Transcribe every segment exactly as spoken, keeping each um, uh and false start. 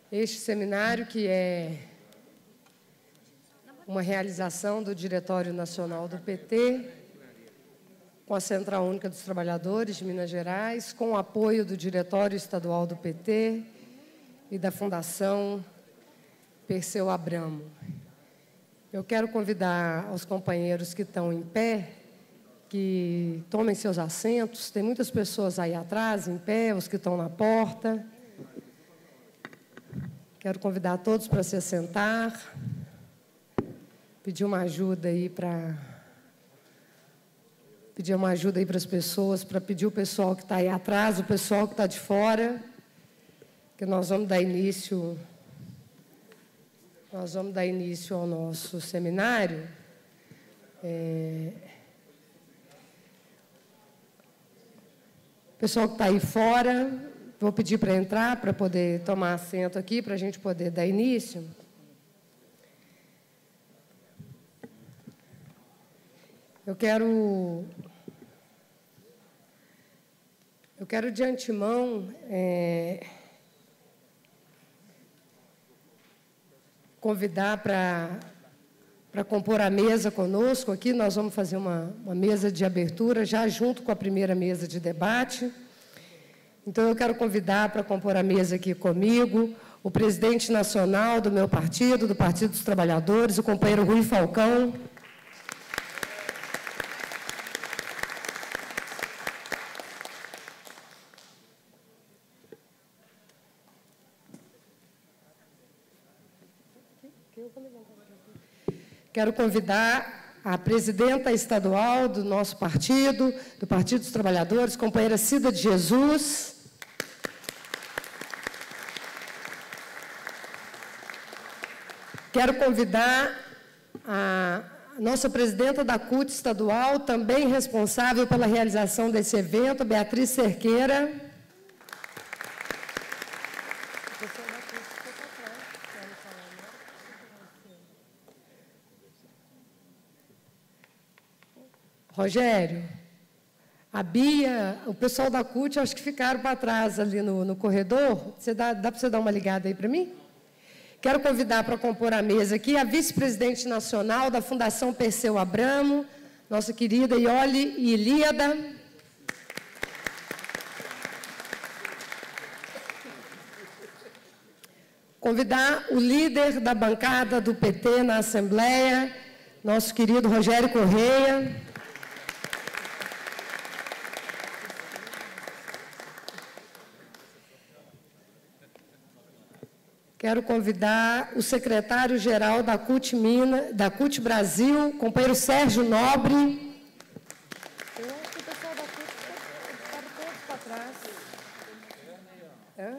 Este seminário, que é uma realização do Diretório Nacional do P T, com a Central Única dos Trabalhadores de Minas Gerais, com o apoio do Diretório Estadual do P T e da Fundação Perseu Abramo. Eu quero convidar os companheiros que estão em pé, que tomem seus assentos. Tem muitas pessoas aí atrás, em pé, os que estão na porta. Quero convidar todos para se assentar. Pedir uma ajuda aí para... Pedir uma ajuda aí para as pessoas, para pedir o pessoal que está aí atrás, o pessoal que está de fora, que nós vamos dar início... Nós vamos dar início ao nosso seminário. É... O pessoal que está aí fora, vou pedir para entrar, para poder tomar assento aqui, para a gente poder dar início. Eu quero... Eu quero, de antemão, é... convidar para para compor a mesa conosco aqui. Nós vamos fazer uma, uma mesa de abertura, já junto com a primeira mesa de debate. Então, eu quero convidar para compor a mesa aqui comigo o presidente nacional do meu partido, do Partido dos Trabalhadores, o companheiro Rui Falcão. Quero convidar a presidenta estadual do nosso partido, do Partido dos Trabalhadores, companheira Cida de Jesus. Quero convidar a nossa presidenta da C U T estadual, também responsável pela realização desse evento, Beatriz Cerqueira. Rogério, a Bia, o pessoal da C U T, acho que ficaram para trás ali no, no corredor. Você dá, dá para você dar uma ligada aí para mim? Quero convidar para compor a mesa aqui a vice-presidente nacional da Fundação Perseu Abramo, nossa querida Iole Ilíada. Convidar o líder da bancada do P T na Assembleia, nosso querido Rogério Correia. Quero convidar o secretário-geral da C U T Minas, da C U T Brasil, companheiro Sérgio Nobre. Eu acho que o pessoal da C U T está todos para trás. É?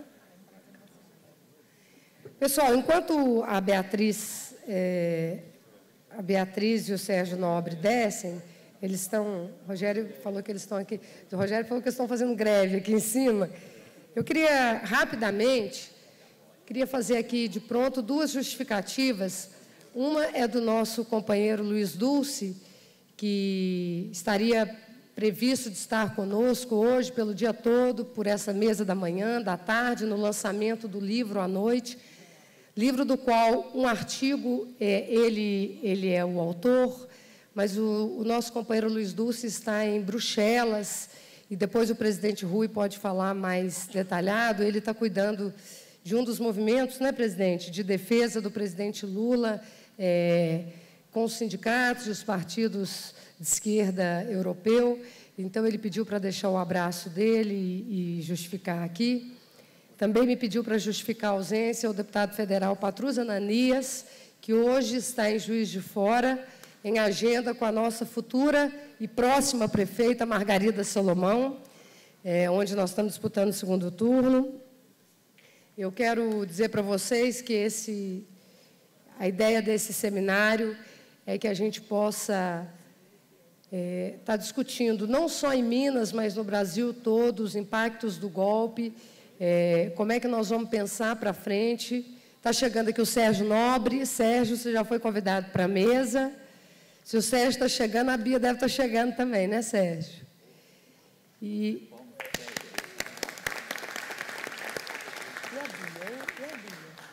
Pessoal, enquanto a Beatriz, é, a Beatriz e o Sérgio Nobre descem, eles estão... O Rogério falou que eles estão aqui... O Rogério falou que eles estão fazendo greve aqui em cima. Eu queria, rapidamente... Queria fazer aqui, de pronto, duas justificativas. Uma é do nosso companheiro Luiz Dulce, que estaria previsto de estar conosco hoje, pelo dia todo, por essa mesa da manhã, da tarde, no lançamento do livro à noite, livro do qual um artigo, é, ele, ele é o autor, mas o, o nosso companheiro Luiz Dulce está em Bruxelas, e depois o presidente Rui pode falar mais detalhado. Ele está cuidando de um dos movimentos, né, presidente, de defesa do presidente Lula, é, com os sindicatos e os partidos de esquerda europeu. Então, ele pediu para deixar o abraço dele e, e justificar aqui. Também me pediu para justificar a ausência o deputado federal Patrus Ananias, que hoje está em Juiz de Fora, em agenda com a nossa futura e próxima prefeita, Margarida Salomão, é, onde nós estamos disputando o segundo turno. Eu quero dizer para vocês que esse, a ideia desse seminário é que a gente possa é, estar discutindo, não só em Minas, mas no Brasil todo, os impactos do golpe, é, como é que nós vamos pensar para frente. Está chegando aqui o Sérgio Nobre. Sérgio, você já foi convidado para a mesa. Se o Sérgio está chegando, a Bia deve estar chegando também, né, Sérgio? E... E a Bia? E a Bia?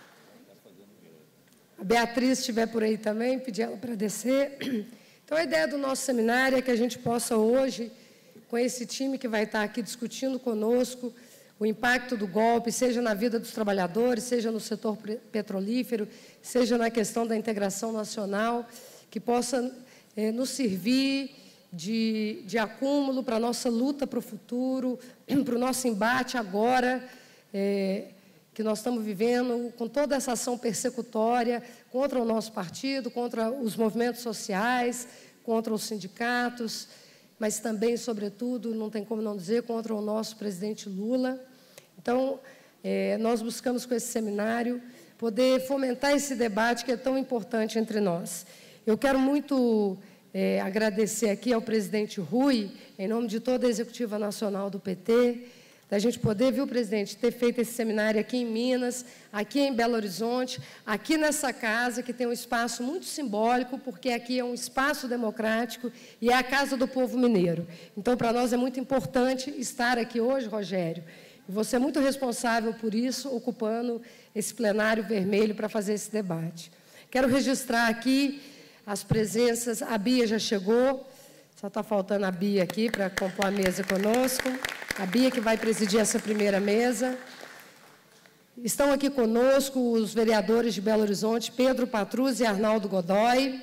a Beatriz estiver por aí também, pedir ela para descer. Então, a ideia do nosso seminário é que a gente possa hoje, com esse time que vai estar aqui discutindo conosco, o impacto do golpe, seja na vida dos trabalhadores, seja no setor petrolífero, seja na questão da integração nacional, que possa eh, nos servir de, de acúmulo para a nossa luta para o futuro, para o nosso embate agora, eh, que nós estamos vivendo, com toda essa ação persecutória contra o nosso partido, contra os movimentos sociais, contra os sindicatos, mas também, sobretudo, não tem como não dizer, contra o nosso presidente Lula. Então, é, nós buscamos com esse seminário poder fomentar esse debate que é tão importante entre nós. Eu quero muito é, agradecer aqui ao presidente Rui, em nome de toda a Executiva Nacional do P T, da gente poder, viu, presidente, ter feito esse seminário aqui em Minas, aqui em Belo Horizonte, aqui nessa casa, que tem um espaço muito simbólico, porque aqui é um espaço democrático e é a casa do povo mineiro. Então, para nós é muito importante estar aqui hoje, Rogério, e você é muito responsável por isso, ocupando esse plenário vermelho para fazer esse debate. Quero registrar aqui as presenças, a Bia já chegou, só está faltando a Bia aqui para compor a mesa conosco. A Bia que vai presidir essa primeira mesa. Estão aqui conosco os vereadores de Belo Horizonte, Pedro Patrus e Arnaldo Godoy.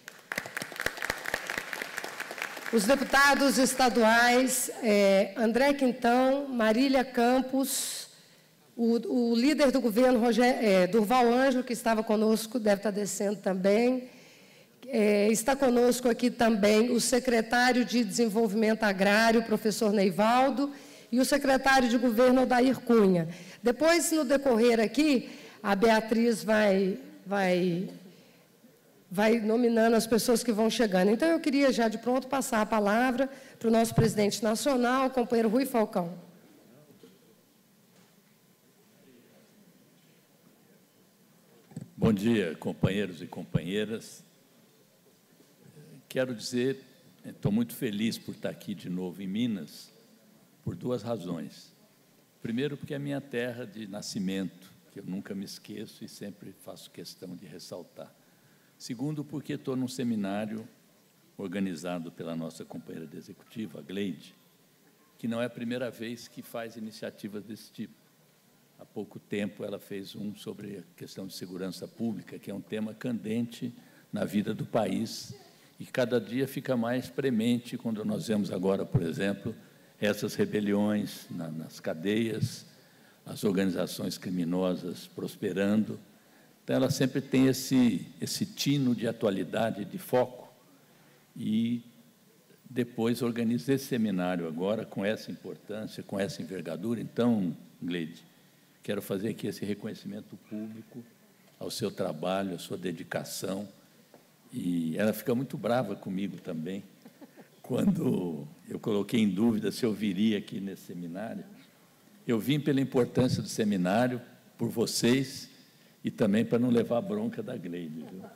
Os deputados estaduais, é, André Quintão, Marília Campos, o, o líder do governo, Roger, é, Durval Ângelo, que estava conosco, deve estar descendo também. É, está conosco aqui também o secretário de Desenvolvimento Agrário, professor Neivaldo, e o secretário de Governo, Odair Cunha. Depois, no decorrer aqui, a Beatriz vai, vai, vai nominando as pessoas que vão chegando. Então, eu queria já de pronto passar a palavra para o nosso presidente nacional, o companheiro Rui Falcão. Bom dia, companheiros e companheiras. Quero dizer, estou muito feliz por estar aqui de novo em Minas, por duas razões. Primeiro, porque é a minha terra de nascimento, que eu nunca me esqueço e sempre faço questão de ressaltar. Segundo, porque estou num seminário organizado pela nossa companheira de executiva, a Gleide, que não é a primeira vez que faz iniciativas desse tipo. Há pouco tempo ela fez um sobre a questão de segurança pública, que é um tema candente na vida do país, e cada dia fica mais premente quando nós vemos agora, por exemplo, essas rebeliões na, nas cadeias, as organizações criminosas prosperando. Então, ela sempre tem esse, esse tino de atualidade, de foco, e depois organiza esse seminário agora com essa importância, com essa envergadura. Então, Gleide, quero fazer aqui esse reconhecimento público ao seu trabalho, à sua dedicação. E ela fica muito brava comigo também, quando eu coloquei em dúvida se eu viria aqui nesse seminário. Eu vim pela importância do seminário, por vocês, e também para não levar a bronca da Gleide. Viu?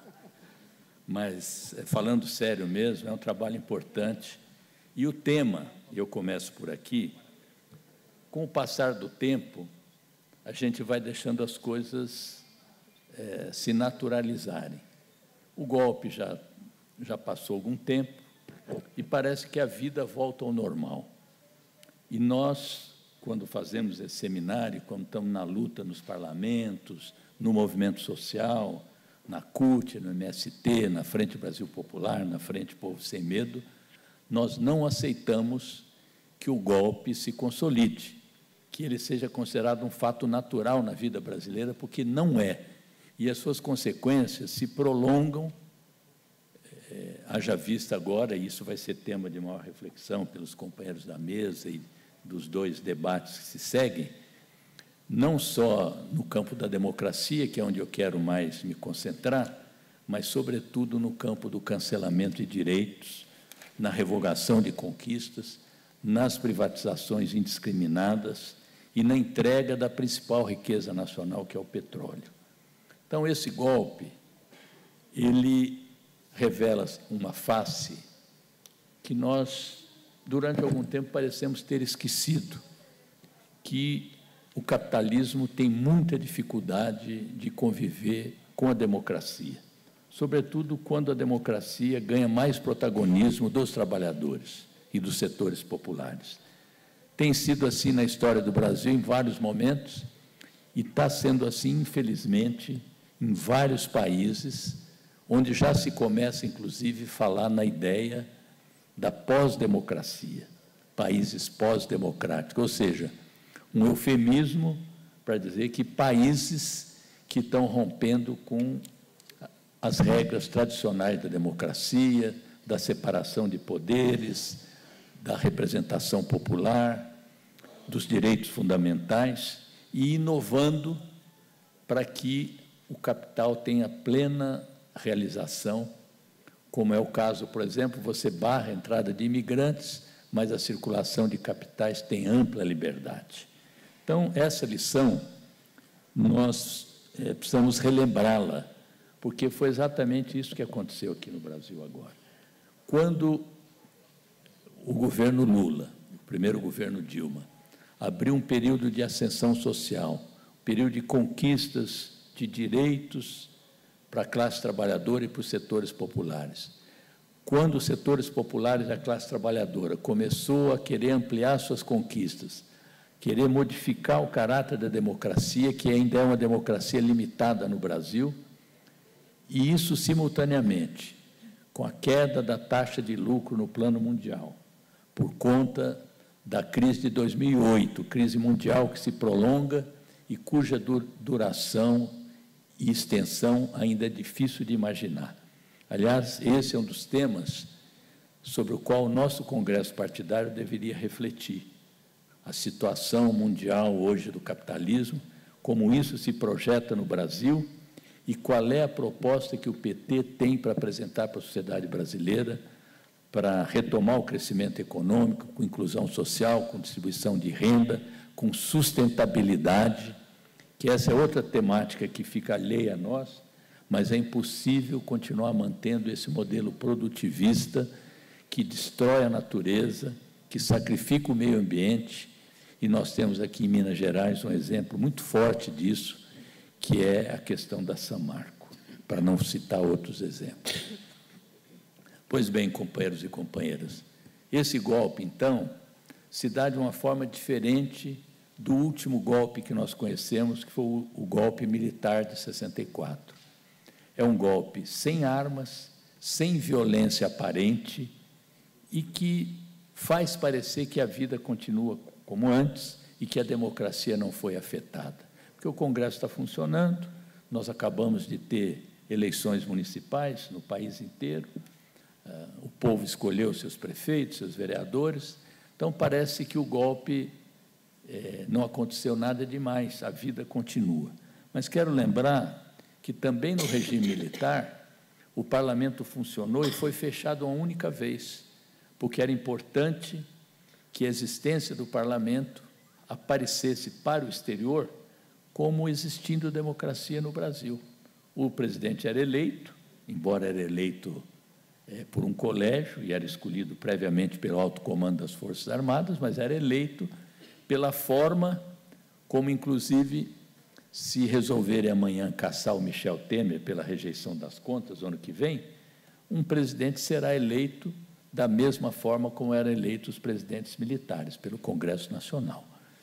Mas, falando sério mesmo, é um trabalho importante. E o tema, eu começo por aqui, com o passar do tempo, a gente vai deixando as coisas é, se naturalizarem. O golpe já, já passou algum tempo e parece que a vida volta ao normal. E nós, quando fazemos esse seminário, quando estamos na luta nos parlamentos, no movimento social, na C U T, no M S T, na Frente Brasil Popular, na Frente Povo Sem Medo, nós não aceitamos que o golpe se consolide, que ele seja considerado um fato natural na vida brasileira, porque não é. E as suas consequências se prolongam, é, haja vista agora, e isso vai ser tema de maior reflexão pelos companheiros da mesa e dos dois debates que se seguem, não só no campo da democracia, que é onde eu quero mais me concentrar, mas, sobretudo, no campo do cancelamento de direitos, na revogação de conquistas, nas privatizações indiscriminadas e na entrega da principal riqueza nacional, que é o petróleo. Então, esse golpe, ele revela uma face que nós, durante algum tempo, parecemos ter esquecido, que o capitalismo tem muita dificuldade de conviver com a democracia, sobretudo quando a democracia ganha mais protagonismo dos trabalhadores e dos setores populares. Tem sido assim na história do Brasil em vários momentos e está sendo assim, infelizmente, em vários países, onde já se começa, inclusive, a falar na ideia da pós-democracia, países pós-democráticos, ou seja, um eufemismo para dizer que países que estão rompendo com as regras tradicionais da democracia, da separação de poderes, da representação popular, dos direitos fundamentais e inovando para que o capital tenha plena realização, como é o caso, por exemplo, você barra a entrada de imigrantes, mas a circulação de capitais tem ampla liberdade. Então, essa lição, nós é, precisamos relembrá-la, porque foi exatamente isso que aconteceu aqui no Brasil agora. Quando o governo Lula, o primeiro governo Dilma, abriu um período de ascensão social, um período de conquistas de direitos para a classe trabalhadora e para os setores populares. Quando os setores populares da classe trabalhadora começou a querer ampliar suas conquistas, querer modificar o caráter da democracia, que ainda é uma democracia limitada no Brasil, e isso simultaneamente com a queda da taxa de lucro no plano mundial, por conta da crise de dois mil e oito, crise mundial que se prolonga e cuja duração e extensão ainda é difícil de imaginar. Aliás, esse é um dos temas sobre o qual o nosso Congresso partidário deveria refletir. A situação mundial hoje do capitalismo, como isso se projeta no Brasil e qual é a proposta que o P T tem para apresentar para a sociedade brasileira para retomar o crescimento econômico, com inclusão social, com distribuição de renda, com sustentabilidade, que essa é outra temática que fica alheia a nós, mas é impossível continuar mantendo esse modelo produtivista que destrói a natureza, que sacrifica o meio ambiente, e nós temos aqui em Minas Gerais um exemplo muito forte disso, que é a questão da Samarco, para não citar outros exemplos. Pois bem, companheiros e companheiras, esse golpe, então, se dá de uma forma diferente do último golpe que nós conhecemos, que foi o, o golpe militar de sessenta e quatro. É um golpe sem armas, sem violência aparente e que faz parecer que a vida continua como antes e que a democracia não foi afetada. Porque o Congresso está funcionando, nós acabamos de ter eleições municipais no país inteiro, uh, o povo escolheu seus prefeitos, seus vereadores, então parece que o golpe eh, não aconteceu nada demais, a vida continua. Mas quero lembrar que também no regime militar, o parlamento funcionou e foi fechado uma única vez, porque era importante que a existência do parlamento aparecesse para o exterior como existindo democracia no Brasil. O presidente era eleito, embora era eleito é, por um colégio e era escolhido previamente pelo alto comando das Forças Armadas, mas era eleito pela forma como, inclusive, se resolverem amanhã caçar o Michel Temer pela rejeição das contas, ano que vem, um presidente será eleito da mesma forma como eram eleitos os presidentes militares, pelo Congresso Nacional.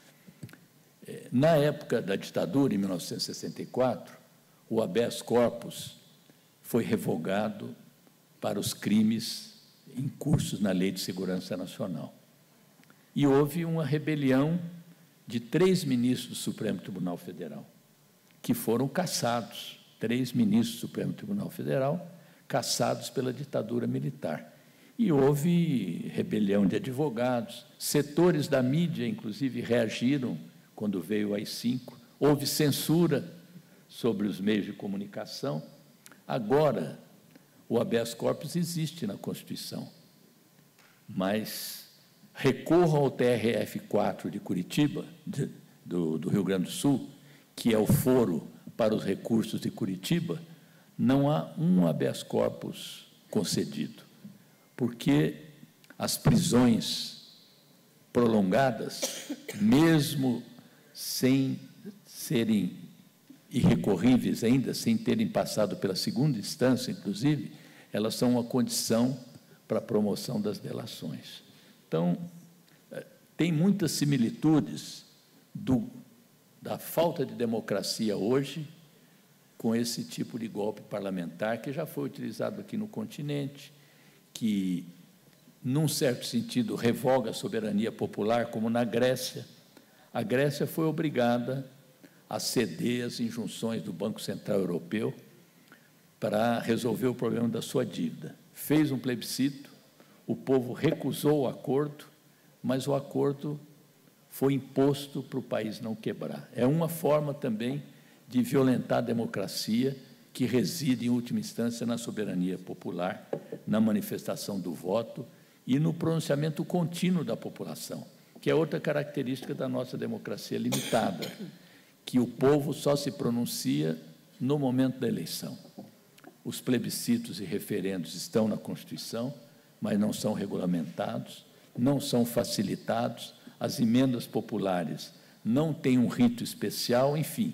Na época da ditadura, em mil novecentos e sessenta e quatro, o habeas corpus foi revogado para os crimes em cursos na Lei de Segurança Nacional. E houve uma rebelião de três ministros do Supremo Tribunal Federal, que foram cassados, três ministros do Supremo Tribunal Federal, cassados pela ditadura militar. E houve rebelião de advogados, setores da mídia, inclusive, reagiram quando veio o A I cinco, houve censura sobre os meios de comunicação. Agora, o habeas corpus existe na Constituição, mas recorram ao T R F quatro de Curitiba, de, do, do Rio Grande do Sul, que é o foro para os recursos de Curitiba, não há um habeas corpus concedido, porque as prisões prolongadas, mesmo sem serem irrecorríveis ainda, sem terem passado pela segunda instância, inclusive, elas são uma condição para a promoção das delações. Então, tem muitas similitudes do, da falta de democracia hoje com esse tipo de golpe parlamentar que já foi utilizado aqui no continente, que, num certo sentido, revoga a soberania popular, como na Grécia. A Grécia foi obrigada a ceder às injunções do Banco Central Europeu para resolver o problema da sua dívida. Fez um plebiscito, o povo recusou o acordo, mas o acordo foi imposto para o país não quebrar. É uma forma também de violentar a democracia, que reside, em última instância, na soberania popular, na manifestação do voto e no pronunciamento contínuo da população, que é outra característica da nossa democracia limitada, que o povo só se pronuncia no momento da eleição. Os plebiscitos e referendos estão na Constituição, mas não são regulamentados, não são facilitados, as emendas populares não têm um rito especial, enfim.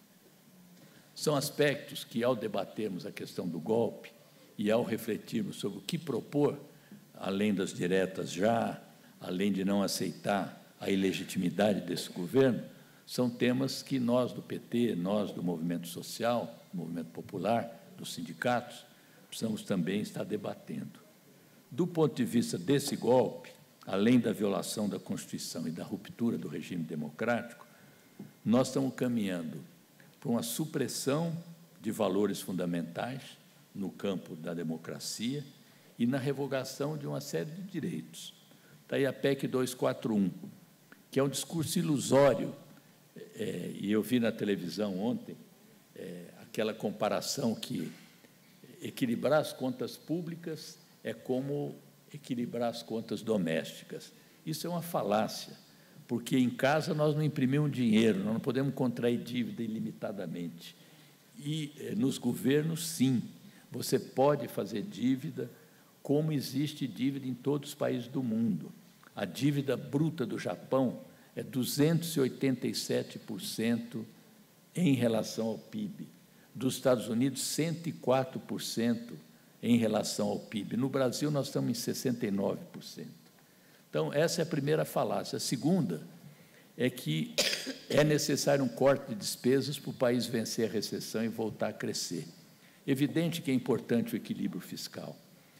São aspectos que, ao debatermos a questão do golpe e ao refletirmos sobre o que propor, além das diretas já, além de não aceitar a ilegitimidade desse governo, são temas que nós do P T, nós do movimento social, do movimento popular, dos sindicatos, precisamos também estar debatendo. Do ponto de vista desse golpe, além da violação da Constituição e da ruptura do regime democrático, nós estamos caminhando para uma supressão de valores fundamentais no campo da democracia e na revogação de uma série de direitos. Está aí a P E C duzentos e quarenta e um, que é um discurso ilusório, é, e eu vi na televisão ontem é, aquela comparação que equilibrar as contas públicas é como equilibrar as contas domésticas. Isso é uma falácia, porque em casa nós não imprimimos dinheiro, nós não podemos contrair dívida ilimitadamente. E eh, nos governos, sim, você pode fazer dívida, como existe dívida em todos os países do mundo. A dívida bruta do Japão é duzentos e oitenta e sete por cento em relação ao P I B. Dos Estados Unidos, cento e quatro por cento em relação ao P I B. No Brasil, nós estamos em sessenta e nove por cento. Então, essa é a primeira falácia. A segunda é que é necessário um corte de despesas para o país vencer a recessão e voltar a crescer. Evidente que é importante o equilíbrio fiscal,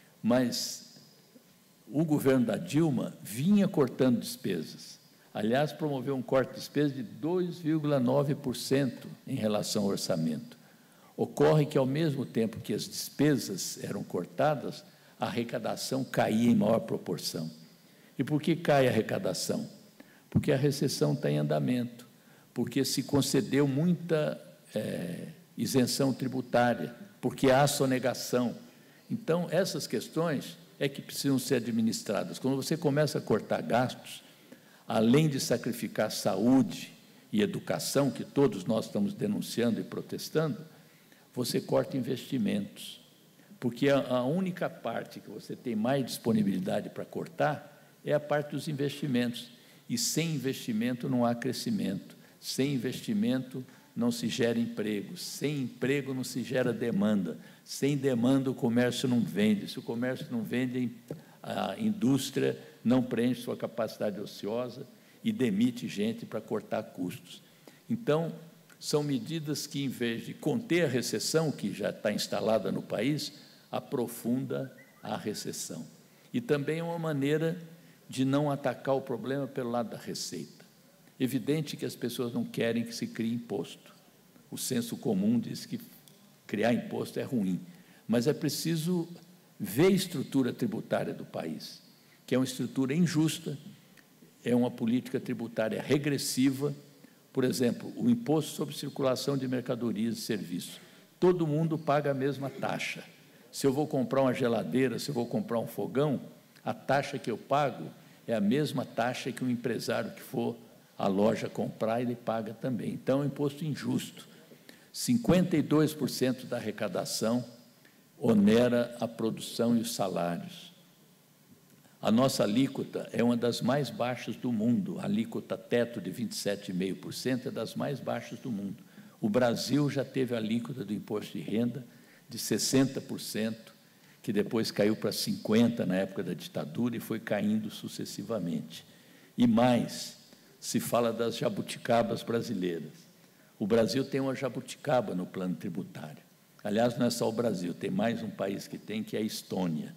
mas o governo da Dilma vinha cortando despesas. Aliás, promoveu um corte de despesas de dois vírgula nove por cento em relação ao orçamento. Ocorre que, ao mesmo tempo que as despesas eram cortadas, a arrecadação caía em maior proporção. E por que cai a arrecadação? Porque a recessão está em andamento, porque se concedeu muita é, isenção tributária, porque há sonegação. Então, essas questões é que precisam ser administradas. Quando você começa a cortar gastos, além de sacrificar saúde e educação, que todos nós estamos denunciando e protestando, você corta investimentos, porque a, a única parte que você tem mais disponibilidade para cortar é a parte dos investimentos, e sem investimento não há crescimento, sem investimento não se gera emprego, sem emprego não se gera demanda, sem demanda o comércio não vende, se o comércio não vende, a indústria não preenche sua capacidade ociosa e demite gente para cortar custos. Então, são medidas que, em vez de conter a recessão, que já está instalada no país, aprofunda a recessão. E também é uma maneira de não atacar o problema pelo lado da receita. Evidente que as pessoas não querem que se crie imposto. O senso comum diz que criar imposto é ruim, mas é preciso ver a estrutura tributária do país, que é uma estrutura injusta, é uma política tributária regressiva. Por exemplo, o imposto sobre circulação de mercadorias e serviços. Todo mundo paga a mesma taxa. Se eu vou comprar uma geladeira, se eu vou comprar um fogão, a taxa que eu pago é a mesma taxa que um empresário que for à loja comprar, ele paga também. Então, é um imposto injusto. cinquenta e dois por cento da arrecadação onera a produção e os salários. A nossa alíquota é uma das mais baixas do mundo. A alíquota teto de vinte e sete vírgula cinco por cento é das mais baixas do mundo. O Brasil já teve a alíquota do imposto de renda de sessenta por cento, que depois caiu para cinquenta por cento na época da ditadura e foi caindo sucessivamente. E mais, se fala das jabuticabas brasileiras. O Brasil tem uma jabuticaba no plano tributário. Aliás, não é só o Brasil, tem mais um país que tem, que é a Estônia.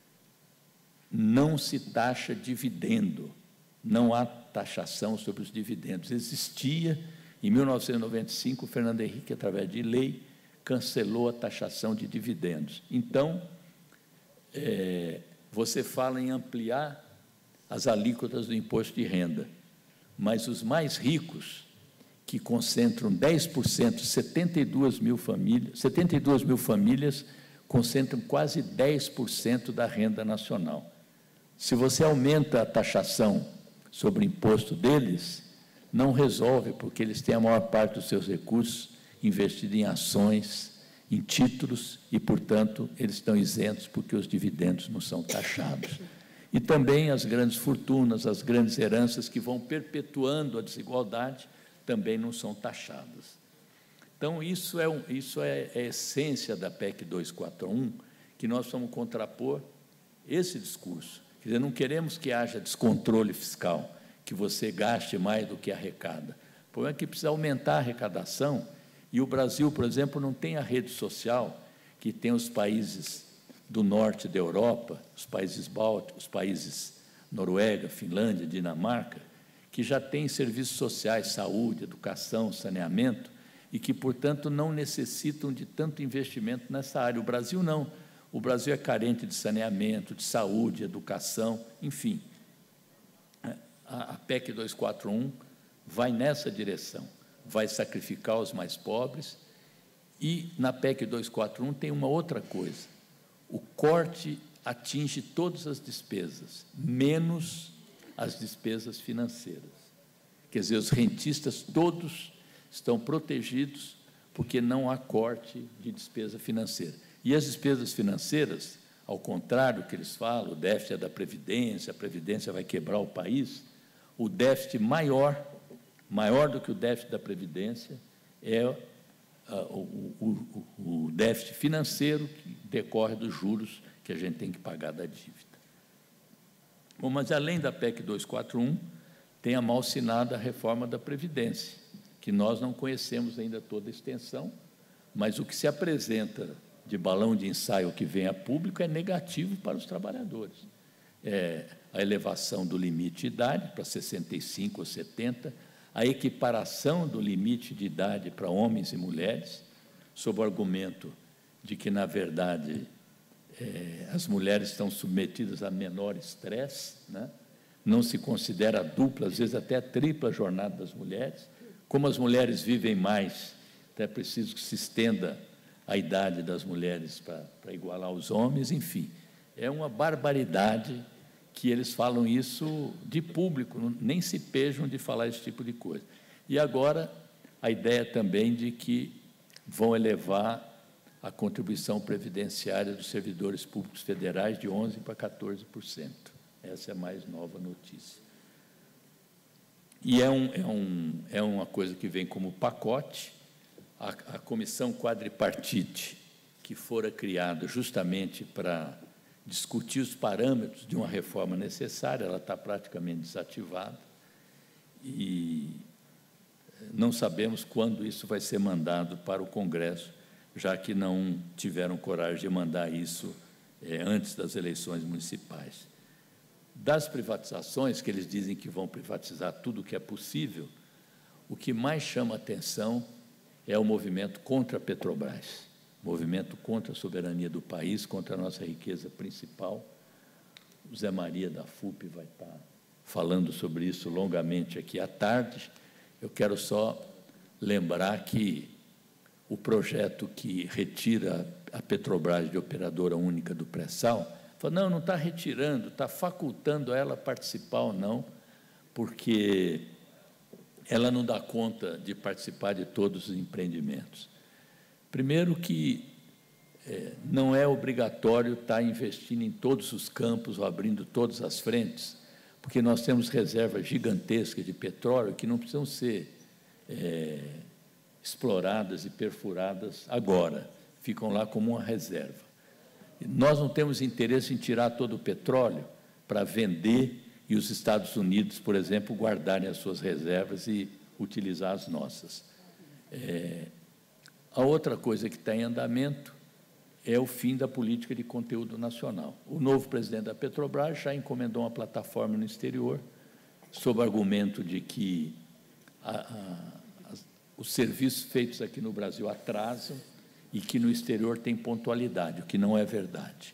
Não se taxa dividendo, não há taxação sobre os dividendos. Existia, em mil novecentos e noventa e cinco, o Fernando Henrique, através de lei, cancelou a taxação de dividendos. Então, é, você fala em ampliar as alíquotas do imposto de renda, mas os mais ricos, que concentram dez por cento, setenta e duas mil famílias, setenta e duas mil famílias concentram quase dez por cento da renda nacional. Se você aumenta a taxação sobre o imposto deles, não resolve, porque eles têm a maior parte dos seus recursos investido em ações, em títulos, e, portanto, eles estão isentos porque os dividendos não são taxados. E também as grandes fortunas, as grandes heranças que vão perpetuando a desigualdade, também não são taxadas. Então, isso é, um, isso é, é a essência da P E C duzentos e quarenta e um, que nós vamos contrapor esse discurso. Quer dizer, não queremos que haja descontrole fiscal, que você gaste mais do que arrecada. O problema é que precisa aumentar a arrecadação, e o Brasil, por exemplo, não tem a rede social que tem os países do norte da Europa, os países bálticos, os países Noruega, Finlândia, Dinamarca, que já têm serviços sociais, saúde, educação, saneamento, e que, portanto, não necessitam de tanto investimento nessa área. O Brasil não. O Brasil é carente de saneamento, de saúde, educação, enfim. A P E C duzentos e quarenta e um vai nessa direção, vai sacrificar os mais pobres, e na P E C duzentos e quarenta e um tem uma outra coisa: o corte atinge todas as despesas, menos as despesas financeiras. Quer dizer, os rentistas todos estão protegidos porque não há corte de despesa financeira. E as despesas financeiras, ao contrário do que eles falam, o déficit é da Previdência, a Previdência vai quebrar o país, o déficit maior, maior do que o déficit da Previdência, é uh, o, o, o, o déficit financeiro que decorre dos juros que a gente tem que pagar da dívida. Bom, mas, além da P E C duzentos e quarenta e um, tem a mal-sinada reforma da Previdência, que nós não conhecemos ainda toda a extensão, mas o que se apresenta de balão de ensaio que vem a público é negativo para os trabalhadores. É a elevação do limite de idade para sessenta e cinco ou setenta, a equiparação do limite de idade para homens e mulheres, sob o argumento de que, na verdade, é, as mulheres estão submetidas a menor estresse, né? Não se considera a dupla, às vezes até a tripla jornada das mulheres. Como as mulheres vivem mais, então é preciso que se estenda a idade das mulheres para, para igualar os homens, enfim. É uma barbaridade que eles falam isso de público, não, nem se pejam de falar esse tipo de coisa. E agora, a ideia também de que vão elevar a contribuição previdenciária dos servidores públicos federais de onze por cento para quatorze por cento. Essa é a mais nova notícia. E é, um, é, um, é uma coisa que vem como pacote. A, a comissão quadripartite, que fora criada justamente para discutir os parâmetros de uma reforma necessária, ela está praticamente desativada, e não sabemos quando isso vai ser mandado para o Congresso, já que não tiveram coragem de mandar isso é, antes das eleições municipais. Das privatizações, que eles dizem que vão privatizar tudo o que é possível, o que mais chama atenção é o movimento contra a Petrobras, movimento contra a soberania do país, contra a nossa riqueza principal. O Zé Maria da F U P vai estar falando sobre isso longamente aqui à tarde. Eu quero só lembrar que o projeto que retira a Petrobras de operadora única do pré-sal, fala, não, não está retirando, está facultando ela a participar ou não, porque ela não dá conta de participar de todos os empreendimentos. Primeiro que é, não é obrigatório estar investindo em todos os campos ou abrindo todas as frentes, porque nós temos reservas gigantescas de petróleo que não precisam ser é, exploradas e perfuradas agora, ficam lá como uma reserva. Nós não temos interesse em tirar todo o petróleo para vender e os Estados Unidos, por exemplo, guardarem as suas reservas e utilizar as nossas. É, a outra coisa que está em andamento é o fim da política de conteúdo nacional. O novo presidente da Petrobras já encomendou uma plataforma no exterior, sob o argumento de que a, a, as, os serviços feitos aqui no Brasil atrasam e que no exterior tem pontualidade, o que não é verdade.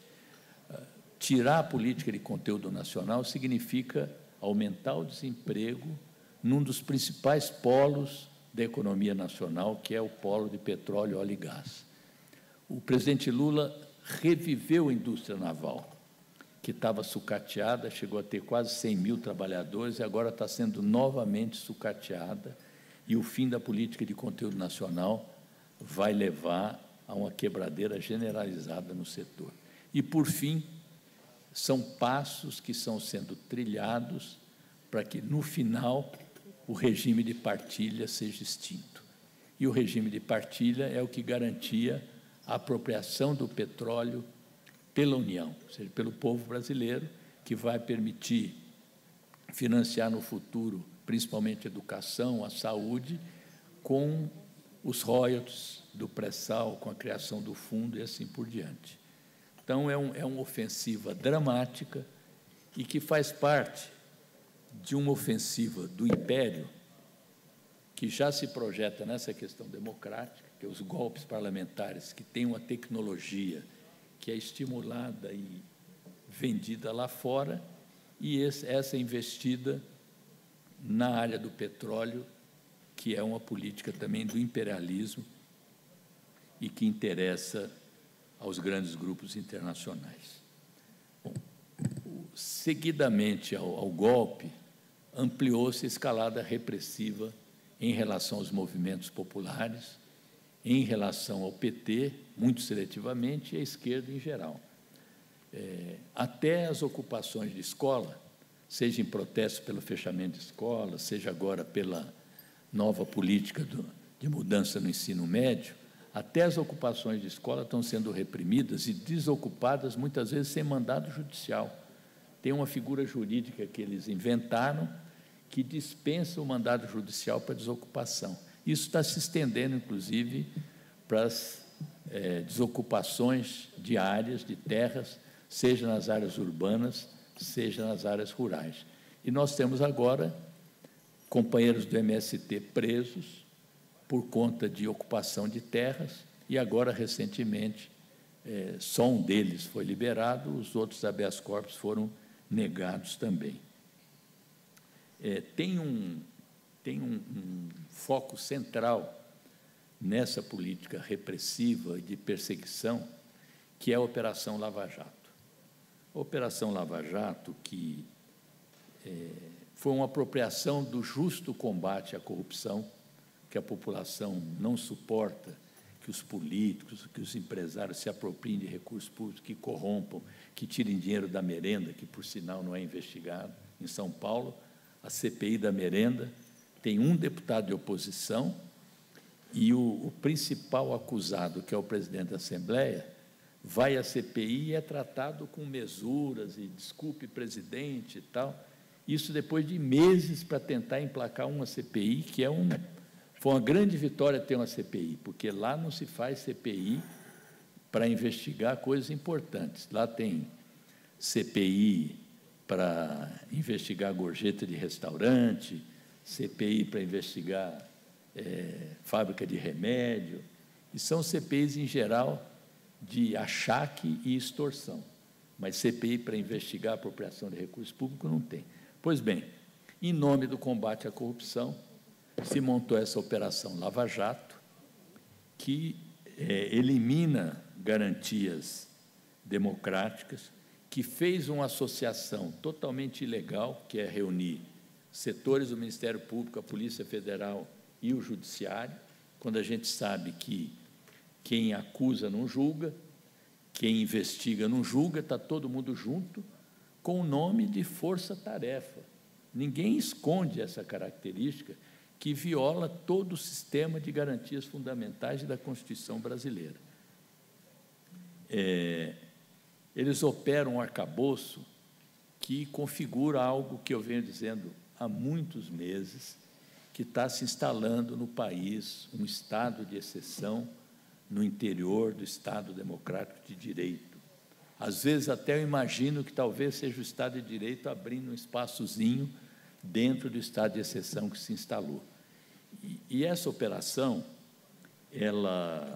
Tirar a política de conteúdo nacional significa aumentar o desemprego num dos principais polos da economia nacional, que é o polo de petróleo, óleo e gás. O presidente Lula reviveu a indústria naval, que estava sucateada, chegou a ter quase cem mil trabalhadores e agora está sendo novamente sucateada, e o fim da política de conteúdo nacional vai levar a uma quebradeira generalizada no setor. E, por fim, são passos que estão sendo trilhados para que, no final, o regime de partilha seja extinto. E o regime de partilha é o que garantia a apropriação do petróleo pela União, ou seja, pelo povo brasileiro, que vai permitir financiar no futuro, principalmente a educação, a saúde, com os royalties do pré-sal, com a criação do fundo e assim por diante. Então, é, um, é uma ofensiva dramática e que faz parte de uma ofensiva do império que já se projeta nessa questão democrática, que é os golpes parlamentares, que têm uma tecnologia que é estimulada e vendida lá fora, e esse, essa investida na área do petróleo, que é uma política também do imperialismo e que interessa aos grandes grupos internacionais. Bom, seguidamente ao, ao golpe, ampliou-se a escalada repressiva em relação aos movimentos populares, em relação ao P T, muito seletivamente, e à esquerda em geral. É, até as ocupações de escola, seja em protesto pelo fechamento de escola, seja agora pela nova política do, de mudança no ensino médio, até as ocupações de escola estão sendo reprimidas e desocupadas, muitas vezes sem mandado judicial. Tem uma figura jurídica que eles inventaram que dispensa o mandado judicial para desocupação. Isso está se estendendo, inclusive, para as é, desocupações de áreas, de terras, seja nas áreas urbanas, seja nas áreas rurais. E nós temos agora companheiros do M S T presos por conta de ocupação de terras, e agora, recentemente, é, só um deles foi liberado, os outros habeas corpus foram negados também. É, tem um, tem um, um foco central nessa política repressiva e de perseguição, que é a Operação Lava Jato. A Operação Lava Jato, que é, foi uma apropriação do justo combate à corrupção, que a população não suporta que os políticos, que os empresários se apropriem de recursos públicos, que corrompam, que tirem dinheiro da merenda, que, por sinal, não é investigado. Em São Paulo, a C P I da merenda tem um deputado de oposição e o, o principal acusado, que é o presidente da Assembleia, vai à C P I e é tratado com mesuras e desculpe, presidente e tal. Isso depois de meses para tentar emplacar uma C P I, que é um... Foi uma grande vitória ter uma C P I, porque lá não se faz C P I para investigar coisas importantes. Lá tem C P I para investigar gorjeta de restaurante, C P I para investigar é, fábrica de remédio, e são C P Is, em geral, de achaque e extorsão, mas C P I para investigar a apropriação de recursos públicos não tem. Pois bem, em nome do combate à corrupção, se montou essa Operação Lava Jato, que é, elimina garantias democráticas, que fez uma associação totalmente ilegal, que é reunir setores do Ministério Público, a Polícia Federal e o Judiciário, quando a gente sabe que quem acusa não julga, quem investiga não julga, está todo mundo junto, com o nome de força-tarefa. Ninguém esconde essa característica, que viola todo o sistema de garantias fundamentais da Constituição brasileira. É, eles operam um arcabouço que configura algo que eu venho dizendo há muitos meses, que está se instalando no país, um estado de exceção no interior do Estado Democrático de Direito. Às vezes até eu imagino que talvez seja o Estado de Direito abrindo um espaçozinho dentro do estado de exceção que se instalou. E, e essa operação, ela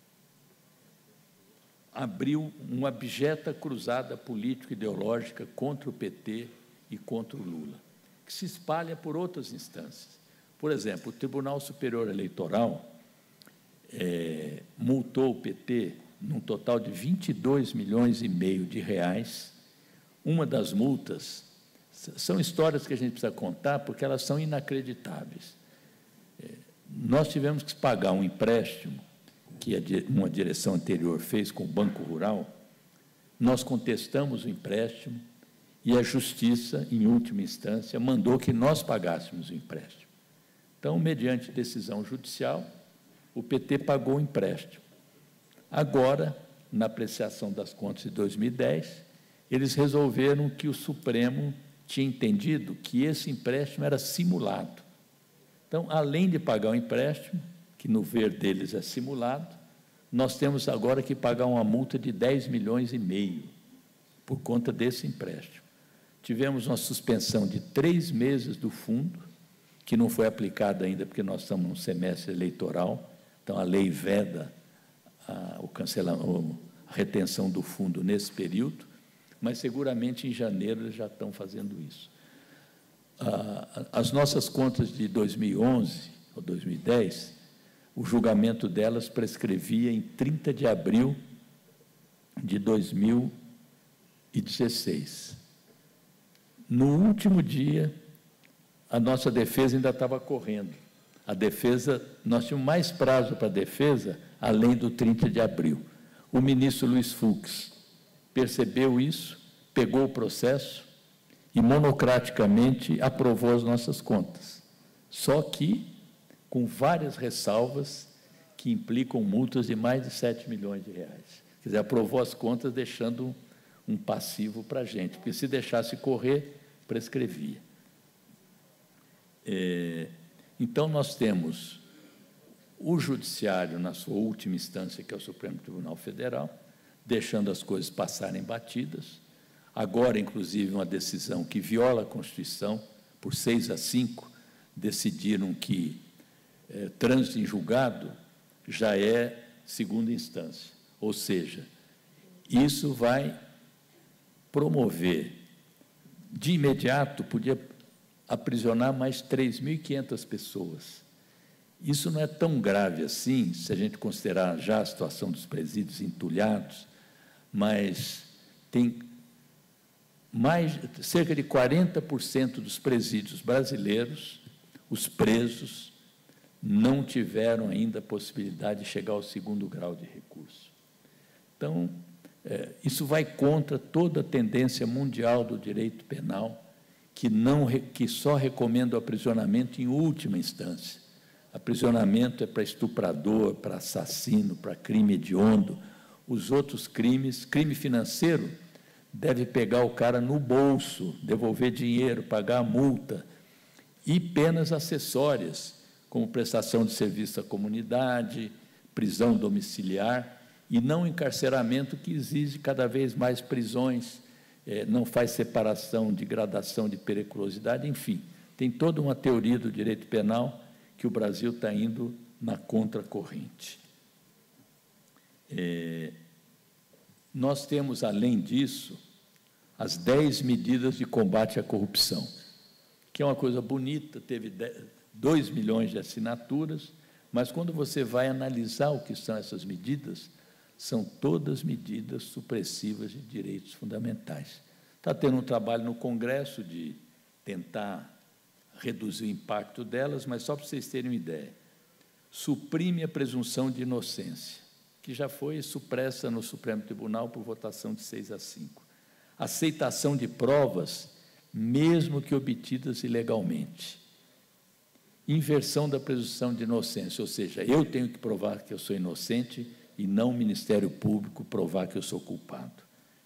abriu uma abjeta cruzada político-ideológica contra o P T e contra o Lula, que se espalha por outras instâncias. Por exemplo, o Tribunal Superior Eleitoral é, multou o P T num total de vinte e dois milhões e meio de reais. Uma das multas, são histórias que a gente precisa contar porque elas são inacreditáveis. É, nós tivemos que pagar um empréstimo que uma direção anterior fez com o Banco Rural. Nós contestamos o empréstimo e a Justiça, em última instância, mandou que nós pagássemos o empréstimo. Então, mediante decisão judicial, o P T pagou o empréstimo. Agora, na apreciação das contas de dois mil e dez, eles resolveram que o Supremo tinha entendido que esse empréstimo era simulado. Então, além de pagar o empréstimo, que no ver deles é simulado, nós temos agora que pagar uma multa de dez milhões e meio por conta desse empréstimo. Tivemos uma suspensão de três meses do fundo, que não foi aplicada ainda porque nós estamos num semestre eleitoral, então a lei veda a, o cancelamento, a retenção do fundo nesse período, mas seguramente em janeiro eles já estão fazendo isso. As nossas contas de dois mil e onze ou dois mil e dez, o julgamento delas prescrevia em trinta de abril de dois mil e dezesseis. No último dia, a nossa defesa ainda estava correndo. A defesa, nós tínhamos mais prazo para a defesa, além do trinta de abril. O ministro Luiz Fux percebeu isso, pegou o processo e monocraticamente aprovou as nossas contas. Só que com várias ressalvas que implicam multas de mais de sete milhões de reais. Quer dizer, aprovou as contas deixando um passivo para a gente, porque se deixasse correr, prescrevia. É, então, nós temos o Judiciário, na sua última instância, que é o Supremo Tribunal Federal, deixando as coisas passarem batidas. Agora, inclusive, uma decisão que viola a Constituição, por seis a cinco, decidiram que é, trânsito em julgado já é segunda instância. Ou seja, isso vai promover, de imediato, podia aprisionar mais três mil e quinhentas pessoas. Isso não é tão grave assim, se a gente considerar já a situação dos presídios entulhados, mas tem mais, cerca de quarenta por cento dos presídios brasileiros, os presos, não tiveram ainda a possibilidade de chegar ao segundo grau de recurso. Então, é, isso vai contra toda a tendência mundial do direito penal, que, não, que só recomenda o aprisionamento em última instância. Aprisionamento é para estuprador, para assassino, para crime hediondo. Os outros crimes, crime financeiro, deve pegar o cara no bolso, devolver dinheiro, pagar a multa, e penas acessórias, como prestação de serviço à comunidade, prisão domiciliar, e não encarceramento, que exige cada vez mais prisões, é, não faz separação de gradação de periculosidade, enfim, tem toda uma teoria do direito penal que o Brasil está indo na contracorrente. É, nós temos, além disso, as dez medidas de combate à corrupção, que é uma coisa bonita, teve dois milhões de assinaturas, mas quando você vai analisar o que são essas medidas, são todas medidas supressivas de direitos fundamentais. Está tendo um trabalho no Congresso de tentar reduzir o impacto delas, mas só para vocês terem uma ideia, suprime a presunção de inocência, que já foi supressa no Supremo Tribunal por votação de seis a cinco. Aceitação de provas, mesmo que obtidas ilegalmente. inversão da presunção de inocência, ou seja, eu tenho que provar que eu sou inocente e não o Ministério Público provar que eu sou culpado.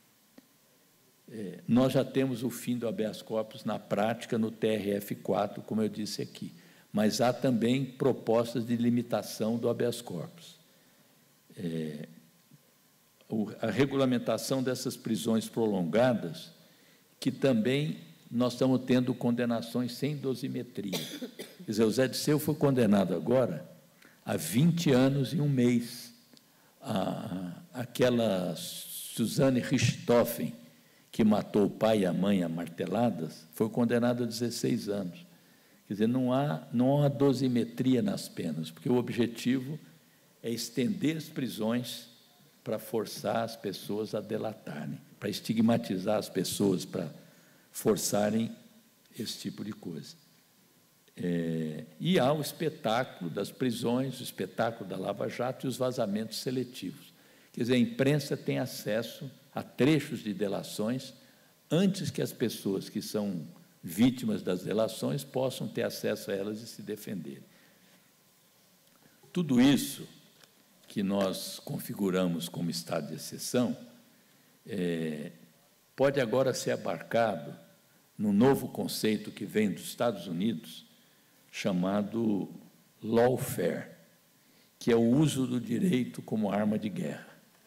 É, nós já temos o fim do habeas corpus na prática no T R F quatro, como eu disse aqui, mas há também propostas de limitação do habeas corpus. É, o, a regulamentação dessas prisões prolongadas, que também nós estamos tendo condenações sem dosimetria. Quer dizer, o Zé Disseu foi condenado agora a vinte anos e um mês. A, aquela Suzane Richthofen, que matou o pai e a mãe a marteladas, foi condenada a dezesseis anos. Quer dizer, não há, não há dosimetria nas penas, porque o objetivo é estender as prisões para forçar as pessoas a delatarem, para estigmatizar as pessoas, para forçarem esse tipo de coisa. É, e há o espetáculo das prisões, o espetáculo da Lava Jato e os vazamentos seletivos. Quer dizer, a imprensa tem acesso a trechos de delações antes que as pessoas que são vítimas das delações possam ter acesso a elas e se defenderem. Tudo isso que nós configuramos como estado de exceção é, pode agora ser abarcado no novo conceito que vem dos Estados Unidos, chamado lawfare, que é o uso do direito como arma de guerra.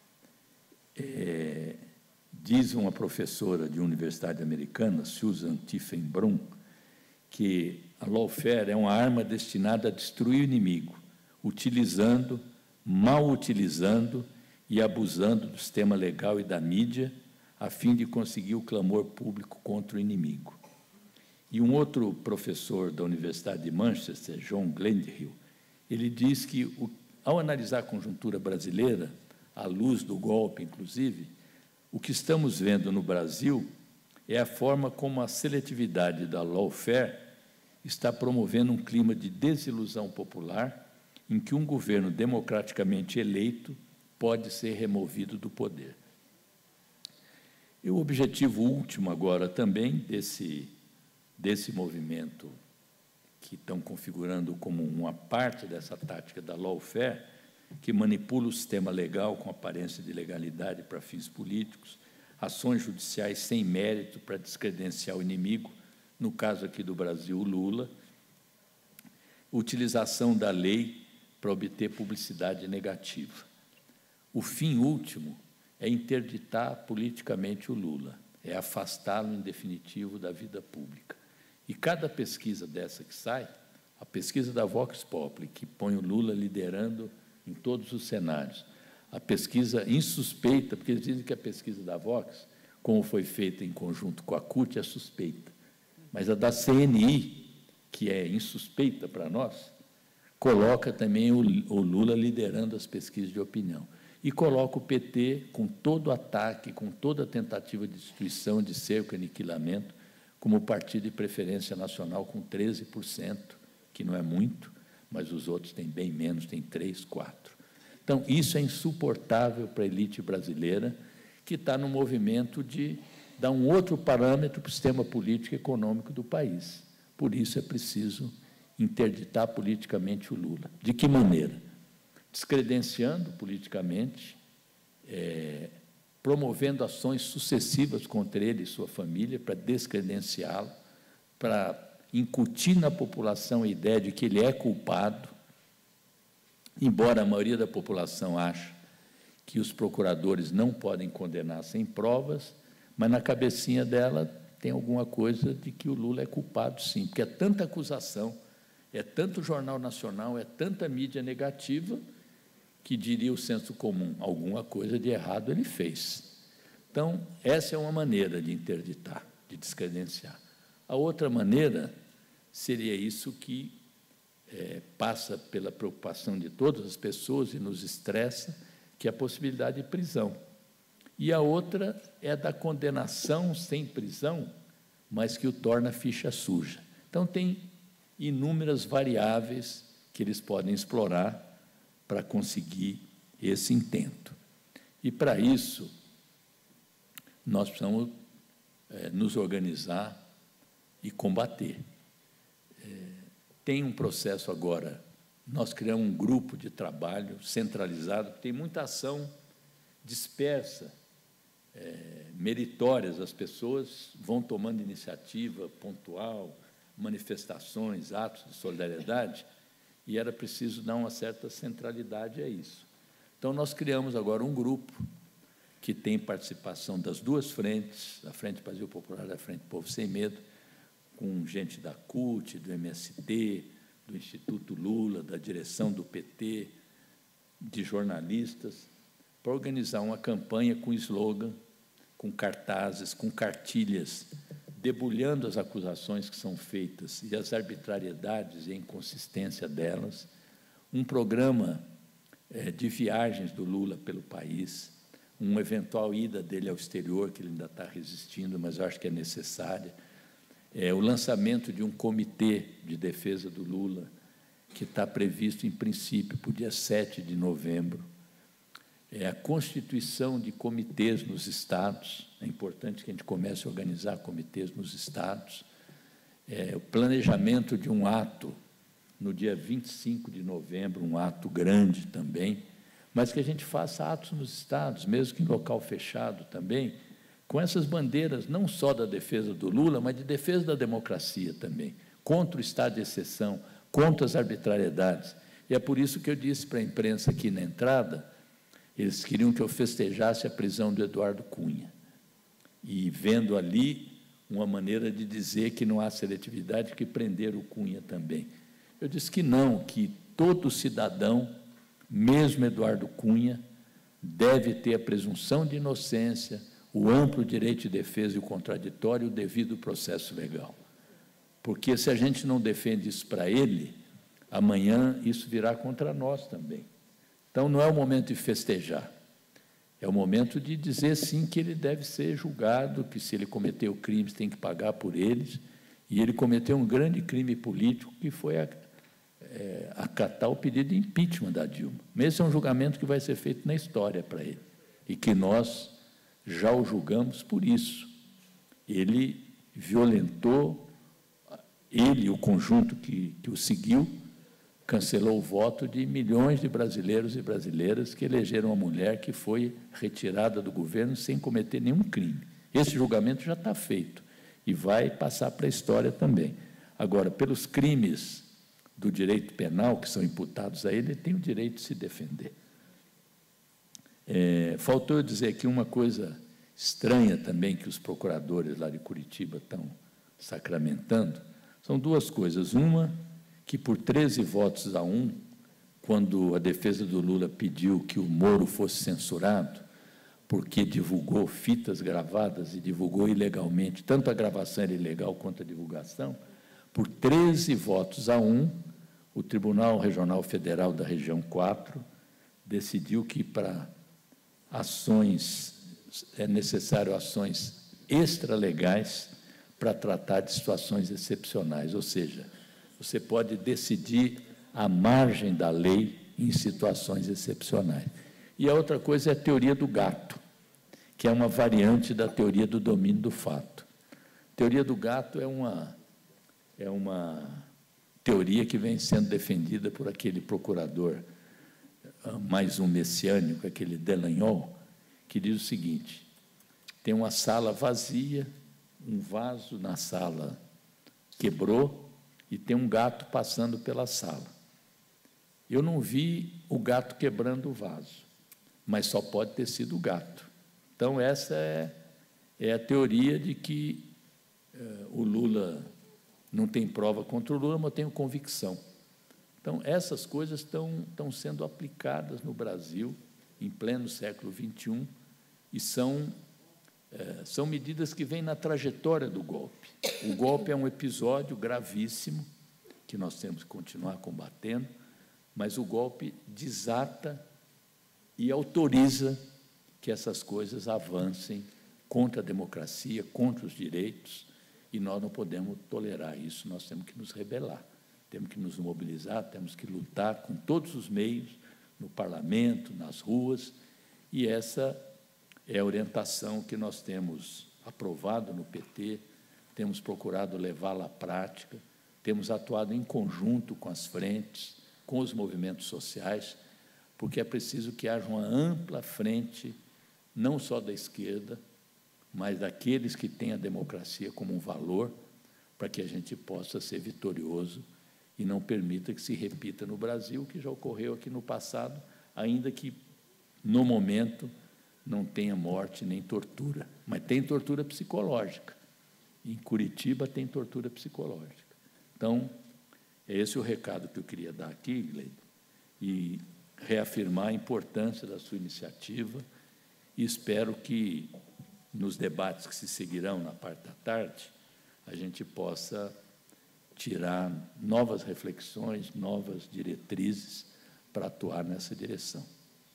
É, diz uma professora de universidade americana, Susan Tiffenbrun, que a lawfare é uma arma destinada a destruir o inimigo, utilizando, mal utilizando e abusando do sistema legal e da mídia, a fim de conseguir o clamor público contra o inimigo. E um outro professor da Universidade de Manchester, John Glenhill, ele diz que, o, ao analisar a conjuntura brasileira, à luz do golpe, inclusive, o que estamos vendo no Brasil é a forma como a seletividade da lawfare está promovendo um clima de desilusão popular em que um governo democraticamente eleito pode ser removido do poder. E o objetivo último agora também desse, desse movimento que estão configurando como uma parte dessa tática da lawfare, que manipula o sistema legal com aparência de legalidade para fins políticos, ações judiciais sem mérito para descredenciar o inimigo, no caso aqui do Brasil, o Lula, utilização da lei para obter publicidade negativa. O fim último é interditar politicamente o Lula, é afastá-lo, em definitivo, da vida pública. E cada pesquisa dessa que sai, a pesquisa da Vox Populi, que põe o Lula liderando em todos os cenários, a pesquisa insuspeita, porque eles dizem que a pesquisa da Vox, como foi feita em conjunto com a C U T, é suspeita, mas a da C N I, que é insuspeita para nós, coloca também o, o Lula liderando as pesquisas de opinião. E coloca o P T com todo o ataque, com toda a tentativa de destruição, de cerco e aniquilamento, como partido de preferência nacional com treze por cento, que não é muito, mas os outros têm bem menos, têm três, quatro. Então, isso é insuportável para a elite brasileira, que está no movimento de dar um outro parâmetro para o sistema político e econômico do país. Por isso é preciso interditar politicamente o Lula. De que maneira? Descredenciando politicamente, é, promovendo ações sucessivas contra ele e sua família para descredenciá-lo, para incutir na população a ideia de que ele é culpado, embora a maioria da população ache que os procuradores não podem condenar sem provas, mas na cabecinha dela tem alguma coisa de que o Lula é culpado, sim, porque é tanta acusação, é tanto jornal nacional, é tanta mídia negativa, que diria o senso comum, alguma coisa de errado ele fez. Então, essa é uma maneira de interditar, de descredenciar. A outra maneira seria isso que é, passa pela preocupação de todas as pessoas e nos estressa, que é a possibilidade de prisão. E a outra é a da condenação sem prisão, mas que o torna ficha suja. Então, tem inúmeras variáveis que eles podem explorar para conseguir esse intento. E, para isso, nós precisamos é, nos organizar e combater. É, Tem um processo agora, nós criamos um grupo de trabalho centralizado, tem muita ação dispersa, é, meritórias, as pessoas vão tomando iniciativa pontual, manifestações, atos de solidariedade, e era preciso dar uma certa centralidade a isso. Então, nós criamos agora um grupo que tem participação das duas frentes, da Frente Brasil Popular e da Frente Povo Sem Medo, com gente da C U T, do M S T, do Instituto Lula, da direção do P T, de jornalistas, para organizar uma campanha com slogan, com cartazes, com cartilhas, debulhando as acusações que são feitas e as arbitrariedades e a inconsistência delas, um programa é, de viagens do Lula pelo país, uma eventual ida dele ao exterior, que ele ainda está resistindo, mas eu acho que é necessária, é, o lançamento de um comitê de defesa do Lula, que está previsto, em princípio, para o dia sete de novembro, é a constituição de comitês nos estados, é importante que a gente comece a organizar comitês nos estados, é, o planejamento de um ato no dia vinte e cinco de novembro, um ato grande também, mas que a gente faça atos nos estados, mesmo que em local fechado também, com essas bandeiras, não só da defesa do Lula, mas de defesa da democracia também, contra o estado de exceção, contra as arbitrariedades. E é por isso que eu disse para a imprensa aqui na entrada, eles queriam que eu festejasse a prisão do Eduardo Cunha, e vendo ali uma maneira de dizer que não há seletividade, que prender o Cunha também. Eu disse que não, que todo cidadão, mesmo Eduardo Cunha, deve ter a presunção de inocência, o amplo direito de defesa e o contraditório e o devido processo legal. Porque, se a gente não defende isso para ele, amanhã isso virá contra nós também. Então, não é o momento de festejar, é o momento de dizer, sim, que ele deve ser julgado, que, se ele cometeu crimes, tem que pagar por eles, e ele cometeu um grande crime político, que foi a, é, acatar o pedido de impeachment da Dilma. Esse é um julgamento que vai ser feito na história para ele, e que nós já o julgamos por isso. Ele violentou, ele e o conjunto que, que o seguiu, cancelou o voto de milhões de brasileiros e brasileiras que elegeram uma mulher que foi retirada do governo sem cometer nenhum crime. Esse julgamento já está feito e vai passar para a história também. Agora, pelos crimes do direito penal que são imputados a ele, ele tem o direito de se defender. É, faltou eu dizer aqui uma coisa estranha também que os procuradores lá de Curitiba estão sacramentando. São duas coisas. Uma, que por treze votos a um, quando a defesa do Lula pediu que o Moro fosse censurado, porque divulgou fitas gravadas e divulgou ilegalmente, tanto a gravação era ilegal quanto a divulgação, por treze votos a um, o Tribunal Regional Federal da Região quatro decidiu que, para ações, é necessário ações extralegais para tratar de situações excepcionais, ou seja, você pode decidir à margem da lei em situações excepcionais. E a outra coisa é a teoria do gato, que é uma variante da teoria do domínio do fato. A teoria do gato é uma, é uma teoria que vem sendo defendida por aquele procurador, mais um messiânico, aquele Delagnol, que diz o seguinte: tem uma sala vazia, um vaso na sala quebrou, e tem um gato passando pela sala. Eu não vi o gato quebrando o vaso, mas só pode ter sido o gato. Então, essa é, é a teoria de que eh, o Lula não tem prova contra o Lula, mas eu tenho convicção. Então, essas coisas estão, estão sendo aplicadas no Brasil, em pleno século vinte e um, e são, eh, são medidas que vêm na trajetória do golpe. O golpe é um episódio gravíssimo, que nós temos que continuar combatendo, mas o golpe desata e autoriza que essas coisas avancem contra a democracia, contra os direitos, e nós não podemos tolerar isso, nós temos que nos rebelar, temos que nos mobilizar, temos que lutar com todos os meios, no parlamento, nas ruas, e essa é a orientação que nós temos aprovado no P T, temos procurado levá-la à prática, temos atuado em conjunto com as frentes, com os movimentos sociais, porque é preciso que haja uma ampla frente, não só da esquerda, mas daqueles que têm a democracia como um valor, para que a gente possa ser vitorioso e não permita que se repita no Brasil o que já ocorreu aqui no passado, ainda que, no momento, não tenha morte nem tortura, mas tem tortura psicológica. Em Curitiba tem tortura psicológica. Então, é esse o recado que eu queria dar aqui, Gleide, e reafirmar a importância da sua iniciativa, e espero que, nos debates que se seguirão na parte da tarde, a gente possa tirar novas reflexões, novas diretrizes para atuar nessa direção.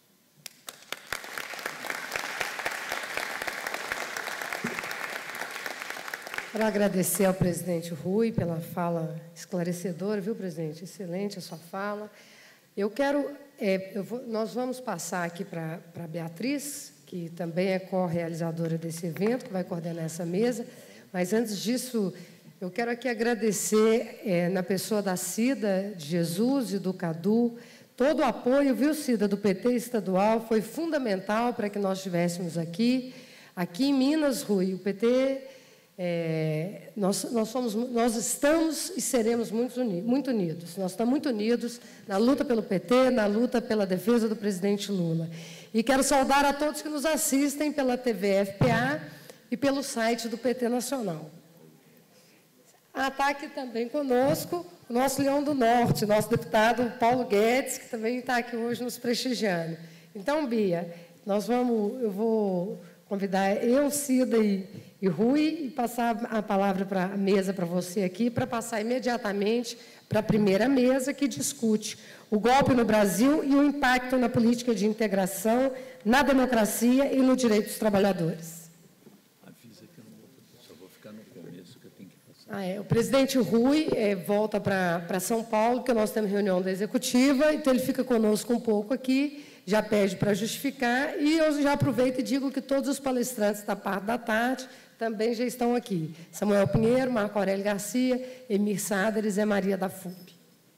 Para agradecer ao presidente Rui pela fala esclarecedora, viu, presidente? Excelente a sua fala. Eu quero, é, eu vou, nós vamos passar aqui para a Beatriz, que também é co-realizadora desse evento, que vai coordenar essa mesa, mas, antes disso, eu quero aqui agradecer, é, na pessoa da Cida de Jesus e do Cadu, todo o apoio, viu, Cida, do P T estadual, foi fundamental para que nós estivéssemos aqui. Aqui em Minas, Rui, o P T, é, nós, nós, somos, nós estamos e seremos muito unidos, muito unidos. Nós estamos muito unidos na luta pelo P T, na luta pela defesa do presidente Lula. E quero saudar a todos que nos assistem pela T V F P A e pelo site do P T Nacional. Está aqui também conosco o nosso Leão do Norte, nosso deputado Paulo Guedes, que também está aqui hoje nos prestigiando. Então, Bia, nós vamos, eu vou convidar eu, Cida e, e Rui, e passar a palavra para a mesa para você aqui, para passar imediatamente para a primeira mesa, que discute o golpe no Brasil e o impacto na política de integração, na democracia e no direito dos trabalhadores. Avisa que eu não vou, só vou ficar no começo, que eu tenho que passar. Ah, é, o presidente Rui é, volta para, para São Paulo, que nós temos reunião da executiva, então ele fica conosco um pouco aqui, já pede para justificar, e eu já aproveito e digo que todos os palestrantes da parte da tarde também já estão aqui. Samuel Pinheiro, Marco Aurélio Garcia, Emir Sader e Zé Maria da F U B.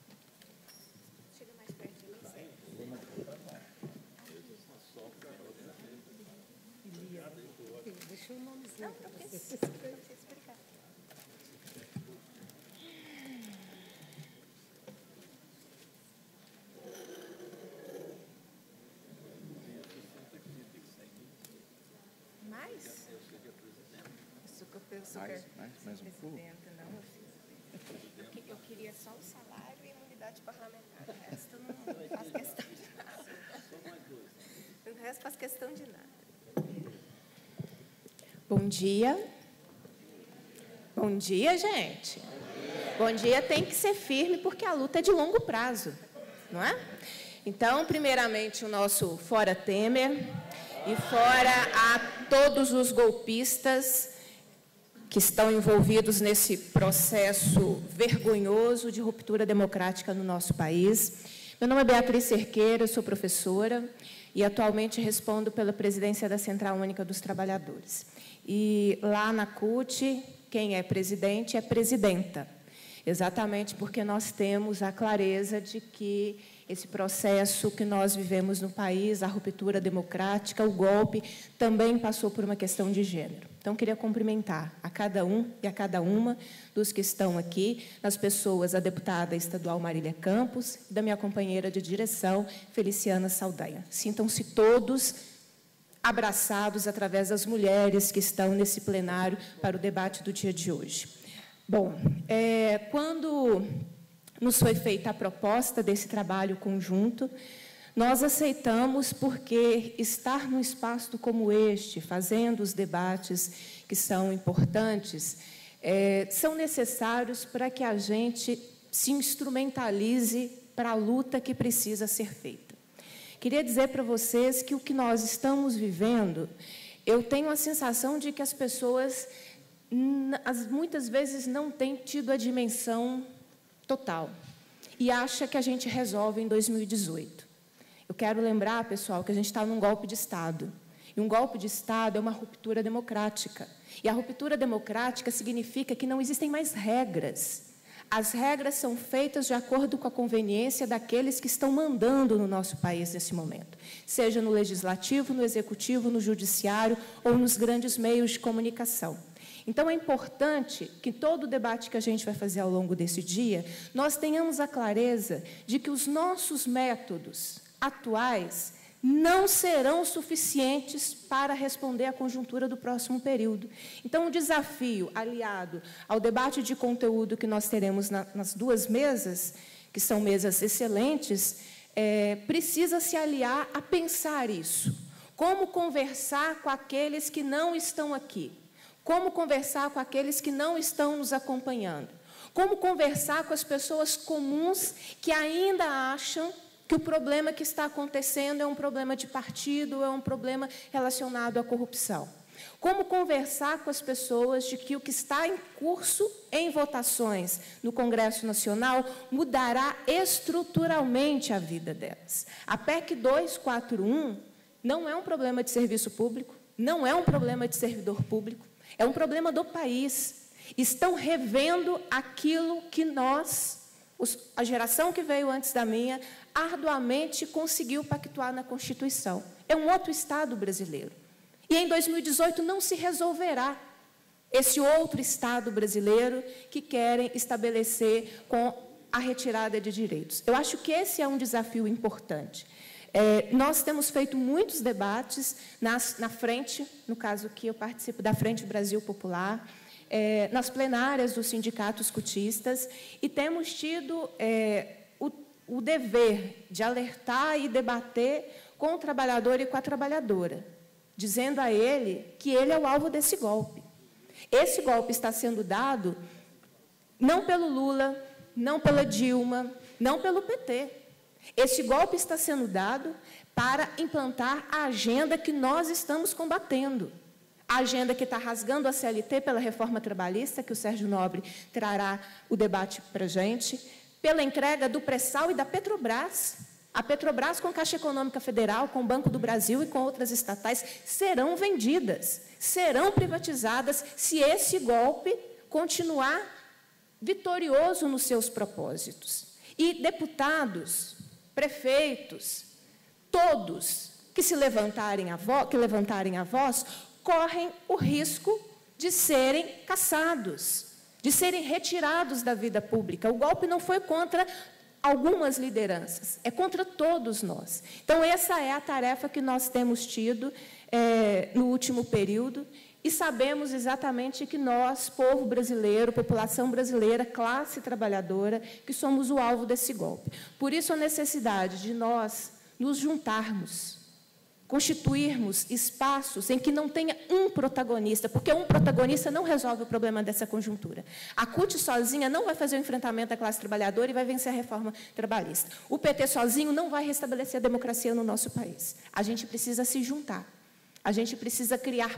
Deixa o nomezinho para você. Mais? Mais, mais, mais um pouco. Não, eu, fiz. Eu queria só o salário e a imunidade parlamentar. O resto não faz questão de nada. O resto faz questão de nada. Bom dia. Bom dia, gente. Bom dia tem que ser firme, porque a luta é de longo prazo, não é? Então, primeiramente, o nosso Fora Temer e fora a todos os golpistas que estão envolvidos nesse processo vergonhoso de ruptura democrática no nosso país. Meu nome é Beatriz Cerqueira, eu sou professora e atualmente respondo pela presidência da Central Única dos Trabalhadores. E lá na C U T, quem é presidente é presidenta, exatamente porque nós temos a clareza de que esse processo que nós vivemos no país, a ruptura democrática, o golpe, também passou por uma questão de gênero. Então, queria cumprimentar a cada um e a cada uma dos que estão aqui, nas pessoas, a deputada estadual Marília Campos e da minha companheira de direção, Feliciana Saldanha. Sintam-se todos abraçados através das mulheres que estão nesse plenário para o debate do dia de hoje. Bom, é, quando nos foi feita a proposta desse trabalho conjunto, nós aceitamos porque estar num espaço como este, fazendo os debates que são importantes, é, são necessários para que a gente se instrumentalize para a luta que precisa ser feita. Queria dizer para vocês que o que nós estamos vivendo, eu tenho a sensação de que as pessoas, muitas vezes, não têm tido a dimensão total e acha que a gente resolve em dois mil e dezoito. Eu quero lembrar, pessoal, que a gente está num golpe de Estado. E um golpe de Estado é uma ruptura democrática. E a ruptura democrática significa que não existem mais regras. as regras são feitas de acordo com a conveniência daqueles que estão mandando no nosso país nesse momento, seja no legislativo, no executivo, no judiciário ou nos grandes meios de comunicação. Então, é importante que todo o debate que a gente vai fazer ao longo desse dia, nós tenhamos a clareza de que os nossos métodos atuais não serão suficientes para responder à conjuntura do próximo período. Então, o desafio, aliado ao debate de conteúdo que nós teremos na, nas duas mesas, que são mesas excelentes, é, precisa se aliar a pensar isso. Como conversar com aqueles que não estão aqui? Como conversar com aqueles que não estão nos acompanhando? Como conversar com as pessoas comuns que ainda acham que o problema que está acontecendo é um problema de partido, é um problema relacionado à corrupção? Como conversar com as pessoas de que o que está em curso em votações no Congresso Nacional mudará estruturalmente a vida delas? A P E C duzentos e quarenta e um não é um problema de serviço público, não é um problema de servidor público, é um problema do país. Estão revendo aquilo que nós, os, a geração que veio antes da minha, arduamente conseguiu pactuar na Constituição. É um outro Estado brasileiro. E em dois mil e dezoito não se resolverá esse outro Estado brasileiro que querem estabelecer com a retirada de direitos. Eu acho que esse é um desafio importante. É, nós temos feito muitos debates nas, na frente, no caso que eu participo da Frente Brasil Popular, é, nas plenárias dos sindicatos cotistas, e temos tido é, o, o dever de alertar e debater com o trabalhador e com a trabalhadora, dizendo a ele que ele é o alvo desse golpe. Esse golpe está sendo dado não pelo Lula, não pela Dilma, não pelo P T. Esse golpe está sendo dado para implantar a agenda que nós estamos combatendo. A agenda que está rasgando a C L T pela reforma trabalhista, que o Sérgio Nobre trará o debate para a gente, pela entrega do pré-sal e da Petrobras. A Petrobras, com Caixa Econômica Federal, com o Banco do Brasil e com outras estatais, serão vendidas, serão privatizadas, se esse golpe continuar vitorioso nos seus propósitos. E deputados, prefeitos, todos que se levantarem a voz, que levantarem a voz, correm o risco de serem caçados, de serem retirados da vida pública. O golpe não foi contra algumas lideranças, é contra todos nós. Então, essa é a tarefa que nós temos tido é, no último período, e sabemos exatamente que nós, povo brasileiro, população brasileira, classe trabalhadora, que somos o alvo desse golpe. Por isso, a necessidade de nós nos juntarmos, constituirmos espaços em que não tenha um protagonista, porque um protagonista não resolve o problema dessa conjuntura. A C U T sozinha não vai fazer o enfrentamento da classe trabalhadora e vai vencer a reforma trabalhista. O P T sozinho não vai restabelecer a democracia no nosso país. A gente precisa se juntar. A gente precisa criar...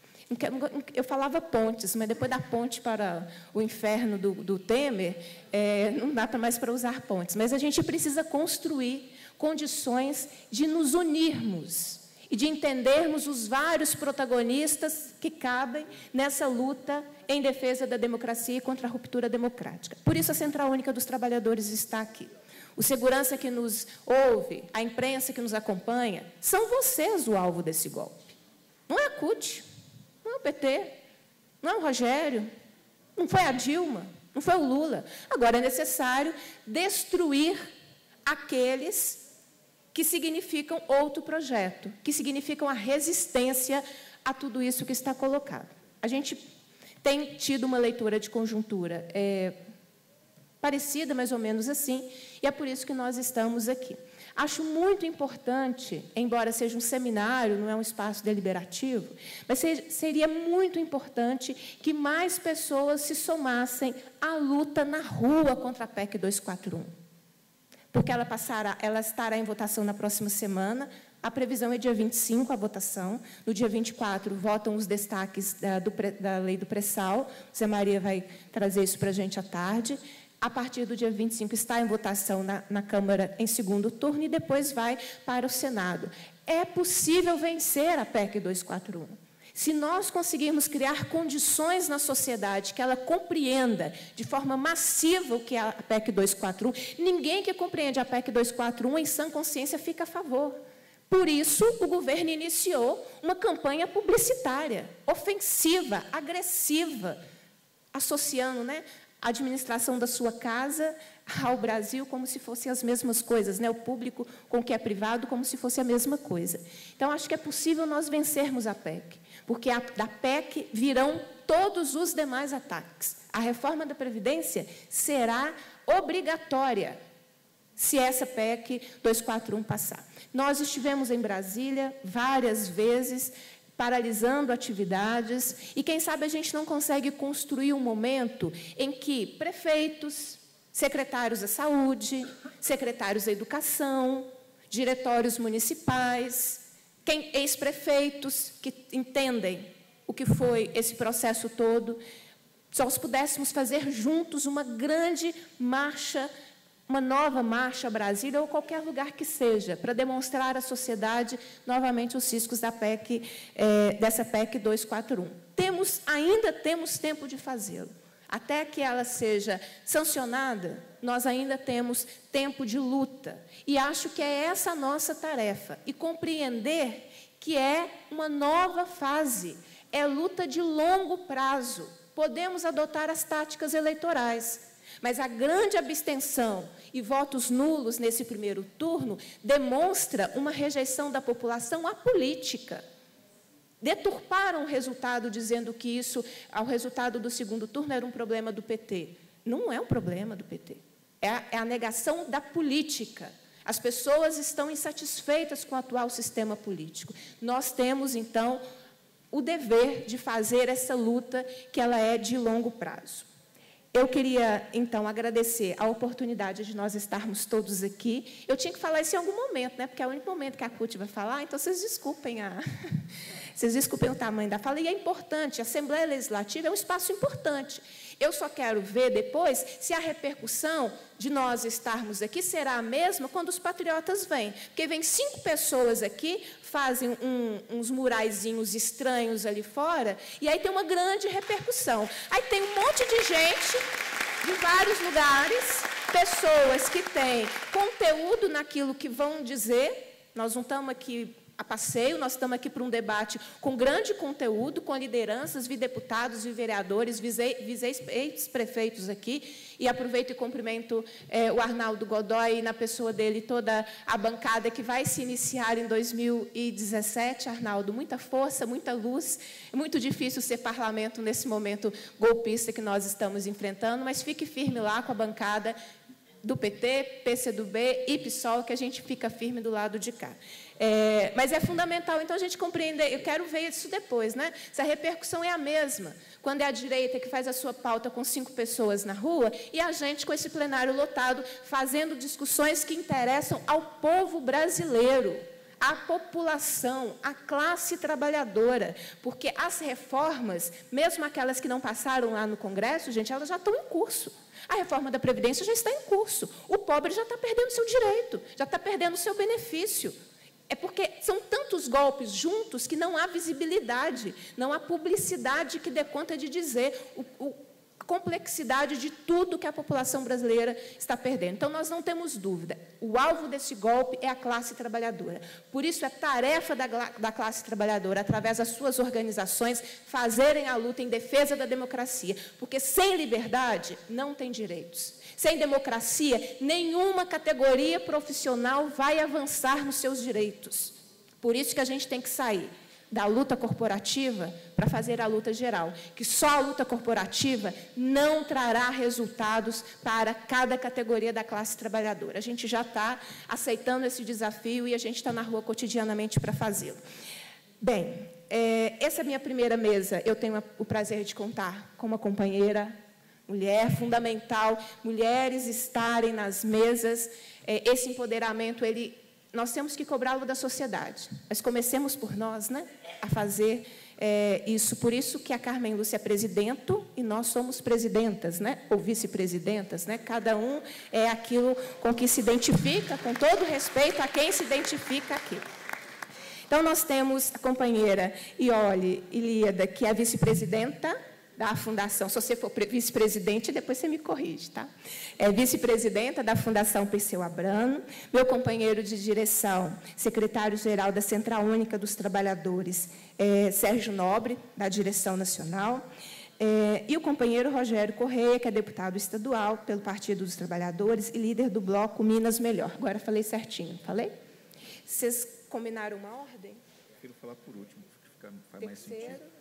Eu falava pontes, mas depois da ponte para o inferno do, do Temer, é, não dá mais para usar pontes. Mas a gente precisa construir condições de nos unirmos e de entendermos os vários protagonistas que cabem nessa luta em defesa da democracia e contra a ruptura democrática. Por isso, a Central Única dos Trabalhadores está aqui. O segurança que nos ouve, a imprensa que nos acompanha, são vocês o alvo desse golpe. Não é a C U T, não é o P T, não é o Rogério, não foi a Dilma, não foi o Lula. Agora, é necessário destruir aqueles que significam outro projeto, que significam a resistência a tudo isso que está colocado. A gente tem tido uma leitura de conjuntura é, parecida, mais ou menos assim, e é por isso que nós estamos aqui. Acho muito importante, embora seja um seminário, não é um espaço deliberativo, mas seria muito importante que mais pessoas se somassem à luta na rua contra a P E C duzentos e quarenta e um. Porque ela, passará, ela estará em votação na próxima semana. A previsão é dia vinte e cinco, a votação. No dia vinte e quatro, votam os destaques da, do, da lei do pré-sal. Zé Maria vai trazer isso para a gente à tarde. A partir do dia vinte e cinco, está em votação na, na Câmara em segundo turno e depois vai para o Senado. É possível vencer a P E C duzentos e quarenta e um. Se nós conseguirmos criar condições na sociedade que ela compreenda de forma massiva o que é a P E C duzentos e quarenta e um, ninguém que compreende a P E C duzentos e quarenta e um em sã consciência fica a favor. Por isso, o governo iniciou uma campanha publicitária, ofensiva, agressiva, associando, né, a administração da sua casa ao Brasil como se fossem as mesmas coisas, né, o público com o que é privado como se fosse a mesma coisa. Então, acho que é possível nós vencermos a P E C, porque a, da P E C virão todos os demais ataques. A reforma da Previdência será obrigatória se essa P E C duzentos e quarenta e um passar. Nós estivemos em Brasília várias vezes, paralisando atividades, e quem sabe a gente não consegue construir um momento em que prefeitos, secretários da saúde, secretários da educação, diretórios municipais, quem, ex-prefeitos que entendem o que foi esse processo todo, se nós pudéssemos fazer juntos uma grande marcha, uma nova marcha a Brasília ou qualquer lugar que seja, para demonstrar à sociedade novamente os riscos da P E C, é, dessa P E C duzentos e quarenta e um. Temos, ainda temos tempo de fazê-lo. Até que ela seja sancionada, nós ainda temos tempo de luta. E acho que é essa a nossa tarefa. E compreender que é uma nova fase, é luta de longo prazo. Podemos adotar as táticas eleitorais, mas a grande abstenção e votos nulos nesse primeiro turno demonstra uma rejeição da população à política. Deturparam o resultado, dizendo que isso, ao resultado do segundo turno, era um problema do P T. Não é um problema do P T. É a, é a negação da política. As pessoas estão insatisfeitas com o atual sistema político. Nós temos, então, o dever de fazer essa luta, que ela é de longo prazo. Eu queria, então, agradecer a oportunidade de nós estarmos todos aqui. Eu tinha que falar isso em algum momento, né? Porque é o único momento que a C U T vai falar, então vocês desculpem a... Vocês desculpem o tamanho da fala, e é importante, a Assembleia Legislativa é um espaço importante. Eu só quero ver depois se a repercussão de nós estarmos aqui será a mesma quando os patriotas vêm. Porque vêm cinco pessoas aqui, fazem um, uns muraizinhos estranhos ali fora, e aí tem uma grande repercussão. Aí tem um monte de gente de vários lugares, pessoas que têm conteúdo naquilo que vão dizer. Nós não estamos aqui a passeio, nós estamos aqui para um debate com grande conteúdo, com lideranças, vi deputados, vi vereadores, vi ex-prefeitos aqui, e aproveito e cumprimento é, o Arnaldo Godoy, na pessoa dele, toda a bancada que vai se iniciar em dois mil e dezessete. Arnaldo, muita força, muita luz, é muito difícil ser parlamento nesse momento golpista que nós estamos enfrentando, mas fique firme lá com a bancada do P T, P C do B e PSOL, que a gente fica firme do lado de cá. É, mas é fundamental, então, a gente compreender, eu quero ver isso depois, né? Se a repercussão é a mesma, quando é a direita que faz a sua pauta com cinco pessoas na rua, e a gente com esse plenário lotado, fazendo discussões que interessam ao povo brasileiro, à população, à classe trabalhadora, porque as reformas, mesmo aquelas que não passaram lá no Congresso, gente, elas já estão em curso. A reforma da Previdência já está em curso. O pobre já está perdendo seu direito, já está perdendo seu benefício. É porque são tantos golpes juntos que não há visibilidade, não há publicidade que dê conta de dizer o, o, a complexidade de tudo que a população brasileira está perdendo. Então, nós não temos dúvida. O alvo desse golpe é a classe trabalhadora. Por isso, é tarefa da, da classe trabalhadora, através das suas organizações, fazerem a luta em defesa da democracia. Porque sem liberdade, não tem direitos. Sem democracia, nenhuma categoria profissional vai avançar nos seus direitos. Por isso que a gente tem que sair da luta corporativa para fazer a luta geral, que só a luta corporativa não trará resultados para cada categoria da classe trabalhadora. A gente já está aceitando esse desafio e a gente está na rua cotidianamente para fazê-lo. Bem, é, essa é a minha primeira mesa. Eu tenho o prazer de contar com uma companheira, mulher, fundamental, mulheres estarem nas mesas. É, esse empoderamento, ele, nós temos que cobrá-lo da sociedade. Mas comecemos por nós, né, a fazer é, isso. Por isso que a Carmen Lúcia é presidente e nós somos presidentas, né, ou vice-presidentas. Né, cada um é aquilo com que se identifica, com todo respeito a quem se identifica aqui. Então, nós temos a companheira Iole Ilíada, que é a vice-presidenta da Fundação, se você for vice-presidente, depois você me corrige, tá? É vice-presidenta da Fundação Perseu Abramo, meu companheiro de direção, secretário-geral da Central Única dos Trabalhadores, é, Sérgio Nobre, da direção nacional, é, e o companheiro Rogério Correia, que é deputado estadual pelo Partido dos Trabalhadores e líder do bloco Minas Melhor. Agora falei certinho, falei? Vocês combinaram uma ordem? Prefiro falar por último, porque fica, faz mais Terceiro. sentido.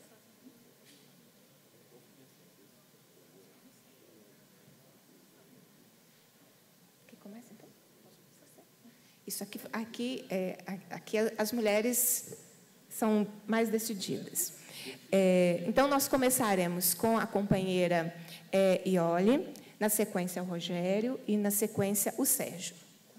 Isso aqui, aqui, é, aqui as mulheres são mais decididas. É, então, nós começaremos com a companheira é, Iole, na sequência o Rogério e, na sequência, o Sérgio.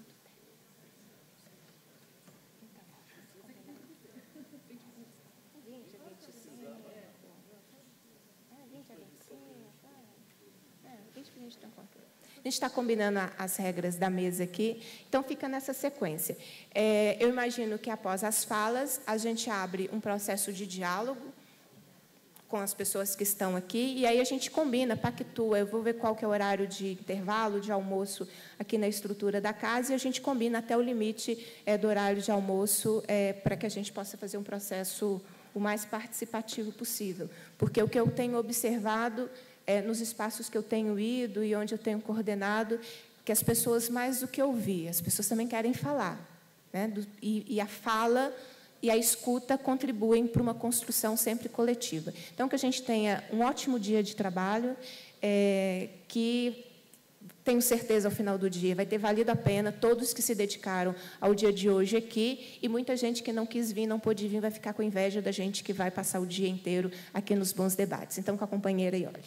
A gente está combinando as regras da mesa aqui, então fica nessa sequência. É, eu imagino que, após as falas, a gente abre um processo de diálogo com as pessoas que estão aqui, e aí a gente combina, pactua, eu vou ver qual que é o horário de intervalo, de almoço aqui na estrutura da casa, e a gente combina até o limite é, do horário de almoço, é, para que a gente possa fazer um processo o mais participativo possível. Porque o que eu tenho observado É, nos espaços que eu tenho ido e onde eu tenho coordenado, que as pessoas, mais do que ouvir, as pessoas também querem falar. Né? Do, e, e a fala e a escuta contribuem para uma construção sempre coletiva. Então, que a gente tenha um ótimo dia de trabalho, é, que, tenho certeza, ao final do dia, vai ter valido a pena todos que se dedicaram ao dia de hoje aqui, e muita gente que não quis vir, não pôde vir, vai ficar com inveja da gente que vai passar o dia inteiro aqui nos bons debates. Então, com a companheira Iole.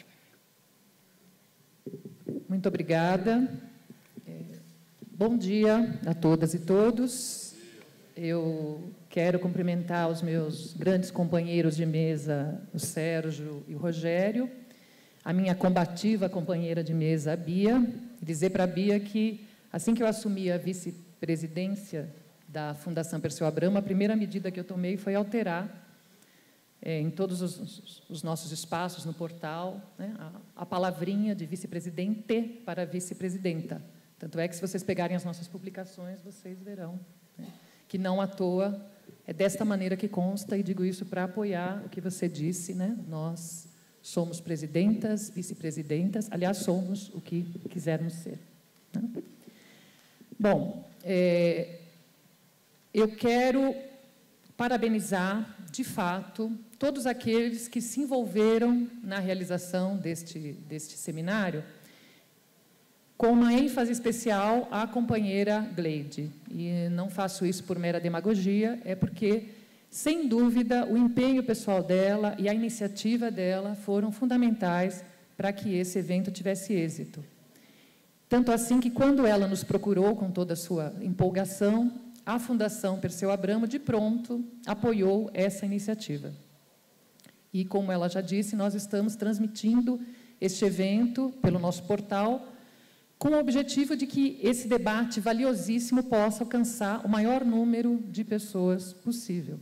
Muito obrigada. Bom dia a todas e todos. Eu quero cumprimentar os meus grandes companheiros de mesa, o Sérgio e o Rogério, a minha combativa companheira de mesa, a Bia, e dizer para a Bia que, assim que eu assumi a vice-presidência da Fundação Perseu Abramo, a primeira medida que eu tomei foi alterar É, em todos os, os nossos espaços, no portal, né, a, a palavrinha de vice-presidente para vice-presidenta. Tanto é que, se vocês pegarem as nossas publicações, vocês verão, né, que não à toa é desta maneira que consta, e digo isso para apoiar o que você disse, né, nós somos presidentas, vice-presidentas, aliás, somos o que quisermos ser. Né? Bom, é, eu quero parabenizar, de fato, todos aqueles que se envolveram na realização deste, deste seminário, com uma ênfase especial à companheira Gleide. E não faço isso por mera demagogia, é porque, sem dúvida, o empenho pessoal dela e a iniciativa dela foram fundamentais para que esse evento tivesse êxito. Tanto assim que, quando ela nos procurou com toda a sua empolgação, a Fundação Perseu Abramo, de pronto, apoiou essa iniciativa. E, como ela já disse, nós estamos transmitindo este evento pelo nosso portal, com o objetivo de que esse debate valiosíssimo possa alcançar o maior número de pessoas possível.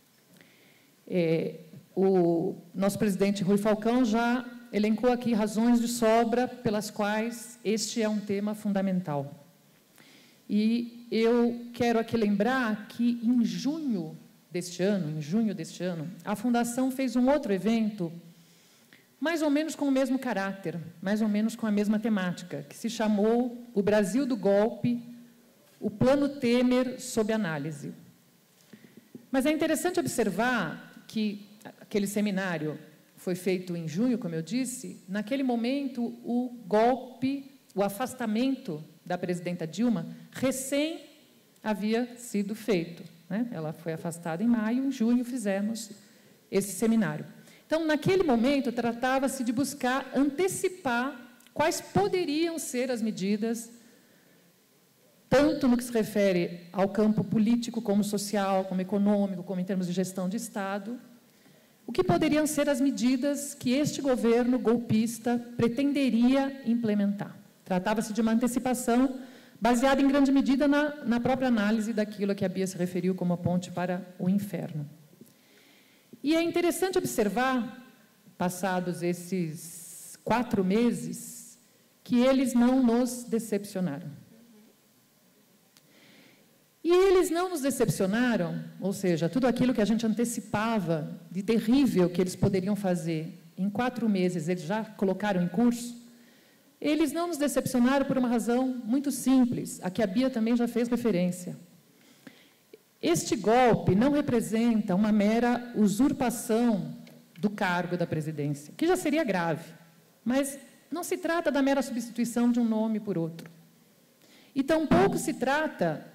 É, o nosso presidente Rui Falcão já elencou aqui razões de sobra pelas quais este é um tema fundamental. E eu quero aqui lembrar que, em junho deste ano, em junho deste ano, a Fundação fez um outro evento, mais ou menos com o mesmo caráter, mais ou menos com a mesma temática, que se chamou O Brasil do Golpe, o Plano Temer sob análise. Mas é interessante observar que aquele seminário foi feito em junho, como eu disse, naquele momento o golpe, o afastamento da presidenta Dilma, recém havia sido feito. Né? Ela foi afastada em maio, em junho fizemos esse seminário. Então, naquele momento, tratava-se de buscar antecipar quais poderiam ser as medidas, tanto no que se refere ao campo político, como social, como econômico, como em termos de gestão de Estado, o que poderiam ser as medidas que este governo golpista pretenderia implementar. Tratava-se de uma antecipação baseada em grande medida na, na própria análise daquilo que a Bia se referiu como a ponte para o inferno. E é interessante observar, passados esses quatro meses, que eles não nos decepcionaram. E eles não nos decepcionaram, ou seja, tudo aquilo que a gente antecipava de terrível que eles poderiam fazer, em quatro meses eles já colocaram em curso. Eles não nos decepcionaram por uma razão muito simples, a que a Bia também já fez referência. Este golpe não representa uma mera usurpação do cargo da presidência, que já seria grave, mas não se trata da mera substituição de um nome por outro. E tampouco se trata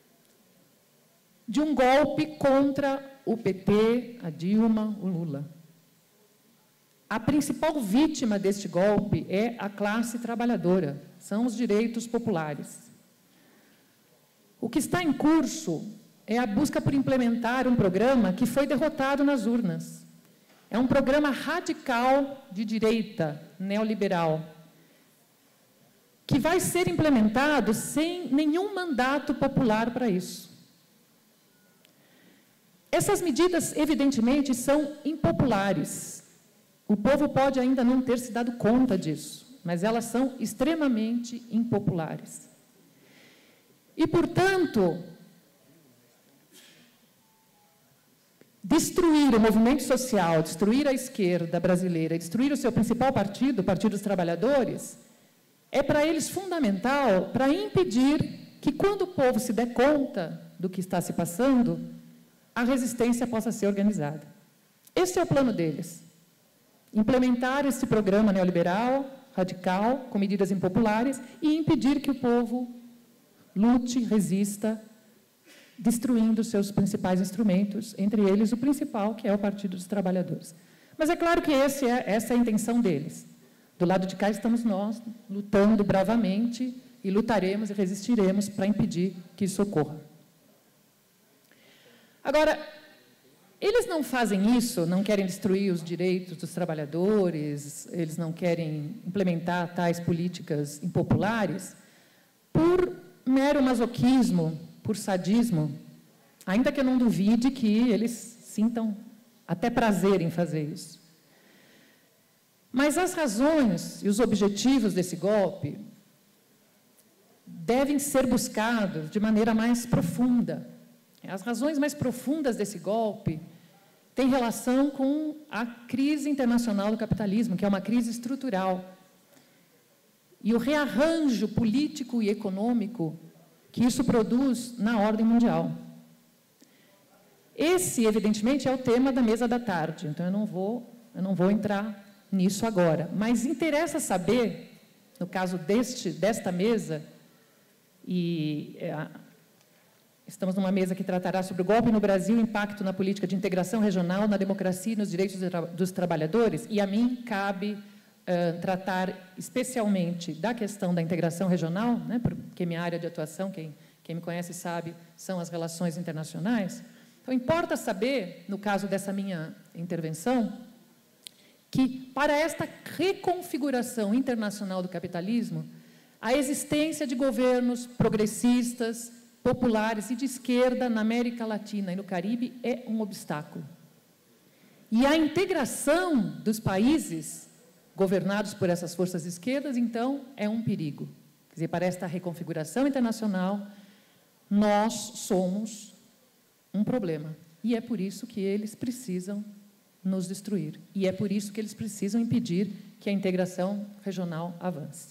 de um golpe contra o P T, a Dilma, o Lula. A principal vítima deste golpe é a classe trabalhadora, são os direitos populares. O que está em curso é a busca por implementar um programa que foi derrotado nas urnas. É um programa radical de direita, neoliberal, que vai ser implementado sem nenhum mandato popular para isso. Essas medidas, evidentemente, são impopulares. O povo pode ainda não ter se dado conta disso, mas elas são extremamente impopulares. E, portanto, destruir o movimento social, destruir a esquerda brasileira, destruir o seu principal partido, o Partido dos Trabalhadores, é para eles fundamental para impedir que, quando o povo se der conta do que está se passando, a resistência possa ser organizada. Esse é o plano deles. Implementar esse programa neoliberal, radical, com medidas impopulares, e impedir que o povo lute, resista, destruindo seus principais instrumentos, entre eles o principal, que é o Partido dos Trabalhadores. Mas é claro que esse é, essa é a intenção deles. Do lado de cá estamos nós, lutando bravamente, e lutaremos e resistiremos para impedir que isso ocorra. Agora, eles não fazem isso, não querem destruir os direitos dos trabalhadores, eles não querem implementar tais políticas impopulares por mero masoquismo, por sadismo, ainda que eu não duvide que eles sintam até prazer em fazer isso. Mas as razões e os objetivos desse golpe devem ser buscados de maneira mais profunda. As razões mais profundas desse golpe têm relação com a crise internacional do capitalismo, que é uma crise estrutural. E o rearranjo político e econômico que isso produz na ordem mundial. Esse, evidentemente, é o tema da mesa da tarde, então eu não vou, eu não vou entrar nisso agora. Mas interessa saber, no caso deste, desta mesa, e é, estamos numa mesa que tratará sobre o golpe no Brasil, o impacto na política de integração regional, na democracia e nos direitos dos trabalhadores, e a mim cabe uh, tratar especialmente da questão da integração regional, né, porque minha área de atuação, quem, quem me conhece sabe, são as relações internacionais. Então, importa saber, no caso dessa minha intervenção, que para esta reconfiguração internacional do capitalismo, a existência de governos progressistas, populares e de esquerda na América Latina e no Caribe é um obstáculo. E a integração dos países governados por essas forças de esquerdas, então, é um perigo. Quer dizer, para esta reconfiguração internacional, nós somos um problema. E é por isso que eles precisam nos destruir. E é por isso que eles precisam impedir que a integração regional avance.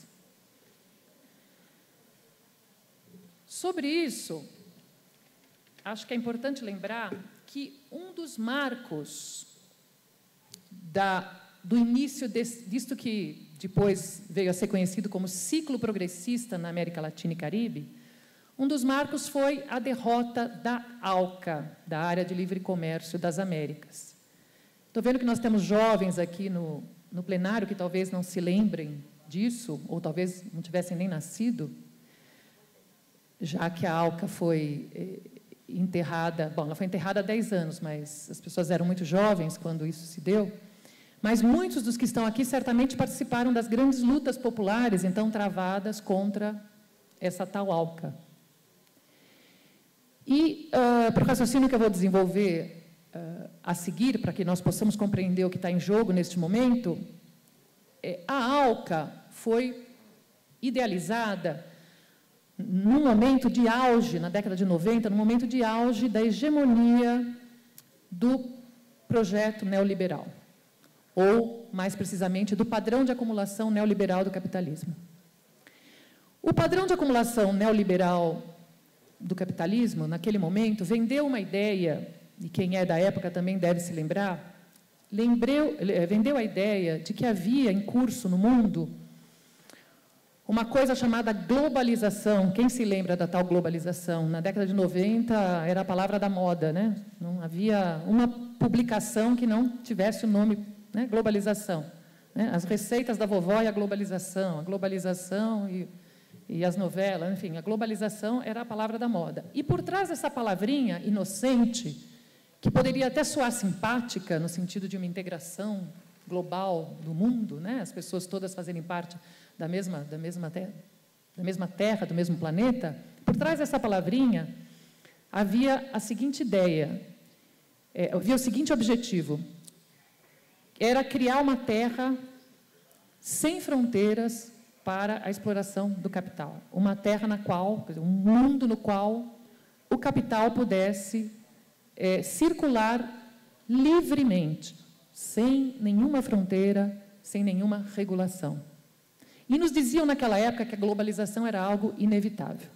Sobre isso, acho que é importante lembrar que um dos marcos da, do início desse, disto que depois veio a ser conhecido como ciclo progressista na América Latina e Caribe, um dos marcos foi a derrota da ALCA, da Área de Livre Comércio das Américas. Estou vendo que nós temos jovens aqui no, no plenário que talvez não se lembrem disso, ou talvez não tivessem nem nascido, já que a ALCA foi eh, enterrada, bom, ela foi enterrada há dez anos, mas as pessoas eram muito jovens quando isso se deu, mas muitos dos que estão aqui certamente participaram das grandes lutas populares, então, travadas contra essa tal ALCA. E, uh, para o raciocínio que eu vou desenvolver uh, a seguir, para que nós possamos compreender o que está em jogo neste momento, é, a ALCA foi idealizada num momento de auge, na década de noventa, no momento de auge da hegemonia do projeto neoliberal, ou, mais precisamente, do padrão de acumulação neoliberal do capitalismo. O padrão de acumulação neoliberal do capitalismo, naquele momento, vendeu uma ideia, e quem é da época também deve se lembrar, lembreu, vendeu a ideia de que havia em curso no mundo uma coisa chamada globalização. Quem se lembra da tal globalização? Na década de noventa, era a palavra da moda, né? Não havia uma publicação que não tivesse o nome, né? Globalização. Né? As receitas da vovó e a globalização, a globalização e, e as novelas, enfim, a globalização era a palavra da moda. E por trás dessa palavrinha inocente, que poderia até soar simpática, no sentido de uma integração global do mundo, né? As pessoas todas fazerem parte da mesma, da mesma terra, da mesma terra, do mesmo planeta, por trás dessa palavrinha havia a seguinte ideia, é, havia o seguinte objetivo, era criar uma terra sem fronteiras para a exploração do capital, uma terra na qual, quer dizer, um mundo no qual o capital pudesse é, circular livremente, sem nenhuma fronteira, sem nenhuma regulação. E nos diziam naquela época que a globalização era algo inevitável.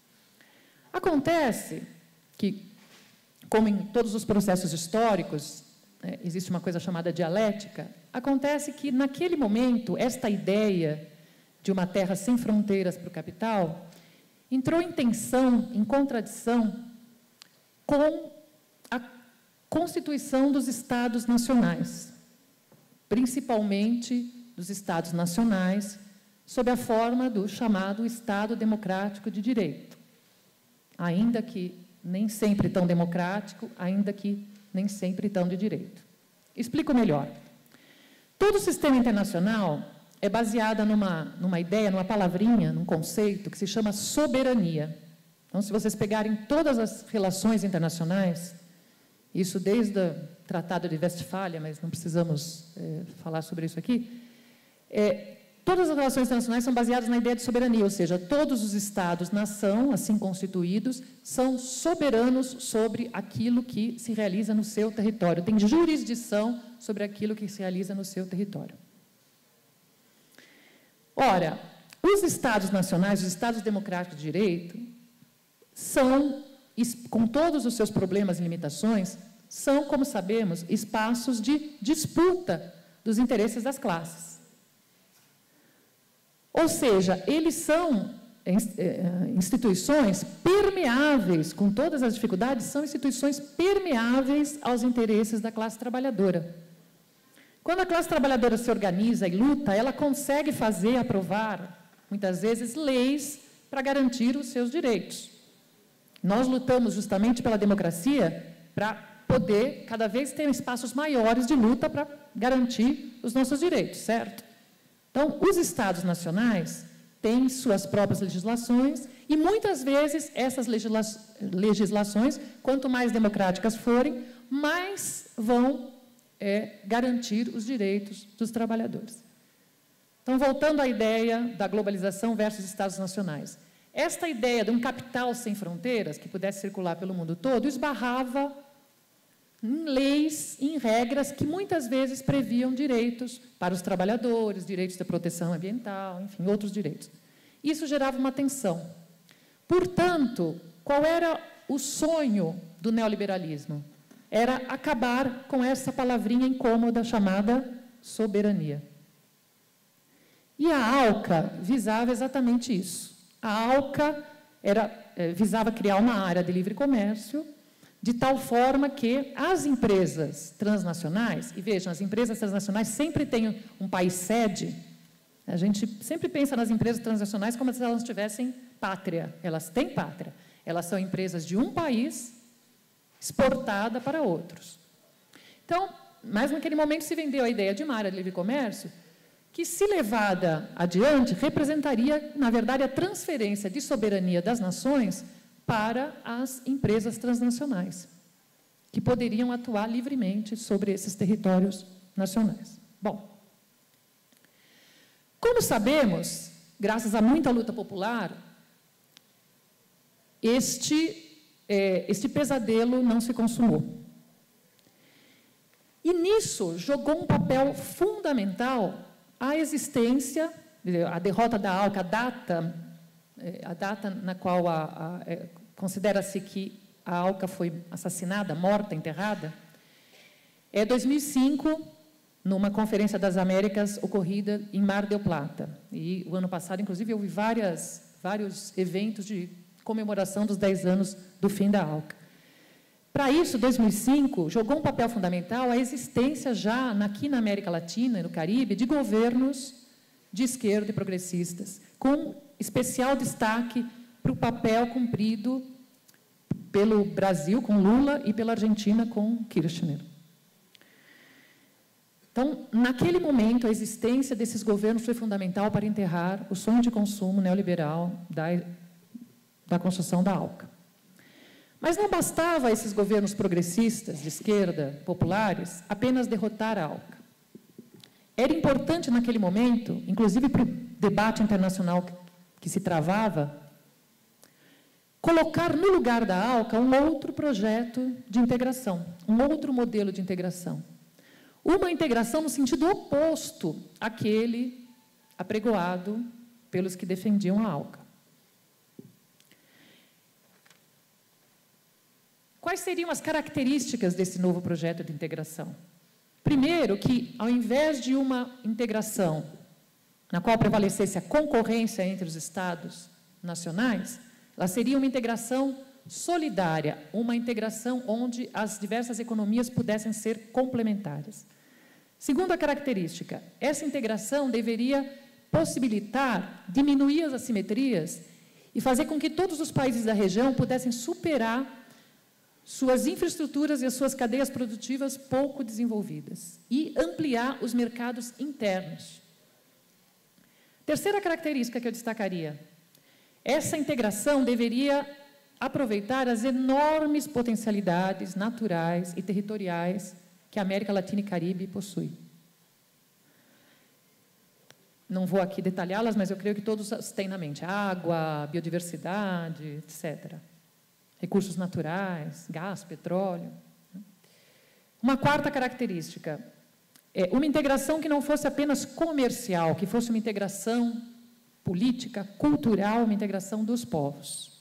Acontece que, como em todos os processos históricos, né, existe uma coisa chamada dialética, acontece que, naquele momento, esta ideia de uma terra sem fronteiras para o capital entrou em tensão, em contradição com a constituição dos Estados nacionais, principalmente dos Estados nacionais, sob a forma do chamado Estado Democrático de Direito, ainda que nem sempre tão democrático, ainda que nem sempre tão de direito. Explico melhor. Todo o sistema internacional é baseado numa, numa ideia, numa palavrinha, num conceito que se chama soberania. Então, se vocês pegarem todas as relações internacionais, isso desde o Tratado de Westfália, mas não precisamos é, falar sobre isso aqui, é, todas as relações internacionais são baseadas na ideia de soberania, ou seja, todos os Estados-nação, assim constituídos, são soberanos sobre aquilo que se realiza no seu território, têm jurisdição sobre aquilo que se realiza no seu território. Ora, os Estados nacionais, os Estados democráticos de direito, são, com todos os seus problemas e limitações, são, como sabemos, espaços de disputa dos interesses das classes. Ou seja, eles são instituições permeáveis, com todas as dificuldades, são instituições permeáveis aos interesses da classe trabalhadora. Quando a classe trabalhadora se organiza e luta, ela consegue fazer, aprovar, muitas vezes, leis para garantir os seus direitos. Nós lutamos justamente pela democracia para poder, cada vez, ter espaços maiores de luta para garantir os nossos direitos, certo? Então, os Estados nacionais têm suas próprias legislações e, muitas vezes, essas legisla legislações, quanto mais democráticas forem, mais vão é, garantir os direitos dos trabalhadores. Então, voltando à ideia da globalização versus Estados nacionais. Esta ideia de um capital sem fronteiras, que pudesse circular pelo mundo todo, esbarrava em leis, em regras que muitas vezes previam direitos para os trabalhadores, direitos de proteção ambiental, enfim, outros direitos. Isso gerava uma tensão. Portanto, qual era o sonho do neoliberalismo? Era acabar com essa palavrinha incômoda chamada soberania. E a ALCA visava exatamente isso. A ALCA era, eh, visava criar uma área de livre comércio, de tal forma que as empresas transnacionais, e vejam, as empresas transnacionais sempre têm um país sede, a gente sempre pensa nas empresas transnacionais como se elas tivessem pátria, elas têm pátria, elas são empresas de um país exportada para outros. Então, mas naquele momento se vendeu a ideia de uma área de livre comércio que, se levada adiante, representaria, na verdade, a transferência de soberania das nações para as empresas transnacionais, que poderiam atuar livremente sobre esses territórios nacionais. Bom, como sabemos, graças a muita luta popular, este, é, este pesadelo não se consumou. E nisso jogou um papel fundamental a existência, a derrota da ALCA, a data, a data na qual a, a, é, considera-se que a ALCA foi assassinada, morta, enterrada, é dois mil e cinco, numa Conferência das Américas ocorrida em Mar del Plata. E o ano passado, inclusive, houve várias, vários eventos de comemoração dos dez anos do fim da ALCA. Para isso, dois mil e cinco jogou um papel fundamental a existência já aqui na América Latina e no Caribe de governos de esquerda e progressistas, com especial destaque para o papel cumprido pelo Brasil com Lula e pela Argentina com Kirchner. Então, naquele momento, a existência desses governos foi fundamental para enterrar o sonho de consumo neoliberal da, da construção da ALCA. Mas não bastava a esses governos progressistas, de esquerda, populares, apenas derrotar a ALCA. Era importante, naquele momento, inclusive para o debate internacional que, que se travava, colocar no lugar da ALCA um outro projeto de integração, um outro modelo de integração. Uma integração no sentido oposto àquele apregoado pelos que defendiam a ALCA. Quais seriam as características desse novo projeto de integração? Primeiro, que, ao invés de uma integração na qual prevalecesse a concorrência entre os Estados nacionais, ela seria uma integração solidária, uma integração onde as diversas economias pudessem ser complementares. Segunda característica, essa integração deveria possibilitar diminuir as assimetrias e fazer com que todos os países da região pudessem superar suas infraestruturas e as suas cadeias produtivas pouco desenvolvidas e ampliar os mercados internos. Terceira característica que eu destacaria, essa integração deveria aproveitar as enormes potencialidades naturais e territoriais que a América Latina e Caribe possui. Não vou aqui detalhá-las, mas eu creio que todos as têm na mente. Água, biodiversidade, etcétera. Recursos naturais, gás, petróleo. Uma quarta característica, é uma integração que não fosse apenas comercial, que fosse uma integração política, cultural, uma integração dos povos.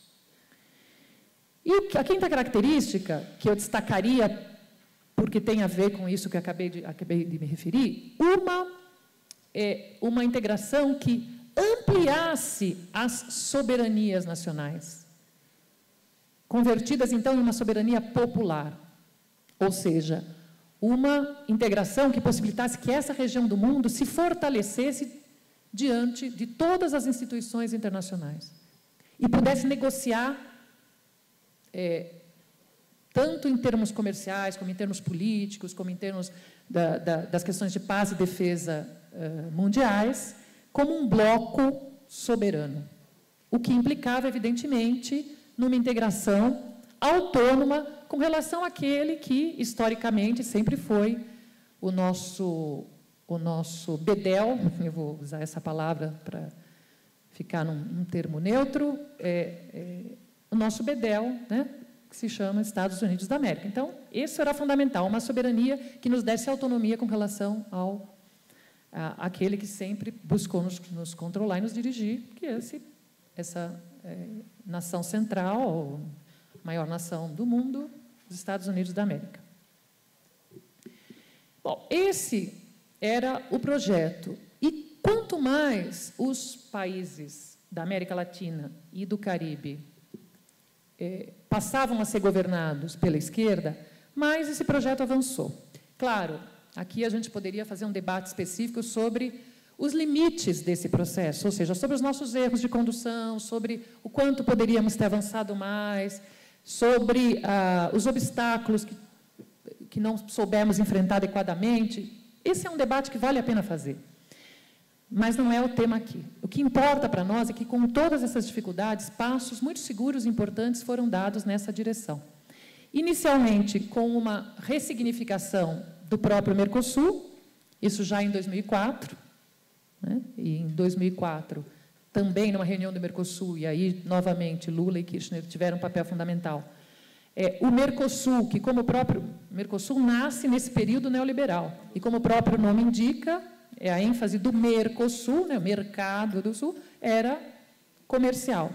E a quinta característica, que eu destacaria, porque tem a ver com isso que eu acabei de, acabei de me referir, uma, é, uma integração que ampliasse as soberanias nacionais, convertidas, então, em uma soberania popular, ou seja, uma integração que possibilitasse que essa região do mundo se fortalecesse diante de todas as instituições internacionais e pudesse negociar, é, tanto em termos comerciais, como em termos políticos, como em termos da, da, das questões de paz e defesa uh, mundiais, como um bloco soberano, o que implicava, evidentemente, numa integração autônoma com relação àquele que, historicamente, sempre foi o nosso, o nosso bedel, eu vou usar essa palavra para ficar num, num termo neutro, é, é, o nosso bedel, né, que se chama Estados Unidos da América. Então, isso era fundamental, uma soberania que nos desse autonomia com relação ao a, àquele que sempre buscou nos, nos controlar e nos dirigir, que é esse, essa é, nação central, maior nação do mundo, os Estados Unidos da América. Bom, esse era o projeto. E quanto mais os países da América Latina e do Caribe eh, passavam a ser governados pela esquerda, mais esse projeto avançou. Claro, aqui a gente poderia fazer um debate específico sobre os limites desse processo, ou seja, sobre os nossos erros de condução, sobre o quanto poderíamos ter avançado mais, sobre ah, os obstáculos que, que não soubemos enfrentar adequadamente. Esse é um debate que vale a pena fazer. mas não é o tema aqui. O que importa para nós é que, com todas essas dificuldades, passos muito seguros e importantes foram dados nessa direção. Inicialmente, com uma ressignificação do próprio Mercosul, isso já em dois mil e quatro, né? E em dois mil e quatro, também numa reunião do Mercosul, e aí, novamente, Lula e Kirchner tiveram um papel fundamental. É, o Mercosul, que como o próprio Mercosul nasce nesse período neoliberal, e como o próprio nome indica, é a ênfase do Mercosul, né, o mercado do Sul, era comercial.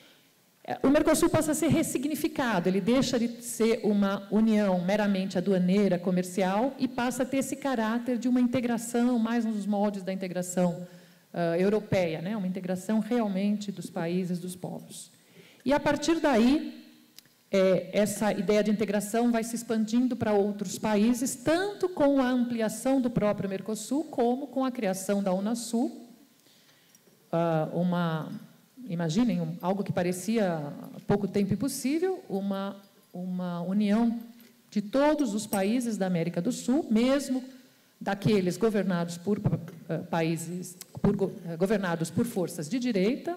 O Mercosul passa a ser ressignificado, ele deixa de ser uma união meramente aduaneira, comercial, e passa a ter esse caráter de uma integração, mais nos moldes da integração uh, europeia, né, uma integração realmente dos países, dos povos. E, a partir daí, é, essa ideia de integração vai se expandindo para outros países, tanto com a ampliação do próprio Mercosul, como com a criação da Unasul, uh, uma... Imaginem, um, algo que parecia há pouco tempo impossível, uma, uma união de todos os países da América do Sul, mesmo daqueles governados por uh, países, por, uh, governados por forças de direita.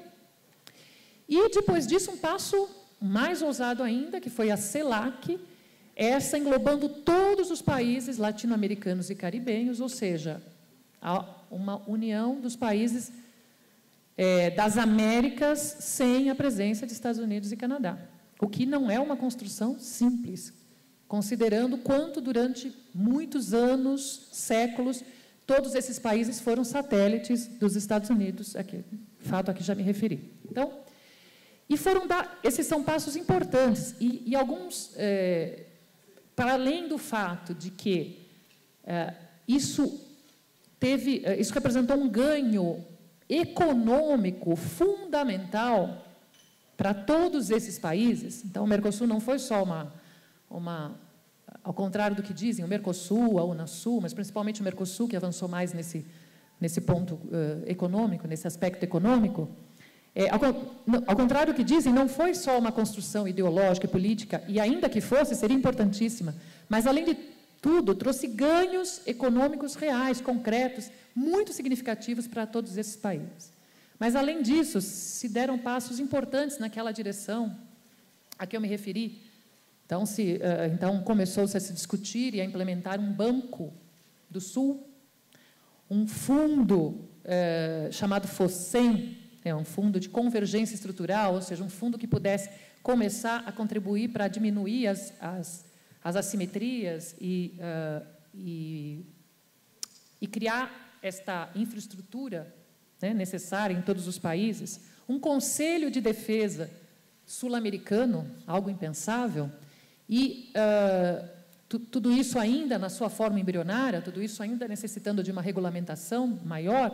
E, depois disso, um passo mais ousado ainda, que foi a CELAC, essa englobando todos os países latino-americanos e caribenhos, ou seja, uma união dos países É, das Américas sem a presença de Estados Unidos e Canadá, o que não é uma construção simples, considerando quanto durante muitos anos, séculos, todos esses países foram satélites dos Estados Unidos, aqui, fato a que já me referi. Então, e foram dar, esses são passos importantes, e, e alguns, é, para além do fato de que é, isso teve, isso representou um ganho econômico fundamental para todos esses países. Então, o Mercosul não foi só uma, uma, ao contrário do que dizem, o Mercosul, a Unasul, mas principalmente o Mercosul, que avançou mais nesse, nesse ponto uh, econômico, nesse aspecto econômico. É, ao, ao contrário do que dizem, não foi só uma construção ideológica e política, e ainda que fosse, seria importantíssima, mas, além de tudo, trouxe ganhos econômicos reais, concretos, muito significativos para todos esses países. Mas, além disso, se deram passos importantes naquela direção a que eu me referi. Então, se, então começou-se a se discutir e a implementar um Banco do Sul, um fundo eh, chamado FOSEM, é um fundo de convergência estrutural, ou seja, um fundo que pudesse começar a contribuir para diminuir as, as, as assimetrias e, uh, e, e criar esta infraestrutura, né, necessária em todos os países, um Conselho de Defesa sul-americano, algo impensável, e uh, tu, tudo isso ainda na sua forma embrionária, tudo isso ainda necessitando de uma regulamentação maior,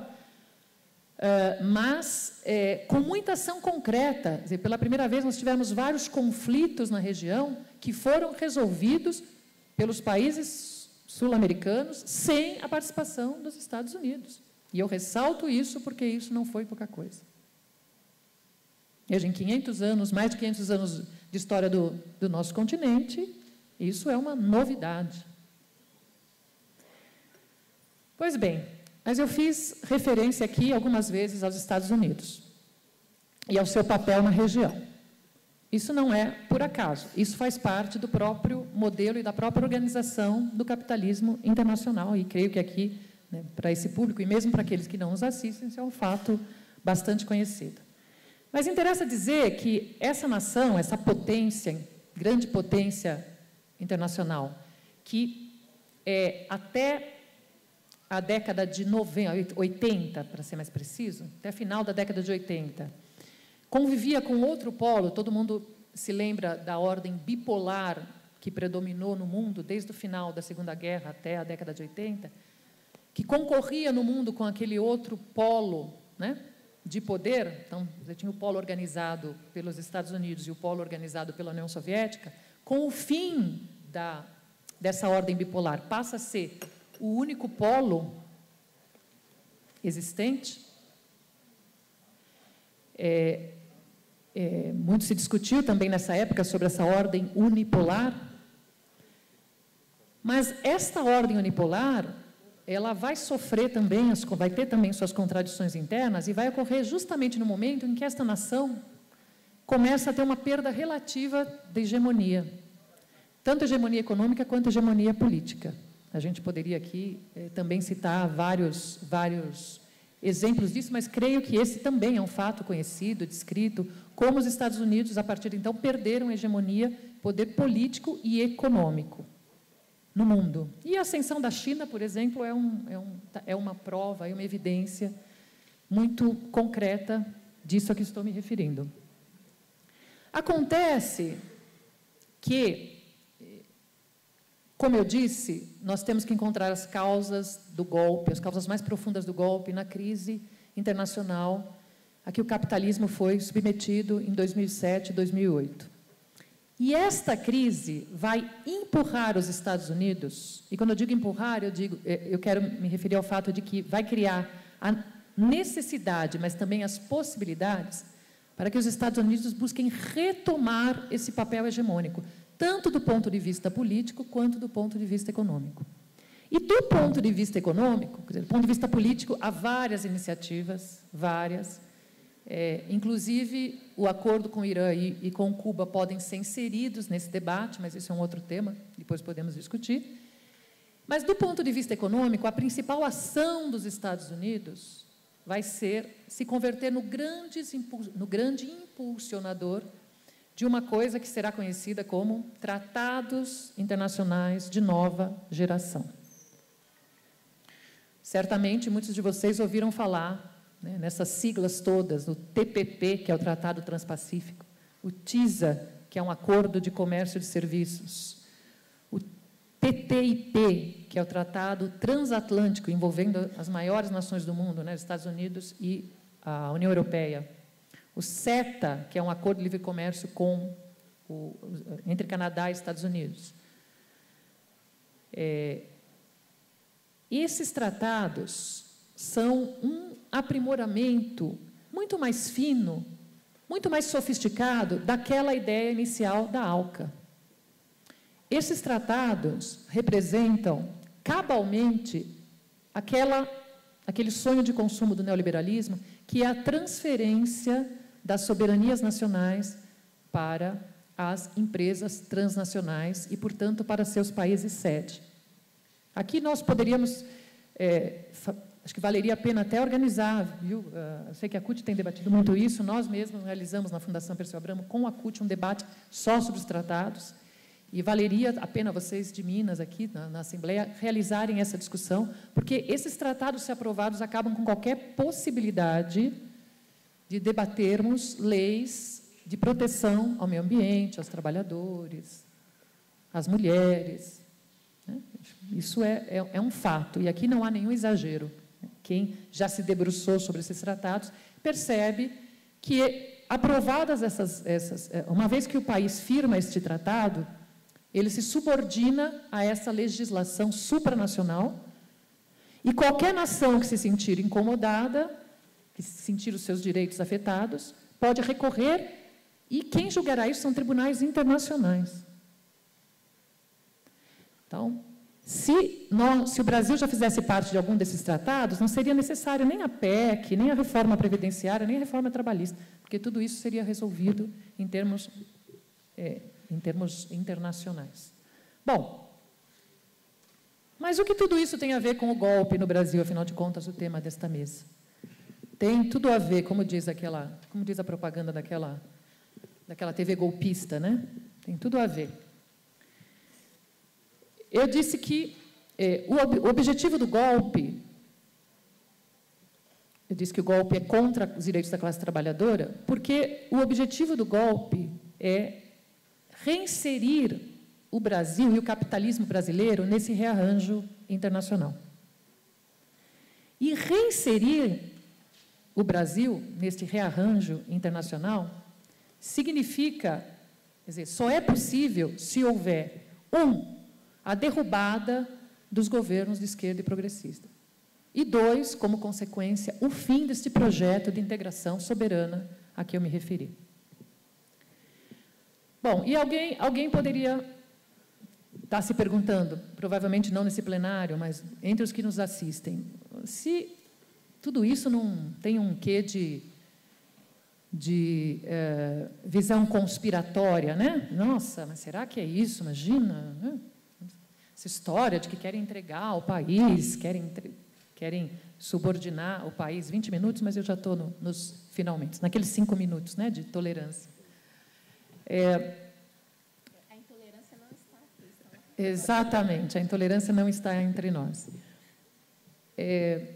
uh, mas é, com muita ação concreta. Quer dizer, pela primeira vez nós tivemos vários conflitos na região que foram resolvidos pelos países sul-americanos, sem a participação dos Estados Unidos. E eu ressalto isso porque isso não foi pouca coisa. Veja, em quinhentos anos, mais de quinhentos anos de história do, do nosso continente, isso é uma novidade. Pois bem, mas eu fiz referência aqui algumas vezes aos Estados Unidos e ao seu papel na região. Isso não é por acaso, isso faz parte do próprio modelo e da própria organização do capitalismo internacional, e creio que aqui, né, para esse público, e mesmo para aqueles que não nos assistem, isso é um fato bastante conhecido. Mas interessa dizer que essa nação, essa potência, grande potência internacional, que é, até a década de noventa, oitenta, para ser mais preciso, até a final da década de oitenta, convivia com outro polo, todo mundo se lembra da ordem bipolar que predominou no mundo desde o final da Segunda Guerra até a década de oitenta, que concorria no mundo com aquele outro polo, né, de poder. Então, você tinha o polo organizado pelos Estados Unidos e o polo organizado pela União Soviética. Com o fim da, dessa ordem bipolar, passa a ser o único polo existente. É, é, muito se discutiu também nessa época sobre essa ordem unipolar, mas esta ordem unipolar ela vai sofrer também, vai ter também suas contradições internas e vai ocorrer justamente no momento em que esta nação começa a ter uma perda relativa de hegemonia, tanto hegemonia econômica quanto hegemonia política. A gente poderia aqui eh, também citar vários, vários exemplos disso, mas creio que esse também é um fato conhecido, descrito, como os Estados Unidos, a partir de então, perderam hegemonia, poder político e econômico no mundo. E a ascensão da China, por exemplo, é, um, é, um, é uma prova, é uma evidência muito concreta disso a que estou me referindo. Acontece que, como eu disse, nós temos que encontrar as causas do golpe, as causas mais profundas do golpe na crise internacional a que o capitalismo foi submetido em dois mil e sete, dois mil e oito. E esta crise vai empurrar os Estados Unidos, e quando eu digo empurrar, eu digo, eu quero me referir ao fato de que vai criar a necessidade, mas também as possibilidades para que os Estados Unidos busquem retomar esse papel hegemônico, tanto do ponto de vista político quanto do ponto de vista econômico. E do ponto de vista econômico, quer dizer, do ponto de vista político, há várias iniciativas, várias, é, inclusive o acordo com o Irã e, e com Cuba podem ser inseridos nesse debate, mas isso é um outro tema, depois podemos discutir. Mas, do ponto de vista econômico, a principal ação dos Estados Unidos vai ser se converter no grande, no grande impulsionador de uma coisa que será conhecida como Tratados Internacionais de Nova Geração. Certamente, muitos de vocês ouviram falar, né, nessas siglas todas, o T P P, que é o Tratado Transpacífico, o TISA, que é um acordo de comércio de serviços, o T T I P, que é o Tratado Transatlântico, envolvendo as maiores nações do mundo, né, os Estados Unidos e a União Europeia, o CETA, que é um acordo de livre comércio com o, entre Canadá e Estados Unidos. É, esses tratados são um aprimoramento muito mais fino, muito mais sofisticado daquela ideia inicial da ALCA. Esses tratados representam cabalmente aquela, aquele sonho de consumo do neoliberalismo, que é a transferência das soberanias nacionais para as empresas transnacionais e, portanto, para seus países sede. Aqui nós poderíamos, é, acho que valeria a pena até organizar, viu? Eu sei que a C U T tem debatido muito isso, nós mesmos realizamos na Fundação Perseu Abramo com a C U T um debate só sobre os tratados, e valeria a pena vocês de Minas, aqui na, na Assembleia, realizarem essa discussão, porque esses tratados, se aprovados, acabam com qualquer possibilidade de debatermos leis de proteção ao meio ambiente, aos trabalhadores, às mulheres. Né? Isso é, é, é um fato, e aqui não há nenhum exagero. Quem já se debruçou sobre esses tratados percebe que, aprovadas essas, essas... Uma vez que o país firma este tratado, ele se subordina a essa legislação supranacional, e qualquer nação que se sentir incomodada, que se sentir os seus direitos afetados, pode recorrer, e quem julgará isso são tribunais internacionais. Então, se, nós, se o Brasil já fizesse parte de algum desses tratados, não seria necessário nem a P E C, nem a reforma previdenciária, nem a reforma trabalhista, porque tudo isso seria resolvido em termos... É, em termos internacionais. Bom, mas o que tudo isso tem a ver com o golpe no Brasil, afinal de contas, o tema desta mesa? Tem tudo a ver, como diz aquela, como diz a propaganda daquela, daquela T V golpista, né? Tem tudo a ver. Eu disse que é, o, ob, o objetivo do golpe, eu disse que o golpe é contra os direitos da classe trabalhadora, porque o objetivo do golpe é reinserir o Brasil e o capitalismo brasileiro nesse rearranjo internacional. E reinserir o Brasil neste rearranjo internacional significa, quer dizer, só é possível se houver, um, a derrubada dos governos de esquerda e progressista, e dois, como consequência, o fim deste projeto de integração soberana a que eu me referi. Bom, e alguém, alguém poderia está se perguntando, provavelmente não nesse plenário, mas entre os que nos assistem, se tudo isso não tem um quê de, de é, visão conspiratória, né? Nossa, mas será que é isso? Imagina, né? Essa história de que querem entregar o país, querem, querem subordinar o país. vinte minutos, mas eu já estou no, nos finalmente, naqueles cinco minutos, né, de tolerância. É, Exatamente, a intolerância não está entre nós. É,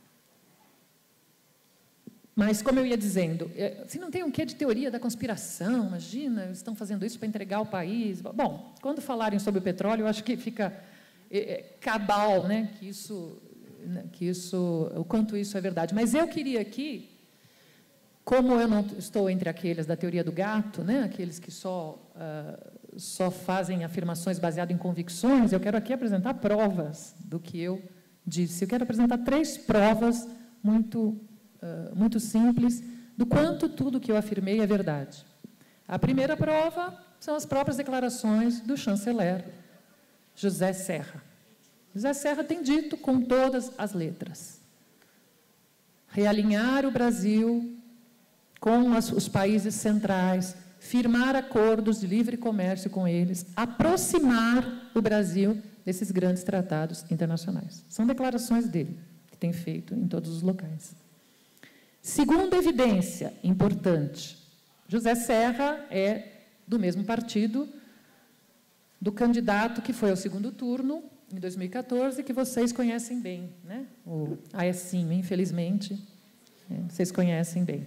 mas, como eu ia dizendo, é, se não tem um quê de teoria da conspiração, imagina, eles estão fazendo isso para entregar o país. Bom, quando falarem sobre o petróleo, eu acho que fica é, cabal, né, que isso, que isso, o quanto isso é verdade. Mas eu queria aqui, como eu não estou entre aqueles da teoria do gato, né, aqueles que só... Uh, só fazem afirmações baseadas em convicções, eu quero aqui apresentar provas do que eu disse. Eu quero apresentar três provas muito, uh, muito simples do quanto tudo que eu afirmei é verdade. A primeira prova são as próprias declarações do chanceler José Serra. José Serra tem dito com todas as letras: realinhar o Brasil com as, os países centrais, firmar acordos de livre comércio com eles, aproximar o Brasil desses grandes tratados internacionais. São declarações dele, que tem feito em todos os locais. Segunda evidência importante: José Serra é do mesmo partido do candidato que foi ao segundo turno, em dois mil e quatorze, que vocês conhecem bem, né? O Aécio, infelizmente, é, vocês conhecem bem.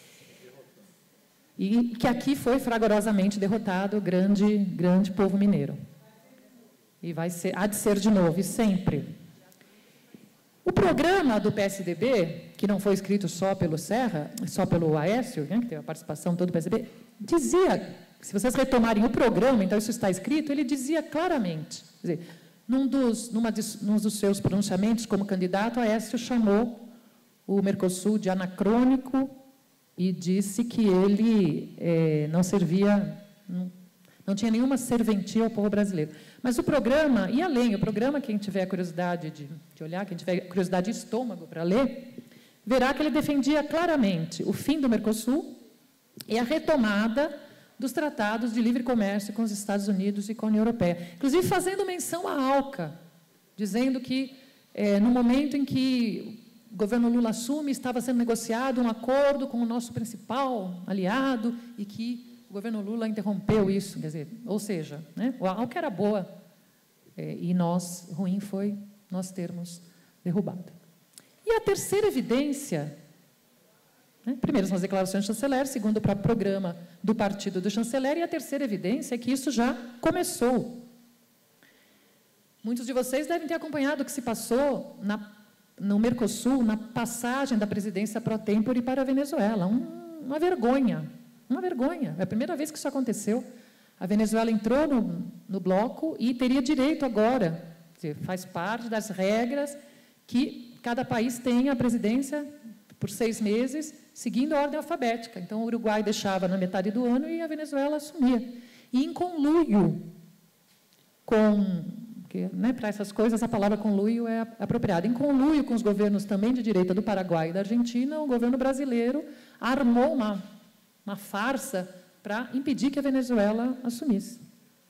E que aqui foi fragorosamente derrotado o grande, grande povo mineiro. E vai ser, há de ser de novo, e sempre. O programa do P S D B, que não foi escrito só pelo Serra, só pelo Aécio, né, que teve a participação toda do P S D B, dizia, se vocês retomarem o programa, então isso está escrito, ele dizia claramente, quer dizer, num dos, numa de, num dos seus pronunciamentos como candidato, Aécio chamou o Mercosul de anacrônico, e disse que ele é, não servia, não, não tinha nenhuma serventia ao povo brasileiro. Mas o programa, e além, o programa, quem tiver curiosidade de, de olhar, quem tiver curiosidade de estômago para ler, verá que ele defendia claramente o fim do Mercosul e a retomada dos tratados de livre comércio com os Estados Unidos e com a União Europeia. Inclusive fazendo menção à ALCA, dizendo que, é, no momento em que o governo Lula assume, estava sendo negociado um acordo com o nosso principal aliado e que o governo Lula interrompeu isso, quer dizer, ou seja, né, a ALCA era boa é, e nós, ruim foi nós termos derrubado. E a terceira evidência, né, primeiro são as declarações do chanceler, segundo o próprio programa do partido do chanceler, e a terceira evidência é que isso já começou. Muitos de vocês devem ter acompanhado o que se passou na no Mercosul, na passagem da presidência pro tempore para a Venezuela. Um, uma vergonha, uma vergonha. É a primeira vez que isso aconteceu. A Venezuela entrou no, no bloco e teria direito agora, quer dizer, faz parte das regras que cada país tem a presidência por seis meses, seguindo a ordem alfabética. Então, o Uruguai deixava na metade do ano e a Venezuela assumia. E em conluio com... Porque, né, para essas coisas, a palavra conluio é apropriada. Em conluio com os governos também de direita do Paraguai e da Argentina, o governo brasileiro armou uma, uma farsa para impedir que a Venezuela assumisse.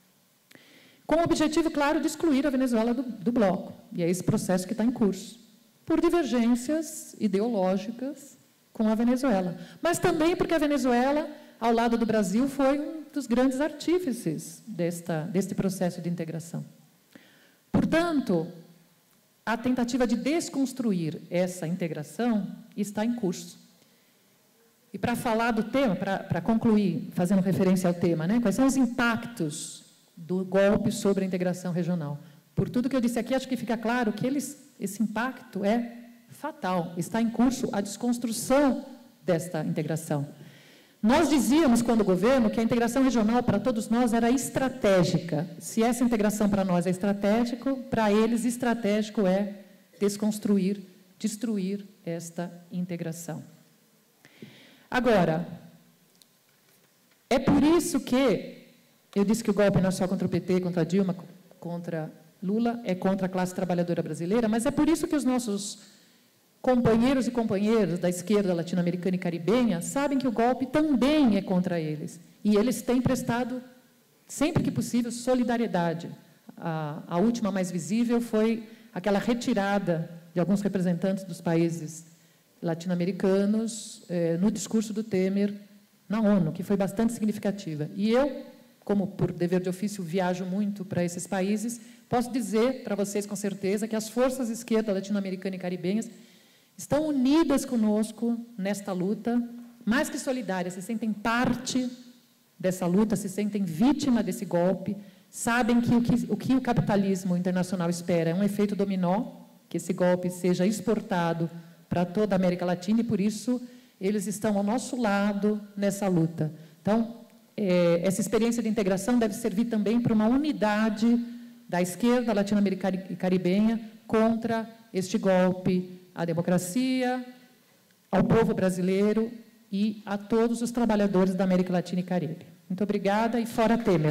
Com o objetivo, claro, de excluir a Venezuela do, do bloco. E é esse processo que está em curso. Por divergências ideológicas com a Venezuela. Mas também porque a Venezuela, ao lado do Brasil, foi um dos grandes artífices desta, deste processo de integração. Portanto, a tentativa de desconstruir essa integração está em curso. E para falar do tema, para, para concluir, fazendo referência ao tema, né, quais são os impactos do golpe sobre a integração regional? Por tudo que eu disse aqui, acho que fica claro que eles, esse impacto é fatal. Está em curso a desconstrução desta integração. Nós dizíamos, quando governo, que a integração regional para todos nós era estratégica. Se essa integração para nós é estratégico, para eles estratégico é desconstruir, destruir esta integração. Agora, é por isso que eu disse que o golpe não é só contra o P T, contra a Dilma, contra Lula, é contra a classe trabalhadora brasileira, mas é por isso que os nossos companheiros e companheiras da esquerda latino-americana e caribenha sabem que o golpe também é contra eles. E eles têm prestado, sempre que possível, solidariedade. A, a última mais visível foi aquela retirada de alguns representantes dos países latino-americanos eh, no discurso do Temer na ONU, que foi bastante significativa. E eu, como por dever de ofício viajo muito para esses países, posso dizer para vocês com certeza que as forças esquerda latino-americana e caribenhas estão unidas conosco nesta luta, mais que solidárias, se sentem parte dessa luta, se sentem vítima desse golpe, sabem que o que o, que o capitalismo internacional espera é um efeito dominó, que esse golpe seja exportado para toda a América Latina, e, por isso, eles estão ao nosso lado nessa luta. Então, é, essa experiência de integração deve servir também para uma unidade da esquerda latino-americana e caribenha contra este golpe à democracia, ao povo brasileiro e a todos os trabalhadores da América Latina e Caribe. Muito obrigada e fora Temer.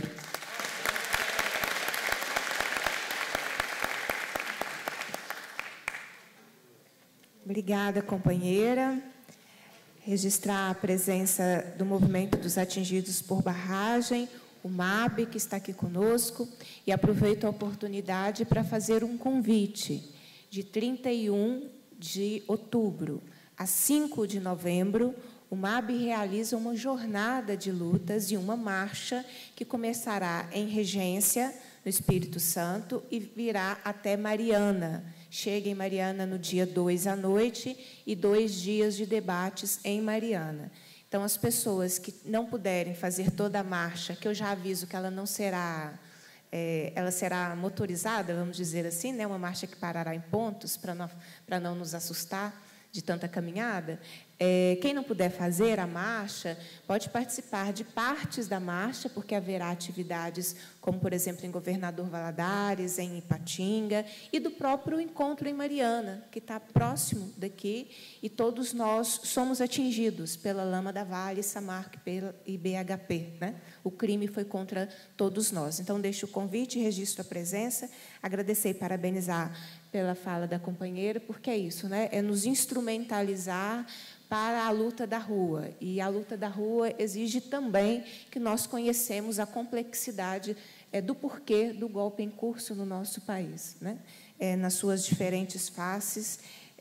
Obrigada, companheira. Registrar a presença do Movimento dos Atingidos por Barragem, o MAB, que está aqui conosco, e aproveito a oportunidade para fazer um convite. De trinta e um de outubro a cinco de novembro, o MAB realiza uma jornada de lutas e uma marcha que começará em Regência, no Espírito Santo, e virá até Mariana. Chega em Mariana no dia dois à noite e dois dias de debates em Mariana. Então, as pessoas que não puderem fazer toda a marcha, que eu já aviso que ela não será, é, ela será motorizada, vamos dizer assim, né, uma marcha que parará em pontos, para não, para não nos assustar de tanta caminhada. É, quem não puder fazer a marcha, pode participar de partes da marcha, porque haverá atividades como, por exemplo, em Governador Valadares, em Ipatinga, e do próprio encontro em Mariana, que está próximo daqui, e todos nós somos atingidos pela Lama da Vale, Samarco e B H P. Né? O crime foi contra todos nós. Então, deixo o convite, registro a presença, agradecer e parabenizar pela fala da companheira, porque é isso, né? É nos instrumentalizar para a luta da rua. E a luta da rua exige também que nós conhecemos a complexidade é, do porquê do golpe em curso no nosso país, né? É, nas suas diferentes faces,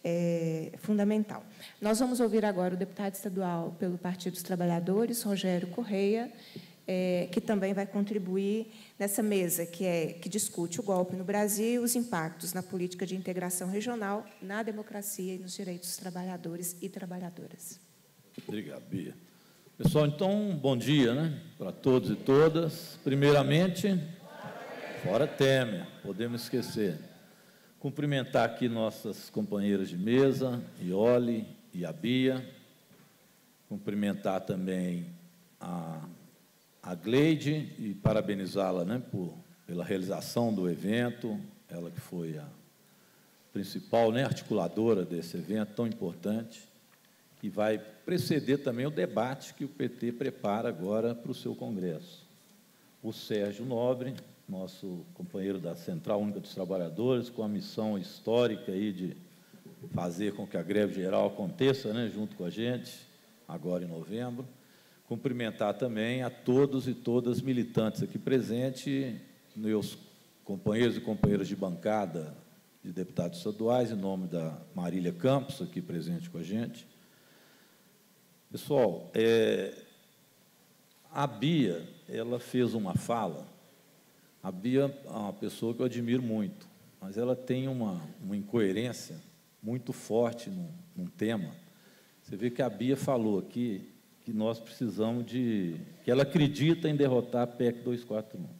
é fundamental. Nós vamos ouvir agora o deputado estadual pelo Partido dos Trabalhadores, Rogério Correia, é, que também vai contribuir nessa mesa que, é, que discute o golpe no Brasil e os impactos na política de integração regional, na democracia e nos direitos dos trabalhadores e trabalhadoras. Obrigado, Bia. Pessoal, então, bom dia, né, para todos e todas. Primeiramente, fora Temer, podemos esquecer. Cumprimentar aqui nossas companheiras de mesa, Iole e a Bia. Cumprimentar também a a Gleide e parabenizá-la, né, por, pela realização do evento, ela que foi a principal, né, articuladora desse evento tão importante, que vai preceder também o debate que o P T prepara agora para o seu congresso. O Sérgio Nobre, nosso companheiro da Central Única dos Trabalhadores, com a missão histórica aí de fazer com que a greve geral aconteça, né, junto com a gente, agora em novembro. Cumprimentar também a todos e todas militantes aqui presentes, meus companheiros e companheiras de bancada de deputados estaduais, em nome da Marília Campos, aqui presente com a gente. Pessoal, é, a Bia, ela fez uma fala. A Bia é uma pessoa que eu admiro muito, mas ela tem uma, uma incoerência muito forte num, num tema. Você vê que a Bia falou aqui que nós precisamos de... que ela acredita em derrotar a P E C duzentos e quarenta e um.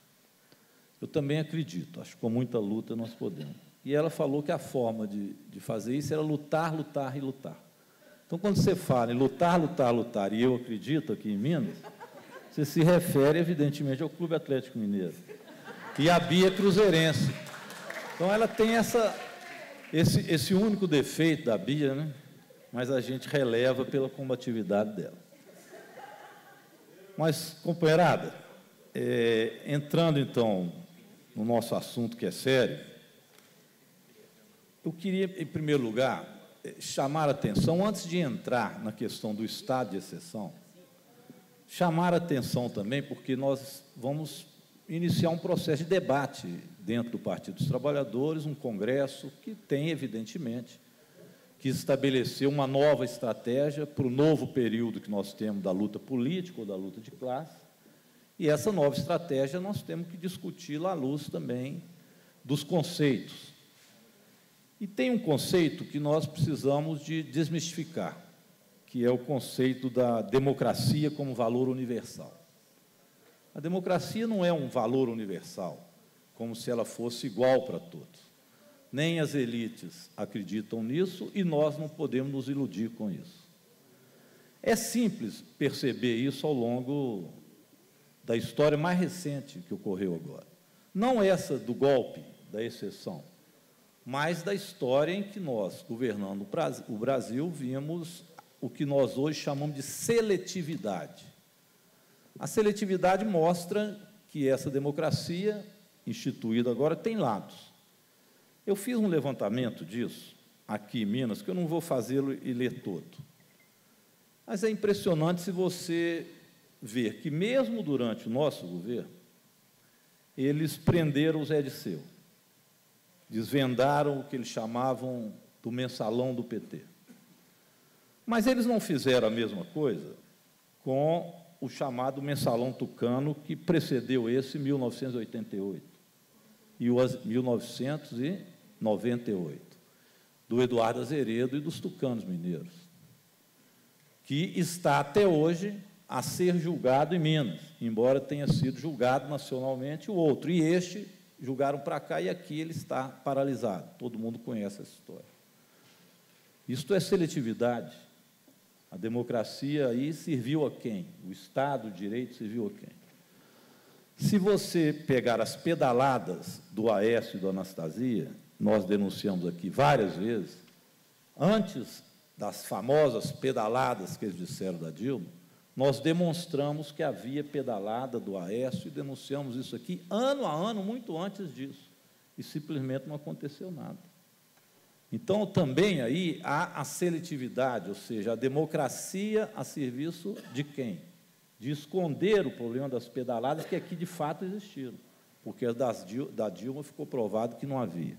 Eu também acredito, acho que com muita luta nós podemos. E ela falou que a forma de, de fazer isso era lutar, lutar e lutar. Então, quando você fala em lutar, lutar, lutar, e eu acredito aqui em Minas, você se refere, evidentemente, ao Clube Atlético Mineiro. E a Bia é cruzeirense. Então, ela tem essa, esse, esse único defeito da Bia, né? Mas a gente releva pela combatividade dela. Mas, companheirada, é, entrando, então, no nosso assunto, que é sério, eu queria, em primeiro lugar, chamar a atenção, antes de entrar na questão do estado de exceção, chamar a atenção também, porque nós vamos iniciar um processo de debate dentro do Partido dos Trabalhadores, um congresso que tem, evidentemente, que estabelecer uma nova estratégia para o novo período que nós temos da luta política ou da luta de classe, e essa nova estratégia nós temos que discuti-la à luz também dos conceitos. E tem um conceito que nós precisamos de desmistificar, que é o conceito da democracia como valor universal. A democracia não é um valor universal, como se ela fosse igual para todos. Nem as elites acreditam nisso e nós não podemos nos iludir com isso. É simples perceber isso ao longo da história mais recente que ocorreu agora. Não essa do golpe, da exceção, mas da história em que nós, governando o Brasil, vimos o que nós hoje chamamos de seletividade. A seletividade mostra que essa democracia, instituída agora, tem lados. Eu fiz um levantamento disso, aqui em Minas, que eu não vou fazê-lo e ler todo. Mas é impressionante se você ver que, mesmo durante o nosso governo, eles prenderam o Zé Disseu, desvendaram o que eles chamavam do mensalão do P T. Mas eles não fizeram a mesma coisa com o chamado mensalão tucano, que precedeu esse em mil novecentos e oitenta e oito e o mil novecentos e noventa e oito, do Eduardo Azeredo e dos tucanos mineiros, que está até hoje a ser julgado em Minas, embora tenha sido julgado nacionalmente o outro, e este julgaram para cá e aqui ele está paralisado. Todo mundo conhece essa história. Isto é seletividade. A democracia aí serviu a quem? O Estado, o direito serviu a quem? Se você pegar as pedaladas do Aécio e do Anastasia, nós denunciamos aqui várias vezes, antes das famosas pedaladas que eles disseram da Dilma, nós demonstramos que havia pedalada do Aécio e denunciamos isso aqui ano a ano, muito antes disso, e simplesmente não aconteceu nada. Então, também aí há a seletividade, ou seja, a democracia a serviço de quem? De esconder o problema das pedaladas, que aqui de fato existiram, porque as das, da Dilma ficou provado que não havia.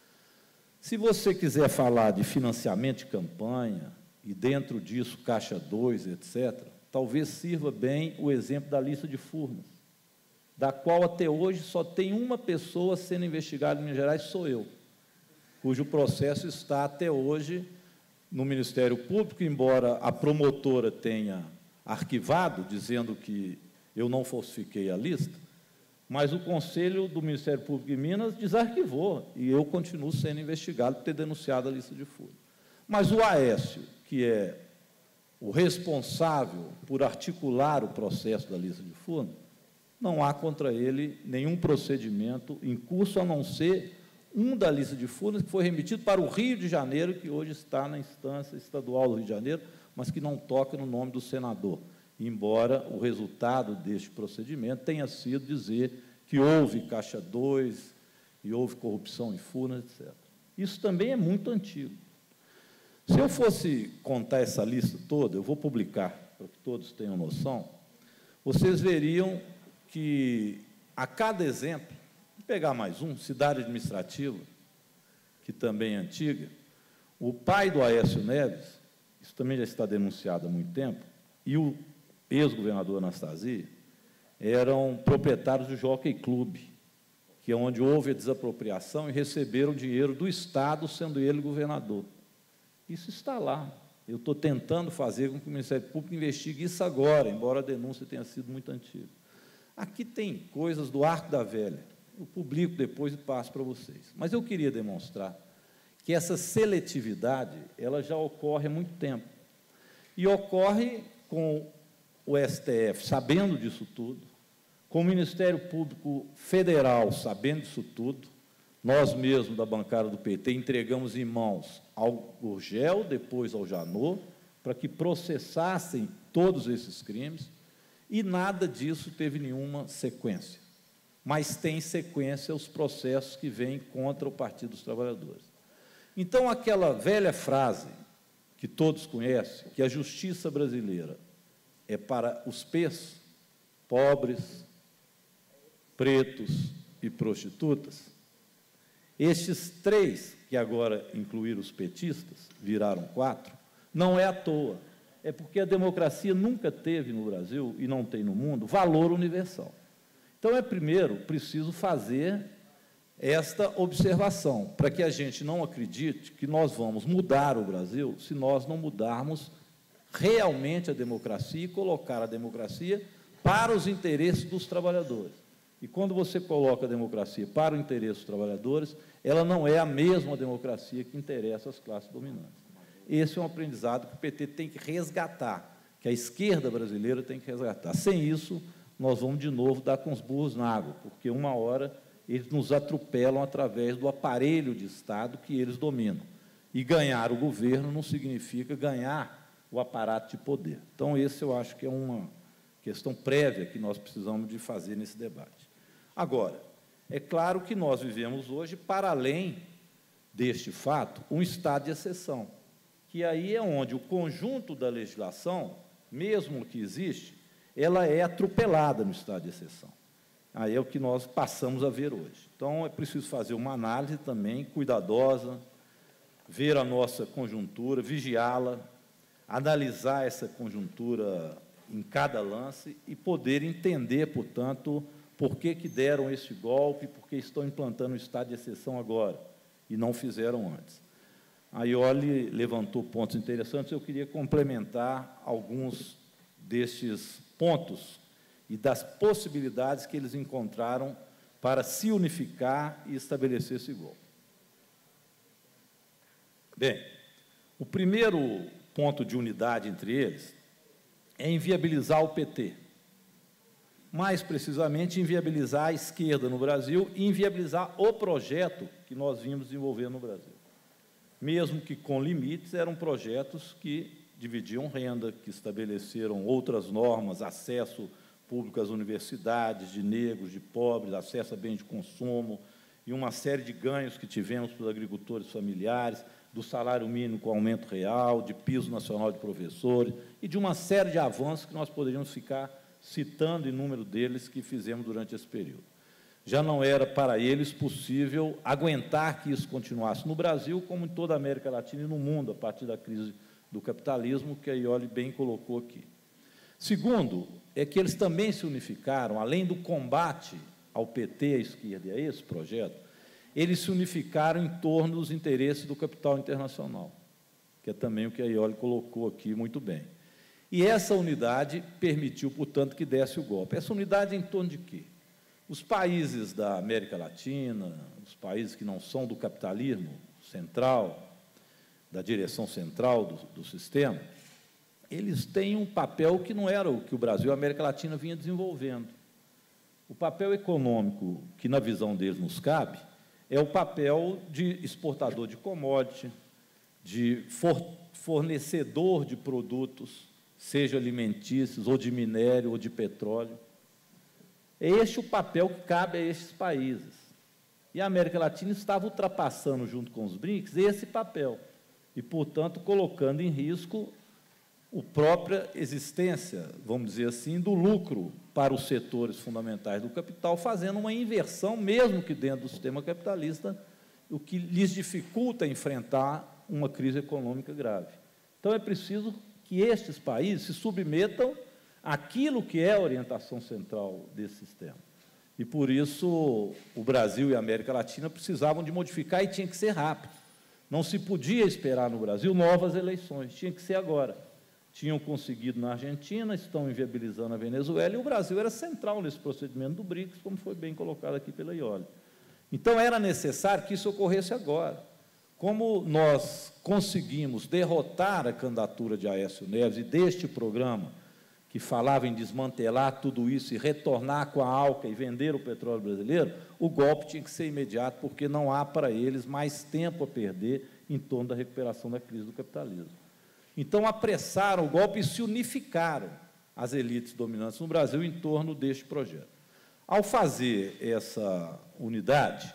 Se você quiser falar de financiamento de campanha, e dentro disso Caixa dois, etcétera, talvez sirva bem o exemplo da lista de Furnas, da qual até hoje só tem uma pessoa sendo investigada em Minas Gerais, sou eu, cujo processo está até hoje no Ministério Público, embora a promotora tenha arquivado, dizendo que eu não falsifiquei a lista, mas o Conselho do Ministério Público de Minas desarquivou, e eu continuo sendo investigado por ter denunciado a lista de Furnas. Mas o Aécio, que é o responsável por articular o processo da lista de Furnas, não há contra ele nenhum procedimento em curso, a não ser um da lista de Furnas, que foi remetido para o Rio de Janeiro, que hoje está na instância estadual do Rio de Janeiro, mas que não toca no nome do senador, embora o resultado deste procedimento tenha sido dizer que houve Caixa dois e houve corrupção em Furnas, etcétera. Isso também é muito antigo. Se eu fosse contar essa lista toda, eu vou publicar, para que todos tenham noção, vocês veriam que, a cada exemplo, vou pegar mais um, cidade administrativa, que também é antiga, o pai do Aécio Neves, isso também já está denunciado há muito tempo, e o ex-governador Anastasia, eram proprietários do Jockey Club, que é onde houve a desapropriação e receberam dinheiro do Estado, sendo ele governador. Isso está lá. Eu estou tentando fazer com que o Ministério Público investigue isso agora, embora a denúncia tenha sido muito antiga. Aqui tem coisas do Arco da Velha. Eu publico depois e passo para vocês. Mas eu queria demonstrar que essa seletividade ela já ocorre há muito tempo. E ocorre com o S T F sabendo disso tudo, com o Ministério Público Federal sabendo disso tudo. Nós mesmos, da bancada do P T, entregamos em mãos ao Gurgel, depois ao Janot, para que processassem todos esses crimes, e nada disso teve nenhuma sequência. mas tem em sequência os processos que vêm contra o Partido dos Trabalhadores. Então, aquela velha frase que todos conhecem, que a justiça brasileira é para os P's, pobres, pretos e prostitutas, estes três, que agora incluíram os petistas, viraram quatro, não é à toa, é porque a democracia nunca teve no Brasil, e não tem no mundo, valor universal. Então, é primeiro preciso fazer esta observação, para que a gente não acredite que nós vamos mudar o Brasil se nós não mudarmos realmente a democracia e colocar a democracia para os interesses dos trabalhadores. E quando você coloca a democracia para o interesse dos trabalhadores, ela não é a mesma democracia que interessa às classes dominantes. Esse é um aprendizado que o P T tem que resgatar, que a esquerda brasileira tem que resgatar. Sem isso, nós vamos de novo dar com os burros na água, porque uma hora eles nos atropelam através do aparelho de Estado que eles dominam. E ganhar o governo não significa ganhar o aparato de poder. Então, esse eu acho que é uma questão prévia que nós precisamos de fazer nesse debate. Agora, é claro que nós vivemos hoje, para além deste fato, um estado de exceção, que aí é onde o conjunto da legislação, mesmo que existe, ela é atropelada no estado de exceção. Aí é o que nós passamos a ver hoje. Então, é preciso fazer uma análise também cuidadosa, ver a nossa conjuntura, vigiá-la, analisar essa conjuntura em cada lance e poder entender, portanto, por que que deram esse golpe, por que estão implantando o estado de exceção agora e não fizeram antes. A Iole levantou pontos interessantes, eu queria complementar alguns destes pontos e das possibilidades que eles encontraram para se unificar e estabelecer esse golpe. Bem, o primeiro ponto de unidade entre eles é inviabilizar o P T. Mais precisamente, inviabilizar a esquerda no Brasil e inviabilizar o projeto que nós vimos desenvolver no Brasil. Mesmo que com limites, eram projetos que dividiam renda, que estabeleceram outras normas, acesso público às universidades, de negros, de pobres, acesso a bens de consumo, e uma série de ganhos que tivemos para os agricultores familiares, do salário mínimo com aumento real, de piso nacional de professores, e de uma série de avanços que nós poderíamos ficar citando inúmero deles que fizemos durante esse período. Já não era para eles possível aguentar que isso continuasse no Brasil, como em toda a América Latina e no mundo, a partir da crise do capitalismo, que a Iole bem colocou aqui. Segundo, é que eles também se unificaram, além do combate ao P T, à esquerda e a esse projeto, eles se unificaram em torno dos interesses do capital internacional, que é também o que a Iole colocou aqui muito bem. E essa unidade permitiu, portanto, que desse o golpe. Essa unidade em torno de quê? Os países da América Latina, os países que não são do capitalismo central, da direção central do, do sistema, eles têm um papel que não era o que o Brasil e a América Latina vinha desenvolvendo. O papel econômico que, na visão deles, nos cabe, é o papel de exportador de commodity, de for, fornecedor de produtos, seja alimentícios, ou de minério, ou de petróleo. É este o papel que cabe a estes países. E a América Latina estava ultrapassando, junto com os BRICS, esse papel, e, portanto, colocando em risco a própria existência, vamos dizer assim, do lucro para os setores fundamentais do capital, fazendo uma inversão, mesmo que dentro do sistema capitalista, o que lhes dificulta enfrentar uma crise econômica grave. Então, é preciso que estes países se submetam àquilo que é a orientação central desse sistema. E, por isso, o Brasil e a América Latina precisavam de modificar, e tinha que ser rápido. Não se podia esperar no Brasil novas eleições, tinha que ser agora. Tinham conseguido na Argentina, estão inviabilizando a Venezuela, e o Brasil era central nesse procedimento do BRICS, como foi bem colocado aqui pela Iole. Então, era necessário que isso ocorresse agora. Como nós conseguimos derrotar a candidatura de Aécio Neves e deste programa, que falava em desmantelar tudo isso e retornar com a Alca e vender o petróleo brasileiro, o golpe tinha que ser imediato, porque não há para eles mais tempo a perder em torno da recuperação da crise do capitalismo. Então, apressaram o golpe e se unificaram as elites dominantes no Brasil em torno deste projeto. Ao fazer essa unidade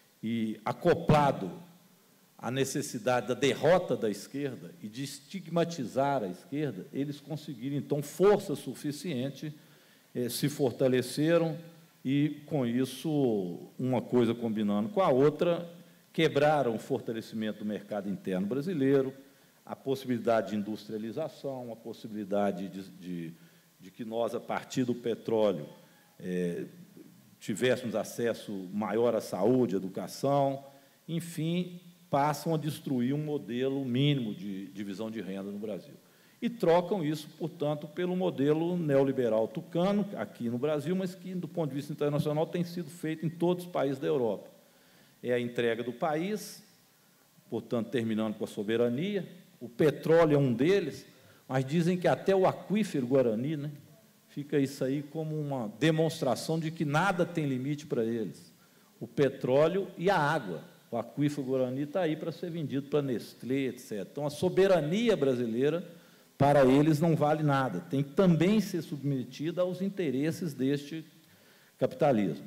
e acoplado à necessidade da derrota da esquerda e de estigmatizar a esquerda, eles conseguiram, então, força suficiente, eh, se fortaleceram e, com isso, uma coisa combinando com a outra, quebraram o fortalecimento do mercado interno brasileiro, a possibilidade de industrialização, a possibilidade de, de, de que nós, a partir do petróleo, é, tivéssemos acesso maior à saúde, à educação, enfim, passam a destruir um modelo mínimo de divisão de renda no Brasil. E trocam isso, portanto, pelo modelo neoliberal tucano, aqui no Brasil, mas que, do ponto de vista internacional, tem sido feito em todos os países da Europa. É a entrega do país, portanto, terminando com a soberania. O petróleo é um deles, mas dizem que até o aquífero Guarani, né, fica isso aí como uma demonstração de que nada tem limite para eles. O petróleo e a água. O aquífero Guarani está aí para ser vendido para Nestlé, etcétera. Então, a soberania brasileira, para eles, não vale nada. Tem que também ser submetida aos interesses deste capitalismo.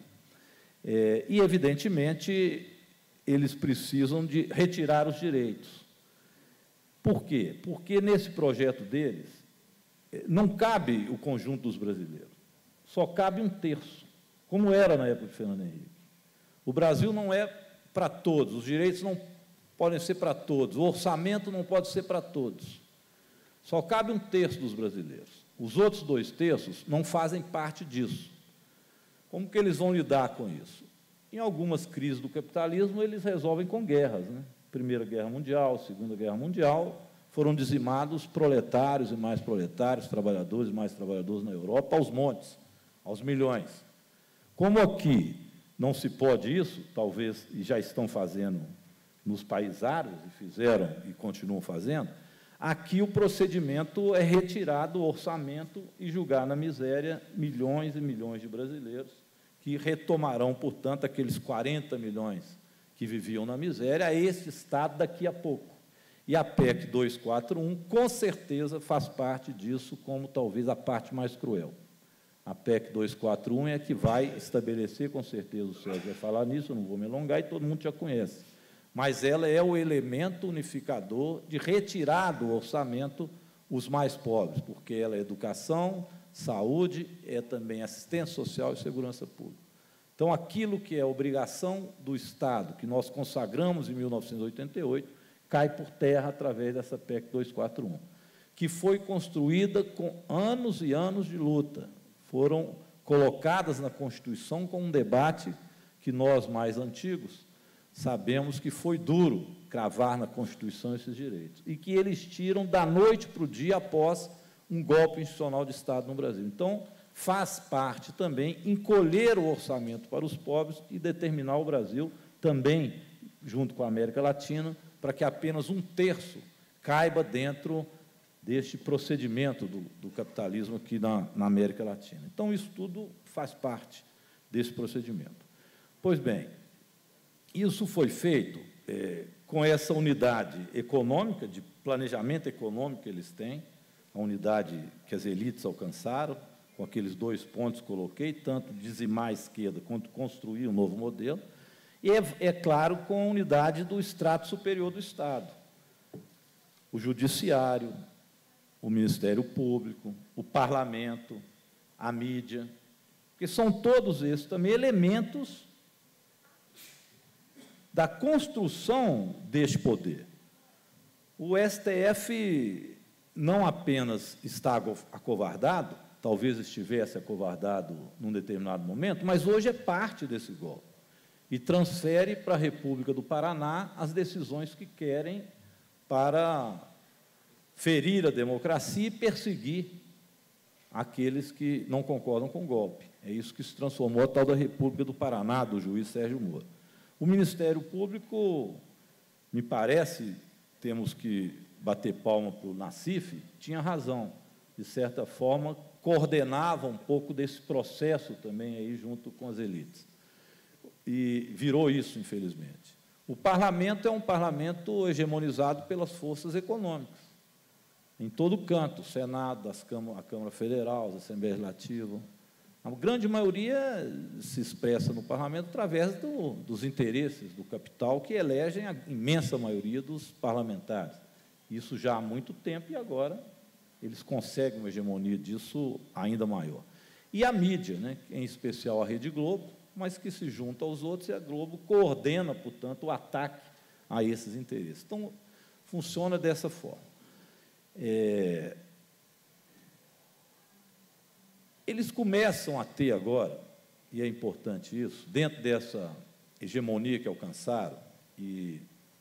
É, e, evidentemente, eles precisam de retirar os direitos. Por quê? Porque, nesse projeto deles, não cabe o conjunto dos brasileiros, só cabe um terço, como era na época de Fernando Henrique. O Brasil não é para todos, os direitos não podem ser para todos, o orçamento não pode ser para todos. Só cabe um terço dos brasileiros. Os outros dois terços não fazem parte disso. Como que eles vão lidar com isso? Em algumas crises do capitalismo, eles resolvem com guerras, né? Primeira Guerra Mundial, Segunda Guerra Mundial, foram dizimados proletários e mais proletários, trabalhadores e mais trabalhadores na Europa, aos montes, aos milhões. Como aqui não se pode isso, talvez, e já estão fazendo nos países árabes, e fizeram e continuam fazendo, aqui o procedimento é retirar do orçamento e julgar na miséria milhões e milhões de brasileiros, que retomarão, portanto, aqueles quarenta milhões que viviam na miséria, a esse Estado daqui a pouco. E a P E C duzentos e quarenta e um, com certeza, faz parte disso, como talvez a parte mais cruel. A P E C duzentos e quarenta e um é a que vai estabelecer, com certeza, o Sérgio vai falar nisso, eu não vou me alongar, e todo mundo já conhece. Mas ela é o elemento unificador de retirar do orçamento os mais pobres, porque ela é educação, saúde, é também assistência social e segurança pública. Então, aquilo que é obrigação do Estado, que nós consagramos em mil novecentos e oitenta e oito, cai por terra através dessa P E C duzentos e quarenta e um, que foi construída com anos e anos de luta. Foram colocadas na Constituição com um debate que nós, mais antigos, sabemos que foi duro cravar na Constituição esses direitos, e que eles tiram da noite para o dia após um golpe institucional de Estado no Brasil. Então, faz parte também encolher o orçamento para os pobres e determinar o Brasil também, junto com a América Latina, para que apenas um terço caiba dentro deste procedimento do, do capitalismo aqui na, na América Latina. Então, isso tudo faz parte desse procedimento. Pois bem, isso foi feito é, com essa unidade econômica, de planejamento econômico que eles têm, a unidade que as elites alcançaram, com aqueles dois pontos que coloquei, tanto dizimar a esquerda quanto construir um novo modelo, e, é, é claro, com a unidade do extrato superior do Estado, o Judiciário, o Ministério Público, o Parlamento, a mídia, que são todos esses também elementos da construção deste poder. O S T F não apenas está acovardado, talvez estivesse acovardado num determinado momento, mas hoje é parte desse golpe e transfere para a República do Paraná as decisões que querem para ferir a democracia e perseguir aqueles que não concordam com o golpe. É isso que se transformou a tal da República do Paraná, do juiz Sérgio Moro. O Ministério Público, me parece, temos que bater palma para o Nassif, tinha razão, de certa forma, coordenava um pouco desse processo também aí junto com as elites. E virou isso, infelizmente. O parlamento é um parlamento hegemonizado pelas forças econômicas, em todo canto, o Senado, as Câmara, a Câmara Federal, a Assembleia Legislativa, A grande maioria se expressa no parlamento através do, dos interesses do capital que elegem a imensa maioria dos parlamentares. Isso já há muito tempo e agora eles conseguem uma hegemonia disso ainda maior. E a mídia, né, em especial a Rede Globo, mas que se junta aos outros, e a Globo coordena, portanto, o ataque a esses interesses. Então, funciona dessa forma. É, eles começam a ter agora, e é importante isso, dentro dessa hegemonia que alcançaram e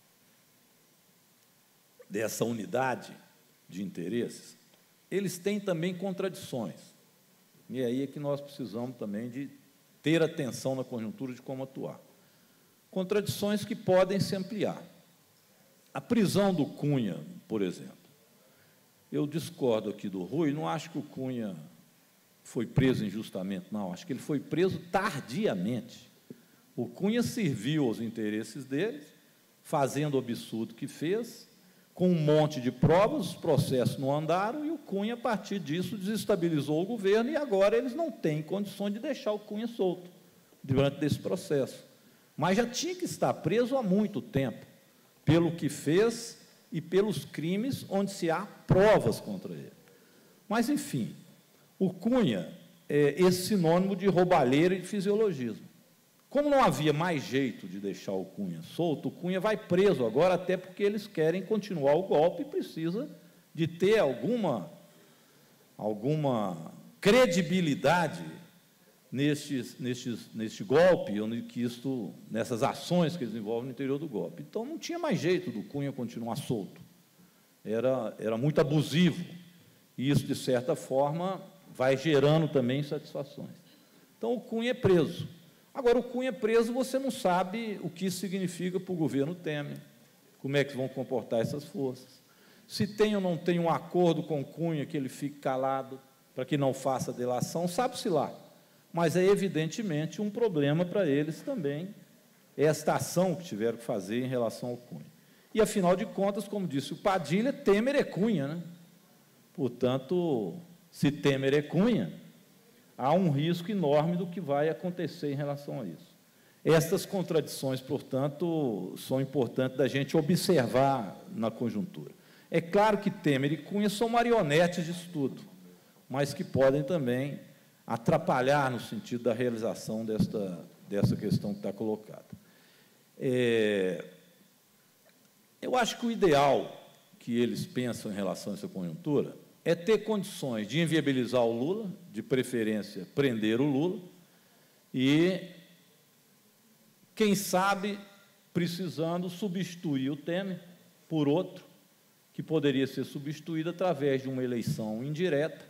dessa unidade de interesses, eles têm também contradições. E aí é que nós precisamos também de ter atenção na conjuntura de como atuar. Contradições que podem se ampliar. A prisão do Cunha, por exemplo. Eu discordo aqui do Rui, não acho que o Cunha foi preso injustamente, não. Acho que ele foi preso tardiamente. O Cunha serviu aos interesses deles, fazendo o absurdo que fez, com um monte de provas, os processos não andaram, e o Cunha, a partir disso, desestabilizou o governo, e agora eles não têm condições de deixar o Cunha solto durante desse processo. Mas já tinha que estar preso há muito tempo, pelo que fez e pelos crimes onde se há provas contra ele. Mas, enfim, o Cunha é esse sinônimo de roubalheira e de fisiologismo. Como não havia mais jeito de deixar o Cunha solto, o Cunha vai preso agora, até porque eles querem continuar o golpe e precisa de ter alguma, alguma credibilidade nestes, nestes, neste golpe, que isto, nessas ações que eles envolvem no interior do golpe. Então, não tinha mais jeito do Cunha continuar solto. Era, era muito abusivo. E isso, de certa forma, vai gerando também insatisfações. Então, o Cunha é preso. Agora, o Cunha preso, você não sabe o que isso significa para o governo Temer, como é que vão comportar essas forças. Se tem ou não tem um acordo com o Cunha, que ele fique calado, para que não faça delação, sabe-se lá. Mas é, evidentemente, um problema para eles também, esta ação que tiveram que fazer em relação ao Cunha. E, afinal de contas, como disse o Padilha, Temer é Cunha, né? Portanto, se Temer é Cunha, há um risco enorme do que vai acontecer em relação a isso. Estas contradições, portanto, são importantes da gente observar na conjuntura. É claro que Temer e Cunha são marionetes disso tudo, mas que podem também atrapalhar no sentido da realização desta, dessa questão que está colocada. É, eu acho que o ideal que eles pensam em relação a essa conjuntura é ter condições de inviabilizar o Lula, de preferência prender o Lula, e, quem sabe, precisando substituir o Temer por outro, que poderia ser substituído através de uma eleição indireta,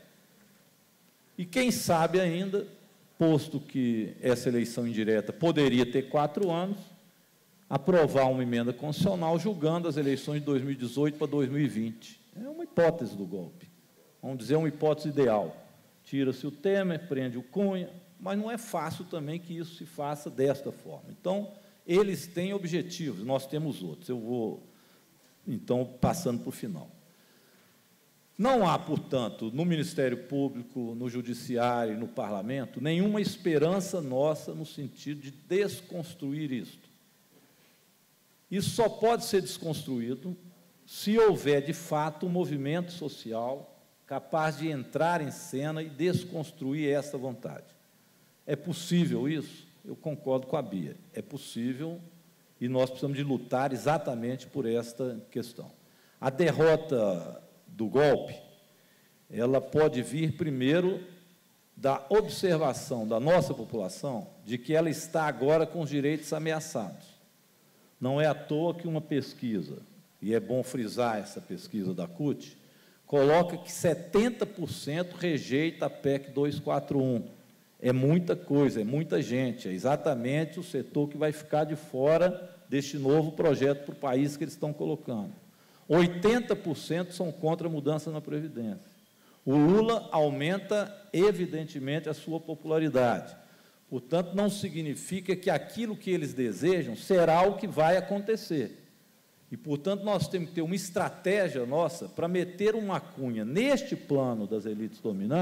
e, quem sabe ainda, posto que essa eleição indireta poderia ter quatro anos, aprovar uma emenda constitucional julgando as eleições de dois mil e dezoito para dois mil e vinte. É uma hipótese do golpe. Vamos dizer, uma hipótese ideal. Tira-se o Temer, prende o Cunha, mas não é fácil também que isso se faça desta forma. Então, eles têm objetivos, nós temos outros. Eu vou, então, passando para o final. Não há, portanto, no Ministério Público, no Judiciário, no Parlamento, nenhuma esperança nossa no sentido de desconstruir isto. Isso só pode ser desconstruído se houver, de fato, um movimento social capaz de entrar em cena e desconstruir essa vontade. É possível isso? Eu concordo com a Bia. É possível e nós precisamos de lutar exatamente por esta questão. A derrota do golpe, ela pode vir primeiro da observação da nossa população de que ela está agora com os direitos ameaçados. Não é à toa que uma pesquisa, e é bom frisar essa pesquisa da C U T, coloca que setenta por cento rejeita a P E C duzentos e quarenta e um. É muita coisa, é muita gente, é exatamente o setor que vai ficar de fora deste novo projeto para o país que eles estão colocando. oitenta por cento são contra a mudança na Previdência. O Lula aumenta, evidentemente, a sua popularidade. Portanto, não significa que aquilo que eles desejam será o que vai acontecer. E, portanto, nós temos que ter uma estratégia nossa para meter uma cunha neste plano das elites dominantes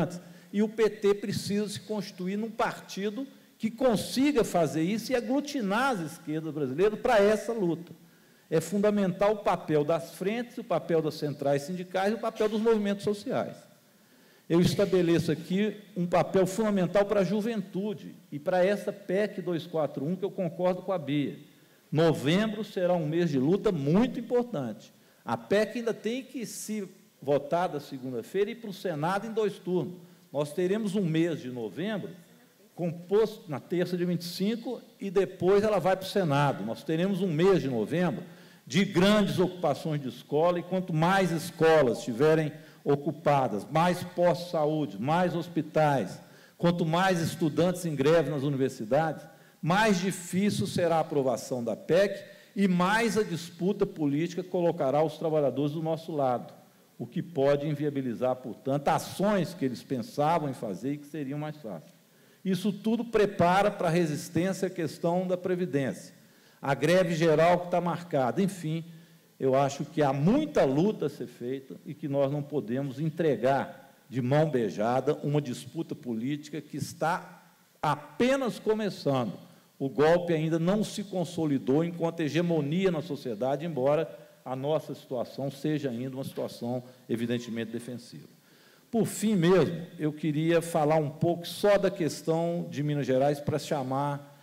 e o P T precisa se constituir num partido que consiga fazer isso e aglutinar as esquerdas brasileiras para essa luta. É fundamental o papel das frentes, o papel das centrais sindicais e o papel dos movimentos sociais. Eu estabeleço aqui um papel fundamental para a juventude e para essa P E C duzentos e quarenta e um, que eu concordo com a Bia. Novembro será um mês de luta muito importante. A P E C ainda tem que ser votada segunda-feira e ir para o Senado em dois turnos. Nós teremos um mês de novembro composto na terça de vinte e cinco e depois ela vai para o Senado. Nós teremos um mês de novembro de grandes ocupações de escola, e quanto mais escolas estiverem ocupadas, mais postos de saúde, mais hospitais, quanto mais estudantes em greve nas universidades, mais difícil será a aprovação da P E C e mais a disputa política colocará os trabalhadores do nosso lado, o que pode inviabilizar, portanto, ações que eles pensavam em fazer e que seriam mais fáceis. Isso tudo prepara para a resistência à questão da Previdência, a greve geral que está marcada. Enfim, eu acho que há muita luta a ser feita e que nós não podemos entregar de mão beijada uma disputa política que está apenas começando. O golpe ainda não se consolidou enquanto hegemonia na sociedade, embora a nossa situação seja ainda uma situação evidentemente defensiva. Por fim mesmo, eu queria falar um pouco só da questão de Minas Gerais para chamar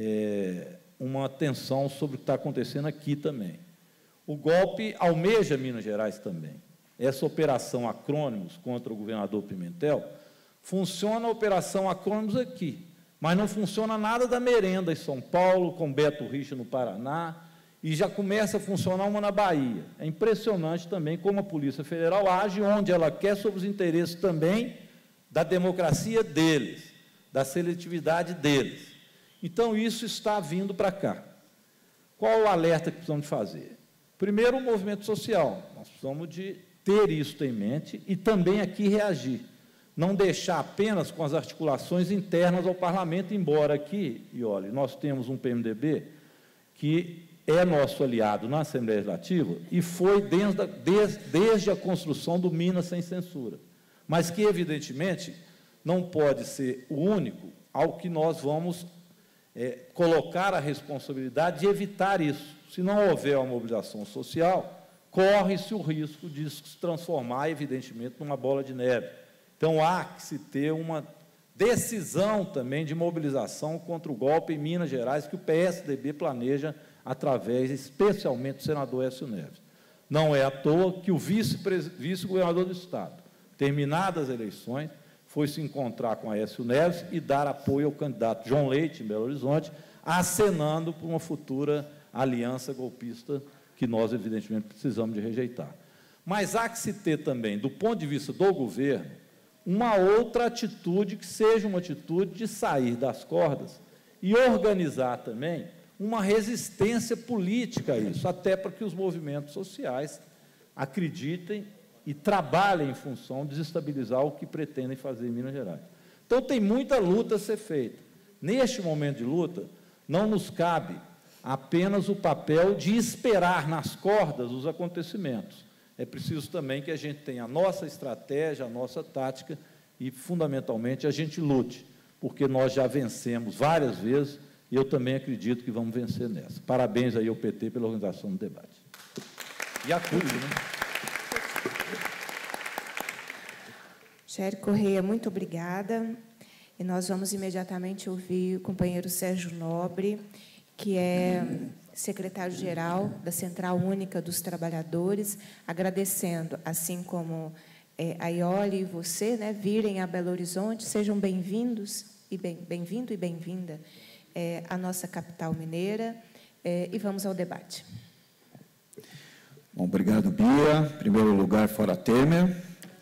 é, uma atenção sobre o que está acontecendo aqui também. O golpe almeja Minas Gerais também. Essa operação Acrônimos contra o governador Pimentel, funciona a operação Acrônimos aqui, mas não funciona nada da merenda em São Paulo, com Beto Richa no Paraná, e já começa a funcionar uma na Bahia. É impressionante também como a Polícia Federal age onde ela quer, sobre os interesses também da democracia deles, da seletividade deles. Então, isso está vindo para cá. Qual o alerta que precisamos fazer? Primeiro, o movimento social. Nós precisamos de ter isso em mente e também aqui reagir. Não deixar apenas com as articulações internas ao parlamento, embora aqui, e olha, nós temos um P M D B que é nosso aliado na Assembleia Legislativa e foi desde a, desde, desde a construção do Minas Sem Censura, mas que, evidentemente, não pode ser o único ao que nós vamos é, colocar a responsabilidade de evitar isso. Se não houver uma mobilização social, corre-se o risco de se transformar, evidentemente, numa bola de neve. Então, há que se ter uma decisão também de mobilização contra o golpe em Minas Gerais, que o P S D B planeja através, especialmente, do senador Aécio Neves. Não é à toa que o vice-governador do Estado, terminadas as eleições, foi se encontrar com Aécio Neves e dar apoio ao candidato João Leite, em Belo Horizonte, acenando por uma futura aliança golpista que nós, evidentemente, precisamos de rejeitar. Mas há que se ter também, do ponto de vista do governo, uma outra atitude que seja uma atitude de sair das cordas e organizar também uma resistência política a isso, até para que os movimentos sociais acreditem e trabalhem em função de desestabilizar o que pretendem fazer em Minas Gerais. Então, tem muita luta a ser feita. Neste momento de luta, não nos cabe apenas o papel de esperar nas cordas os acontecimentos. É preciso também que a gente tenha a nossa estratégia, a nossa tática e, fundamentalmente, a gente lute, porque nós já vencemos várias vezes e eu também acredito que vamos vencer nessa. Parabéns aí ao P T pela organização do debate. E a C U T, né? Géry Correia, muito obrigada. E nós vamos imediatamente ouvir o companheiro Sérgio Nobre, que é secretário-geral da Central Única dos Trabalhadores, agradecendo, assim como é, a Iole e você, né, virem a Belo Horizonte, sejam bem-vindos e bem, bem-vindo e bem-vinda é, à nossa capital mineira, é, e vamos ao debate. Bom, obrigado, Bia. Em primeiro lugar, fora Temer.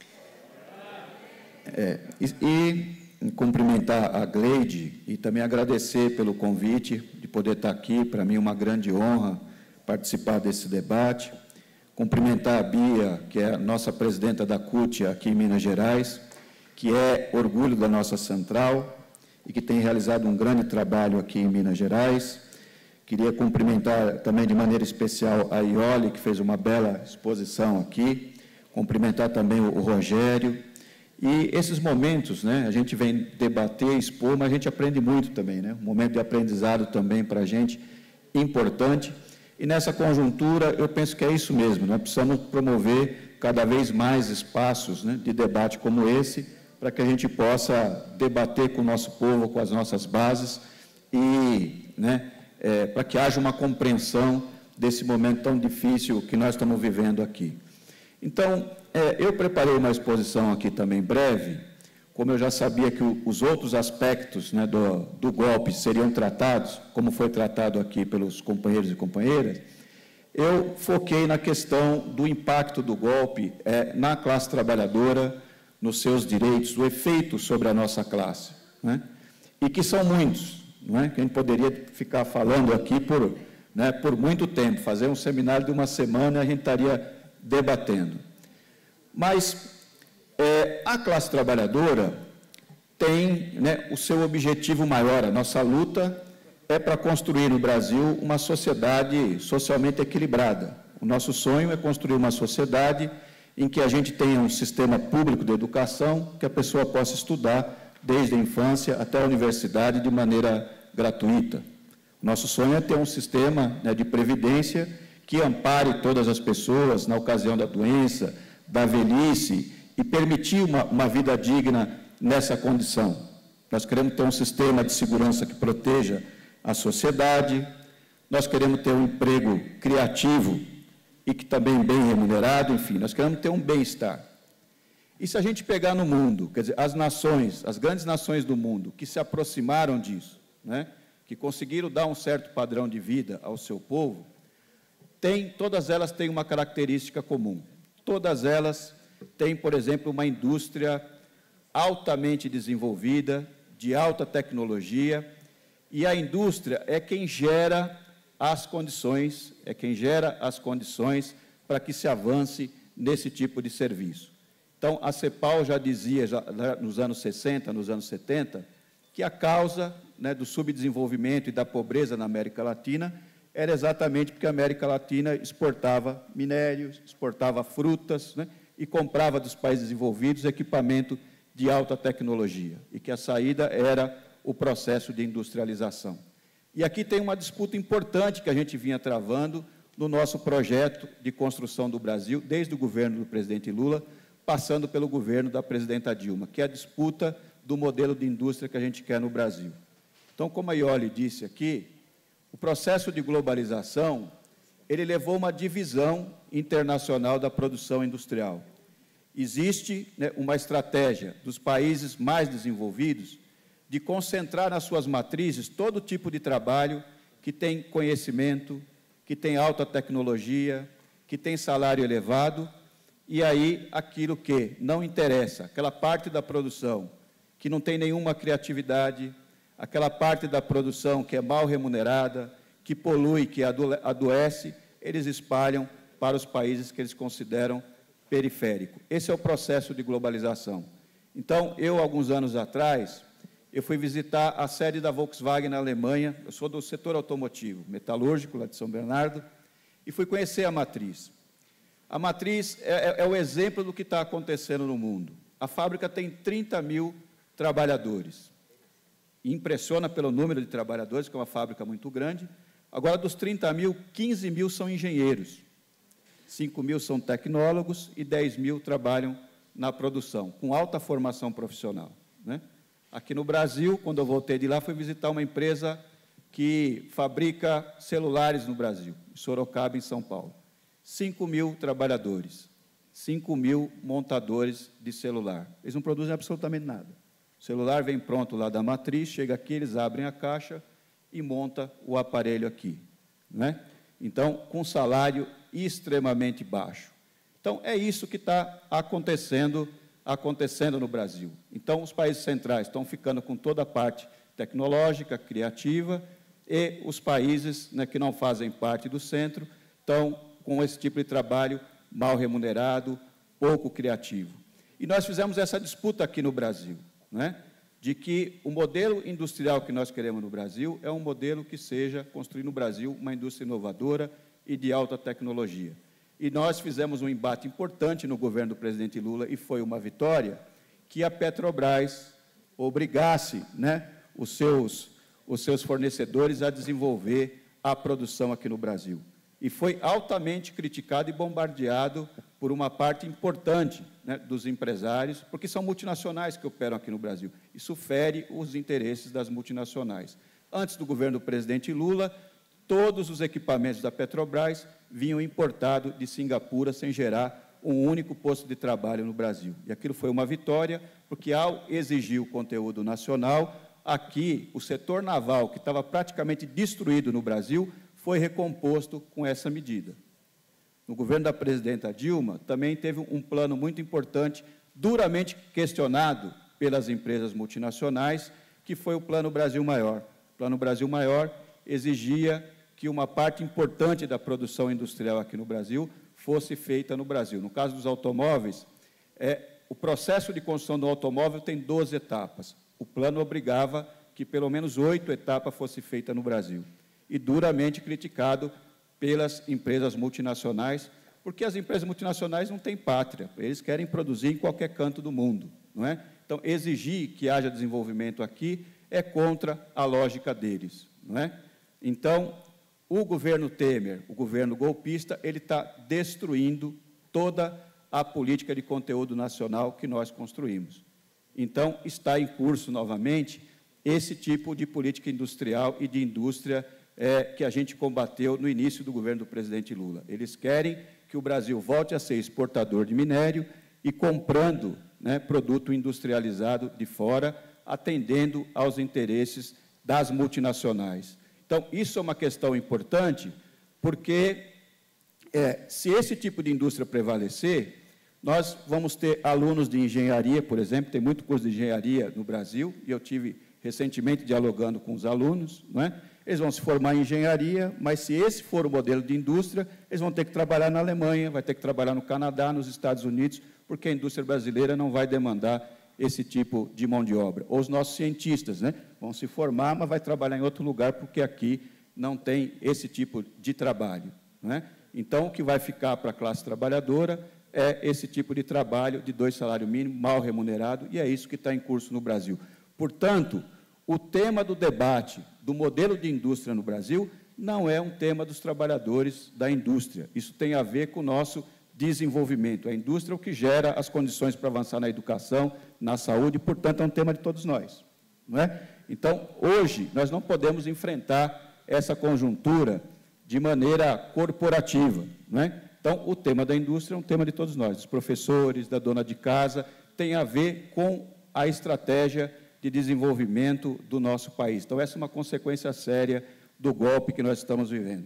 É, e, e cumprimentar a Gleide e também agradecer pelo convite de poder estar aqui. Para mim, uma grande honra participar desse debate. Cumprimentar a Bia, que é a nossa presidenta da C U T aqui em Minas Gerais, que é orgulho da nossa central e que tem realizado um grande trabalho aqui em Minas Gerais. Queria cumprimentar também de maneira especial a Iole, que fez uma bela exposição aqui. Cumprimentar também o Rogério E esses momentos, né, a gente vem debater, expor, mas a gente aprende muito também, né? Um momento de aprendizado também para a gente, importante. E nessa conjuntura, eu penso que é isso mesmo, nós precisamos promover cada vez mais espaços, né, de debate como esse, para que a gente possa debater com o nosso povo, com as nossas bases, e, né, é, para que haja uma compreensão desse momento tão difícil que nós estamos vivendo aqui. Então, é, eu preparei uma exposição aqui também breve, como eu já sabia que o, os outros aspectos, né, do, do golpe seriam tratados, como foi tratado aqui pelos companheiros e companheiras, eu foquei na questão do impacto do golpe é, na classe trabalhadora, nos seus direitos, o efeito sobre a nossa classe, né? E que são muitos, não é? Que a gente poderia ficar falando aqui por, né, por muito tempo, fazer um seminário de uma semana e a gente estaria debatendo. Mas é, a classe trabalhadora tem, né, o seu objetivo maior, a nossa luta é para construir no Brasil uma sociedade socialmente equilibrada. O nosso sonho é construir uma sociedade em que a gente tenha um sistema público de educação, que a pessoa possa estudar desde a infância até a universidade de maneira gratuita. Nosso sonho é ter um sistema, né, de previdência que ampare todas as pessoas na ocasião da doença, da velhice, e permitir uma, uma vida digna nessa condição. Nós queremos ter um sistema de segurança que proteja a sociedade, nós queremos ter um emprego criativo e que também bem remunerado, enfim, nós queremos ter um bem-estar. E se a gente pegar no mundo, quer dizer, as nações, as grandes nações do mundo que se aproximaram disso, né, que conseguiram dar um certo padrão de vida ao seu povo, tem, todas elas têm uma característica comum. Todas elas têm, por exemplo, uma indústria altamente desenvolvida, de alta tecnologia, e a indústria é quem gera as condições, é quem gera as condições para que se avance nesse tipo de serviço. Então, a CEPAL já dizia, já, nos anos sessenta, nos anos setenta, que a causa, né, do subdesenvolvimento e da pobreza na América Latina era exatamente porque a América Latina exportava minérios, exportava frutas, né, e comprava dos países desenvolvidos equipamento de alta tecnologia, e que a saída era o processo de industrialização. E aqui tem uma disputa importante que a gente vinha travando no nosso projeto de construção do Brasil, desde o governo do presidente Lula, passando pelo governo da presidenta Dilma, que é a disputa do modelo de indústria que a gente quer no Brasil. Então, como a Iole disse aqui, o processo de globalização, ele levou uma divisão internacional da produção industrial. Existe, né, uma estratégia dos países mais desenvolvidos de concentrar nas suas matrizes todo tipo de trabalho que tem conhecimento, que tem alta tecnologia, que tem salário elevado, e aí aquilo que não interessa, aquela parte da produção que não tem nenhuma criatividade, aquela parte da produção que é mal remunerada, que polui, que adoece, eles espalham para os países que eles consideram periféricos. Esse é o processo de globalização. Então, eu, alguns anos atrás, eu fui visitar a sede da Volkswagen na Alemanha, eu sou do setor automotivo, metalúrgico, lá de São Bernardo, e fui conhecer a matriz. A matriz é, é, é o exemplo do que está acontecendo no mundo. A fábrica tem trinta mil trabalhadores. E impressiona pelo número de trabalhadores, que é uma fábrica muito grande. Agora, dos trinta mil, quinze mil são engenheiros, cinco mil são tecnólogos e dez mil trabalham na produção, com alta formação profissional, né? Aqui no Brasil, quando eu voltei de lá, fui visitar uma empresa que fabrica celulares no Brasil, em Sorocaba, em São Paulo. cinco mil trabalhadores, cinco mil montadores de celular. Eles não produzem absolutamente nada. O celular vem pronto lá da matriz, chega aqui, eles abrem a caixa e montam o aparelho aqui, né? Então, com salário extremamente baixo. Então, é isso que está acontecendo acontecendo no Brasil. Então, os países centrais estão ficando com toda a parte tecnológica, criativa, e os países, né, que não fazem parte do centro estão com esse tipo de trabalho mal remunerado, pouco criativo. E nós fizemos essa disputa aqui no Brasil, né, de que o modelo industrial que nós queremos no Brasil é um modelo que seja construir no Brasil uma indústria inovadora e de alta tecnologia. E nós fizemos um embate importante no governo do presidente Lula, e foi uma vitória, que a Petrobras obrigasse, né, os seus, os seus fornecedores a desenvolver a produção aqui no Brasil. E foi altamente criticado e bombardeado por uma parte importante, né, dos empresários, porque são multinacionais que operam aqui no Brasil. Isso fere os interesses das multinacionais. Antes do governo do presidente Lula, todos os equipamentos da Petrobras vinham importados de Singapura sem gerar um único posto de trabalho no Brasil. E aquilo foi uma vitória, porque, ao exigir o conteúdo nacional, aqui, o setor naval, que estava praticamente destruído no Brasil, foi recomposto com essa medida. No governo da presidenta Dilma, também teve um plano muito importante, duramente questionado pelas empresas multinacionais, que foi o Plano Brasil Maior. O Plano Brasil Maior exigia que uma parte importante da produção industrial aqui no Brasil fosse feita no Brasil. No caso dos automóveis, é, o processo de construção do automóvel tem doze etapas. O plano obrigava que pelo menos oito etapas fossem feitas no Brasil. E duramente criticado pelas empresas multinacionais, porque as empresas multinacionais não têm pátria, eles querem produzir em qualquer canto do mundo, não é? Então, exigir que haja desenvolvimento aqui é contra a lógica deles, não é? Então, o governo Temer, o governo golpista, ele está destruindo toda a política de conteúdo nacional que nós construímos. Então, está em curso, novamente, esse tipo de política industrial e de indústria é, que a gente combateu no início do governo do presidente Lula. Eles querem que o Brasil volte a ser exportador de minério e comprando, né, produto industrializado de fora, atendendo aos interesses das multinacionais. Então, isso é uma questão importante, porque é, se esse tipo de indústria prevalecer, nós vamos ter alunos de engenharia, por exemplo, tem muito curso de engenharia no Brasil, e eu tive recentemente dialogando com os alunos, não é? Eles vão se formar em engenharia, mas se esse for o modelo de indústria, eles vão ter que trabalhar na Alemanha, vai ter que trabalhar no Canadá, nos Estados Unidos, porque a indústria brasileira não vai demandar esse tipo de mão de obra. Ou os nossos cientistas, né, vão se formar, mas vai trabalhar em outro lugar, porque aqui não tem esse tipo de trabalho, não é? Então, o que vai ficar para a classe trabalhadora é esse tipo de trabalho de dois salários mínimos, mal remunerado, e é isso que está em curso no Brasil. Portanto, o tema do debate do modelo de indústria no Brasil não é um tema dos trabalhadores da indústria. Isso tem a ver com o nosso desenvolvimento. A indústria é o que gera as condições para avançar na educação, na saúde, portanto, é um tema de todos nós, não é? Então, hoje, nós não podemos enfrentar essa conjuntura de maneira corporativa, não é? Então, o tema da indústria é um tema de todos nós, dos professores, da dona de casa, tem a ver com a estratégia de desenvolvimento do nosso país. Então, essa é uma consequência séria do golpe que nós estamos vivendo.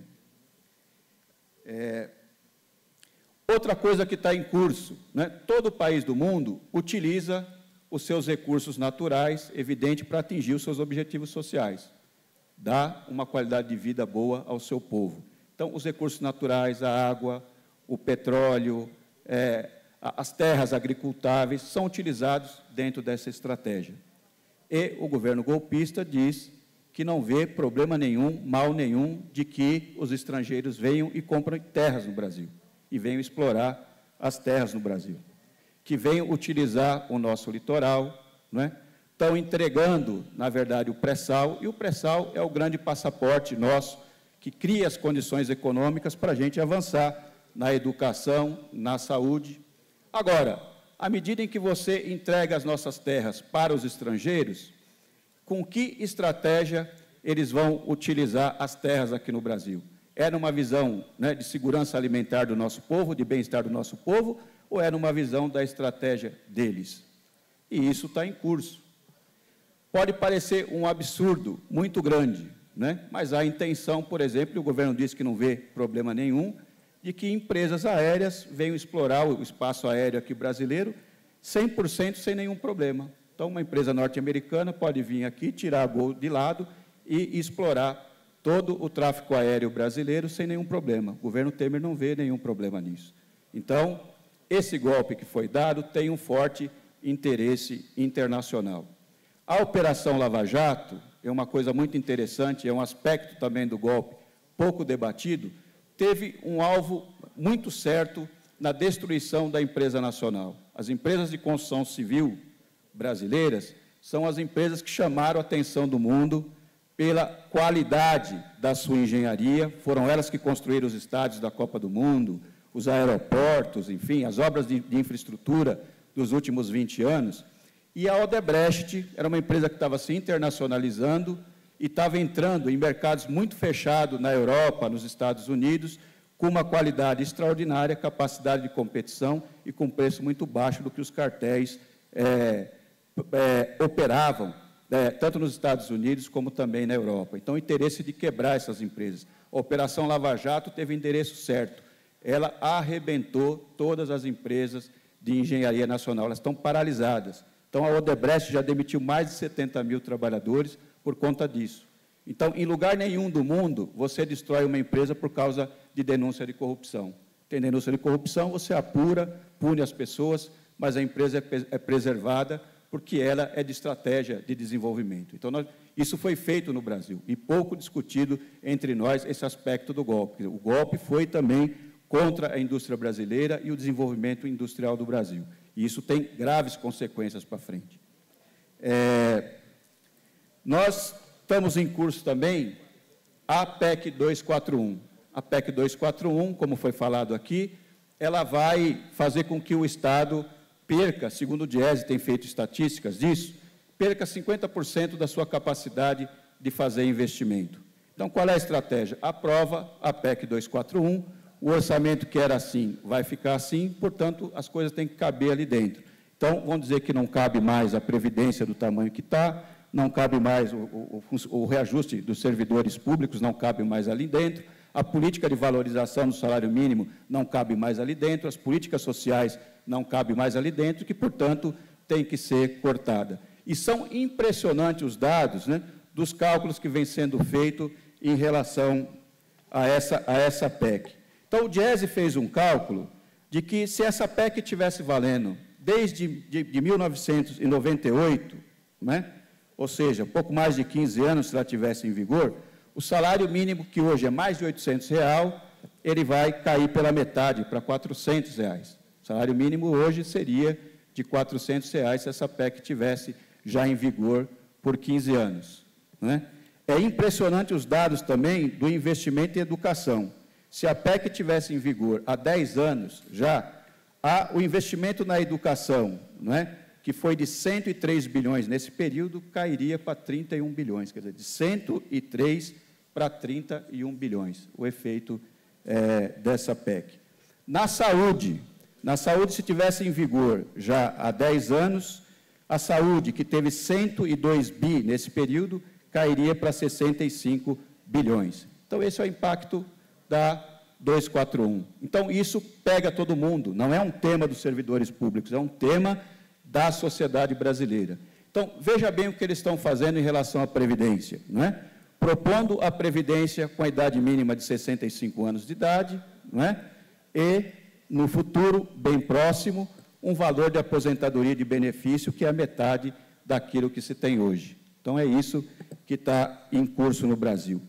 É, outra coisa que está em curso, né? Todo país do mundo utiliza os seus recursos naturais, evidente, para atingir os seus objetivos sociais, dar uma qualidade de vida boa ao seu povo. Então, os recursos naturais, a água, o petróleo, é, as terras agricultáveis são utilizados dentro dessa estratégia. E o governo golpista diz que não vê problema nenhum, mal nenhum, de que os estrangeiros venham e comprem terras no Brasil, e venham explorar as terras no Brasil, que venham utilizar o nosso litoral, não é? Estão entregando, na verdade, o pré-sal, e o pré-sal é o grande passaporte nosso, que cria as condições econômicas para a gente avançar na educação, na saúde. Agora, à medida em que você entrega as nossas terras para os estrangeiros, com que estratégia eles vão utilizar as terras aqui no Brasil? É numa visão, né, de segurança alimentar do nosso povo, de bem-estar do nosso povo, ou é numa visão da estratégia deles? E isso está em curso. Pode parecer um absurdo muito grande, né? Mas a intenção, por exemplo, o governo diz que não vê problema nenhum, de que empresas aéreas venham explorar o espaço aéreo aqui brasileiro cem por cento sem nenhum problema. Então, uma empresa norte-americana pode vir aqui, tirar a Gol de lado e explorar todo o tráfego aéreo brasileiro sem nenhum problema. O governo Temer não vê nenhum problema nisso. Então, esse golpe que foi dado tem um forte interesse internacional. A Operação Lava Jato é uma coisa muito interessante, é um aspecto também do golpe pouco debatido, teve um alvo muito certo na destruição da empresa nacional. As empresas de construção civil brasileiras são as empresas que chamaram a atenção do mundo pela qualidade da sua engenharia. Foram elas que construíram os estádios da Copa do Mundo, os aeroportos, enfim, as obras de, de infraestrutura dos últimos vinte anos. E a Odebrecht era uma empresa que estava se internacionalizando e estava entrando em mercados muito fechados na Europa, nos Estados Unidos, com uma qualidade extraordinária, capacidade de competição e com preço muito baixo do que os cartéis é, é, operavam, é, tanto nos Estados Unidos como também na Europa. Então, o interesse de quebrar essas empresas. A Operação Lava Jato teve o endereço certo. Ela arrebentou todas as empresas de engenharia nacional. Elas estão paralisadas. Então, a Odebrecht já demitiu mais de setenta mil trabalhadores por conta disso. Então, em lugar nenhum do mundo, você destrói uma empresa por causa de denúncia de corrupção. Tem denúncia de corrupção, você apura, pune as pessoas, mas a empresa é preservada porque ela é de estratégia de desenvolvimento. Então, nós, isso foi feito no Brasil e pouco discutido entre nós esse aspecto do golpe. O golpe foi também contra a indústria brasileira e o desenvolvimento industrial do Brasil. E isso tem graves consequências para frente. É, nós estamos em curso também a P E C duzentos e quarenta e um. A P E C duzentos e quarenta e um, como foi falado aqui, ela vai fazer com que o Estado perca, segundo o Diese tem feito estatísticas disso, perca cinquenta por cento da sua capacidade de fazer investimento. Então, qual é a estratégia? Aprova a P E C duzentos e quarenta e um, o orçamento que era assim vai ficar assim, portanto, as coisas têm que caber ali dentro. Então, vamos dizer que não cabe mais a Previdência do tamanho que está, não cabe mais o, o, o reajuste dos servidores públicos, não cabe mais ali dentro, a política de valorização do salário mínimo não cabe mais ali dentro, as políticas sociais não cabem mais ali dentro, que, portanto, tem que ser cortada. E são impressionantes os dados, né, dos cálculos que vêm sendo feitos em relação a essa, a essa P E C. Então, o Diese fez um cálculo de que, se essa P E C estivesse valendo desde de, de mil novecentos e noventa e oito, né, ou seja, pouco mais de quinze anos, se ela estivesse em vigor, o salário mínimo, que hoje é mais de oitocentos reais, ele vai cair pela metade, para quatrocentos reais. O salário mínimo hoje seria de quatrocentos reais se essa P E C estivesse já em vigor por quinze anos. Né? É impressionante os dados também do investimento em educação. Se a P E C estivesse em vigor há dez anos já, a, o investimento na educação, não é, que foi de cento e três bilhões nesse período, cairia para trinta e um bilhões, quer dizer, de cento e três para trinta e um bilhões, o efeito é, dessa P E C. Na saúde, na saúde, se tivesse em vigor já há dez anos, a saúde, que teve cento e dois bi nesse período, cairia para sessenta e cinco bilhões. Então, esse é o impacto da duzentos e quarenta e um. Então, isso pega todo mundo, não é um tema dos servidores públicos, é um tema da sociedade brasileira. Então, veja bem o que eles estão fazendo em relação à Previdência, não é? Propondo a Previdência com a idade mínima de sessenta e cinco anos de idade, não é? E, no futuro, bem próximo, um valor de aposentadoria de benefício que é a metade daquilo que se tem hoje. Então, é isso que está em curso no Brasil.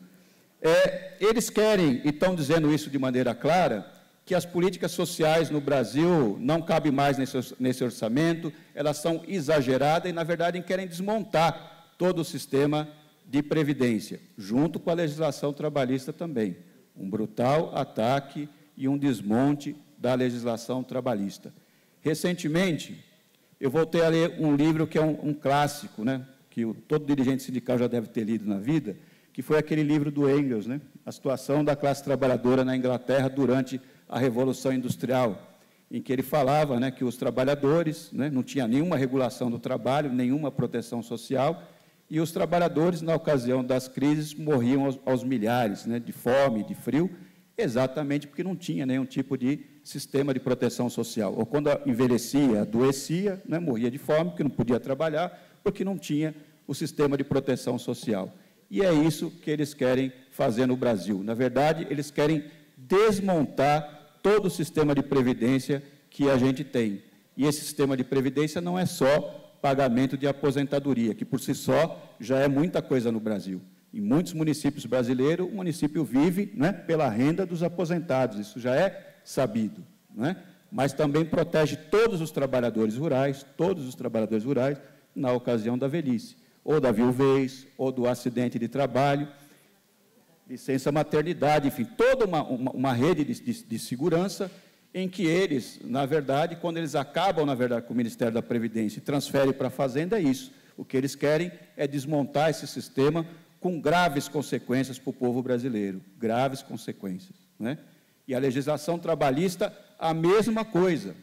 É, eles querem, e estão dizendo isso de maneira clara, que as políticas sociais no Brasil não cabem mais nesse, nesse orçamento, elas são exageradas e, na verdade, querem desmontar todo o sistema de previdência, junto com a legislação trabalhista também. Um brutal ataque e um desmonte da legislação trabalhista. Recentemente, eu voltei a ler um livro que é um, um clássico, né, que o, todo dirigente sindical já deve ter lido na vida, que foi aquele livro do Engels, né, A Situação da Classe Trabalhadora na Inglaterra durante a Revolução Industrial, em que ele falava, né, que os trabalhadores, né, não tinha nenhuma regulação do trabalho, nenhuma proteção social, e os trabalhadores, na ocasião das crises, morriam aos, aos milhares, né, de fome, de frio, exatamente porque não tinha nenhum tipo de sistema de proteção social. Ou quando envelhecia, adoecia, né, morria de fome, porque não podia trabalhar, porque não tinha o sistema de proteção social. E é isso que eles querem fazer no Brasil. Na verdade, eles querem desmontar todo o sistema de previdência que a gente tem. E esse sistema de previdência não é só pagamento de aposentadoria, que por si só já é muita coisa no Brasil. Em muitos municípios brasileiros, o município vive, né, pela renda dos aposentados, isso já é sabido, né? Mas também protege todos os trabalhadores rurais, todos os trabalhadores rurais, na ocasião da velhice, ou da viuvez, ou do acidente de trabalho, licença maternidade, enfim, toda uma, uma, uma rede de, de, de segurança em que eles, na verdade, quando eles acabam, na verdade, com o Ministério da Previdência e transferem para a Fazenda, é isso. O que eles querem é desmontar esse sistema com graves consequências para o povo brasileiro, graves consequências, né? E a legislação trabalhista, a mesma coisa.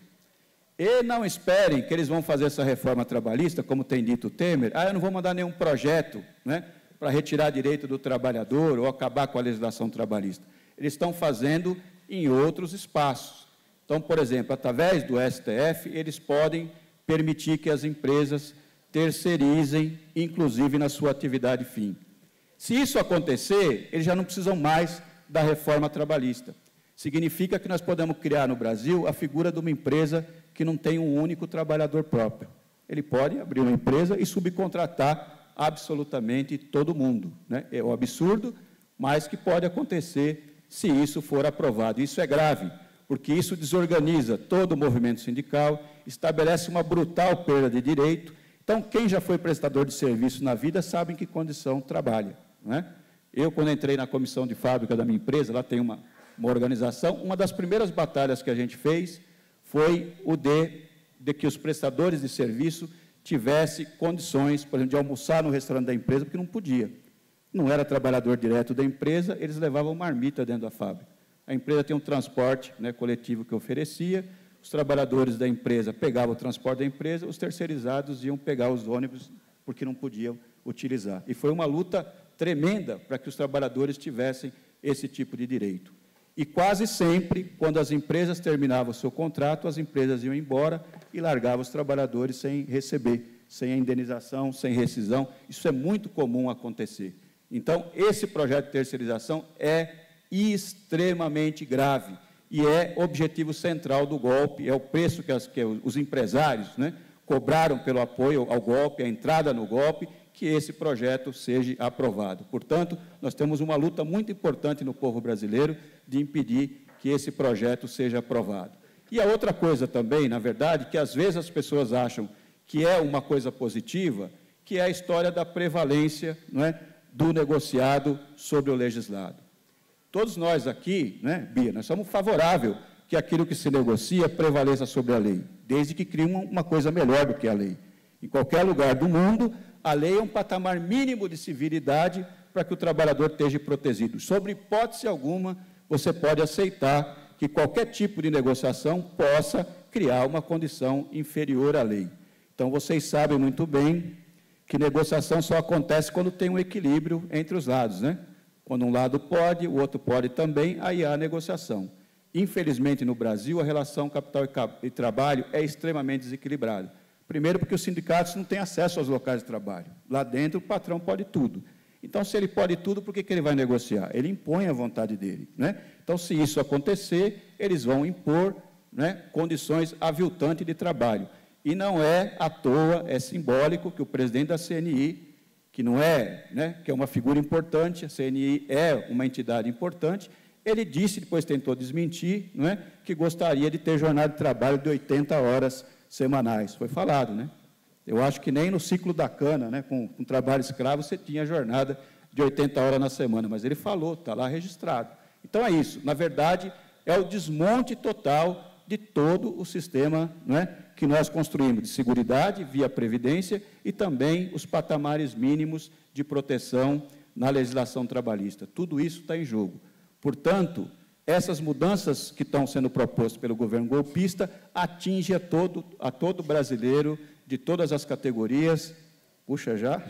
E não esperem que eles vão fazer essa reforma trabalhista, como tem dito o Temer, ah, eu não vou mandar nenhum projeto, né, para retirar direito do trabalhador ou acabar com a legislação trabalhista. Eles estão fazendo em outros espaços. Então, por exemplo, através do S T F, eles podem permitir que as empresas terceirizem, inclusive na sua atividade fim. Se isso acontecer, eles já não precisam mais da reforma trabalhista. Significa que nós podemos criar no Brasil a figura de uma empresa que não tem um único trabalhador próprio. Ele pode abrir uma empresa e subcontratar absolutamente todo mundo, né? É um absurdo, mas que pode acontecer se isso for aprovado. Isso é grave, porque isso desorganiza todo o movimento sindical, estabelece uma brutal perda de direito. Então, quem já foi prestador de serviço na vida sabe em que condição trabalha, não é? Eu, quando entrei na comissão de fábrica da minha empresa, lá tem uma, uma organização, uma das primeiras batalhas que a gente fez foi o de, de que os prestadores de serviço tivessem condições, por exemplo, de almoçar no restaurante da empresa, porque não podia. Não era trabalhador direto da empresa, eles levavam marmita dentro da fábrica. A empresa tem um transporte, né, coletivo que oferecia, os trabalhadores da empresa pegavam o transporte da empresa, os terceirizados iam pegar os ônibus, porque não podiam utilizar. E foi uma luta tremenda para que os trabalhadores tivessem esse tipo de direito. E quase sempre, quando as empresas terminavam o seu contrato, as empresas iam embora e largavam os trabalhadores sem receber, sem a indenização, sem rescisão. Isso é muito comum acontecer. Então, esse projeto de terceirização é extremamente grave e é objetivo central do golpe, é o preço que, as, que os empresários, né, cobraram pelo apoio ao golpe, a entrada no golpe, que esse projeto seja aprovado. Portanto, nós temos uma luta muito importante no povo brasileiro de impedir que esse projeto seja aprovado. E a outra coisa também, na verdade, que às vezes as pessoas acham que é uma coisa positiva, que é a história da prevalência, não é, do negociado sobre o legislado. Todos nós aqui, né, Bia, nós somos favoráveis que aquilo que se negocia prevaleça sobre a lei, desde que crie uma, uma coisa melhor do que a lei. Em qualquer lugar do mundo, a lei é um patamar mínimo de civilidade para que o trabalhador esteja protegido. Sobre hipótese alguma, você pode aceitar que qualquer tipo de negociação possa criar uma condição inferior à lei. Então, vocês sabem muito bem que negociação só acontece quando tem um equilíbrio entre os lados, né? Quando um lado pode, o outro pode também, aí há negociação. Infelizmente, no Brasil, a relação capital e trabalho é extremamente desequilibrada. Primeiro, porque os sindicatos não têm acesso aos locais de trabalho. Lá dentro, o patrão pode tudo. Então, se ele pode tudo, por que que ele vai negociar? Ele impõe a vontade dele, né? Então, se isso acontecer, eles vão impor, né, condições aviltantes de trabalho. E não é à toa, é simbólico que o presidente da C N I, que não é, né, que é uma figura importante, a C N I é uma entidade importante, ele disse, depois tentou desmentir, não é, que gostaria de ter jornada de trabalho de oitenta horas semanais. Foi falado, né? Eu acho que nem no ciclo da cana, né, com, com trabalho escravo, você tinha jornada de oitenta horas na semana, mas ele falou, está lá registrado. Então, é isso. Na verdade, é o desmonte total de todo o sistema, não é, que nós construímos, de seguridade via Previdência e também os patamares mínimos de proteção na legislação trabalhista. Tudo isso está em jogo. Portanto, essas mudanças que estão sendo propostas pelo governo golpista atingem a todo, a todo brasileiro de todas as categorias. Puxa, já?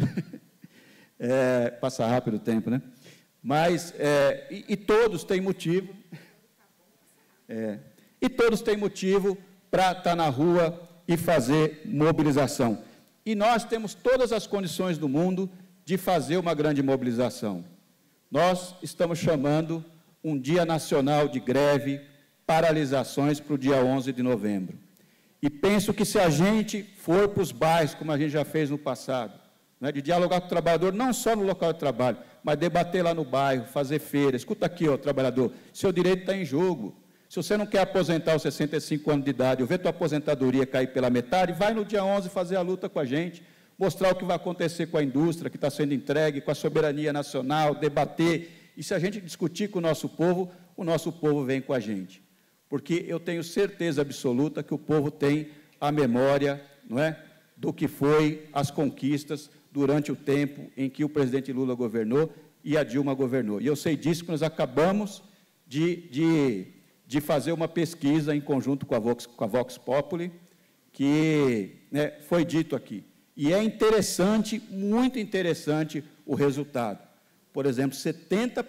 É, passa rápido o tempo, né? Mas, é, e, e todos têm motivo, é, e todos têm motivo para estar na rua e fazer mobilização. E nós temos todas as condições do mundo de fazer uma grande mobilização. Nós estamos chamando um Dia Nacional de Greve, paralisações para o dia onze de novembro. E penso que se a gente for para os bairros, como a gente já fez no passado, né, de dialogar com o trabalhador, não só no local de trabalho, mas debater lá no bairro, fazer feira. Escuta aqui, ó, trabalhador, seu direito está em jogo. Se você não quer aposentar aos sessenta e cinco anos de idade, ou ver tua aposentadoria cair pela metade, vai no dia onze fazer a luta com a gente. mostrar o que vai acontecer com a indústria que está sendo entregue, com a soberania nacional, debater. E se a gente discutir com o nosso povo, o nosso povo vem com a gente. Porque eu tenho certeza absoluta que o povo tem a memória, não é, do que foi as conquistas durante o tempo em que o presidente Lula governou e a Dilma governou. E eu sei disso que nós acabamos de, de, de fazer uma pesquisa em conjunto com a Vox, com a Vox Populi, que, né, foi dito aqui. E é interessante, muito interessante, o resultado. Por exemplo, setenta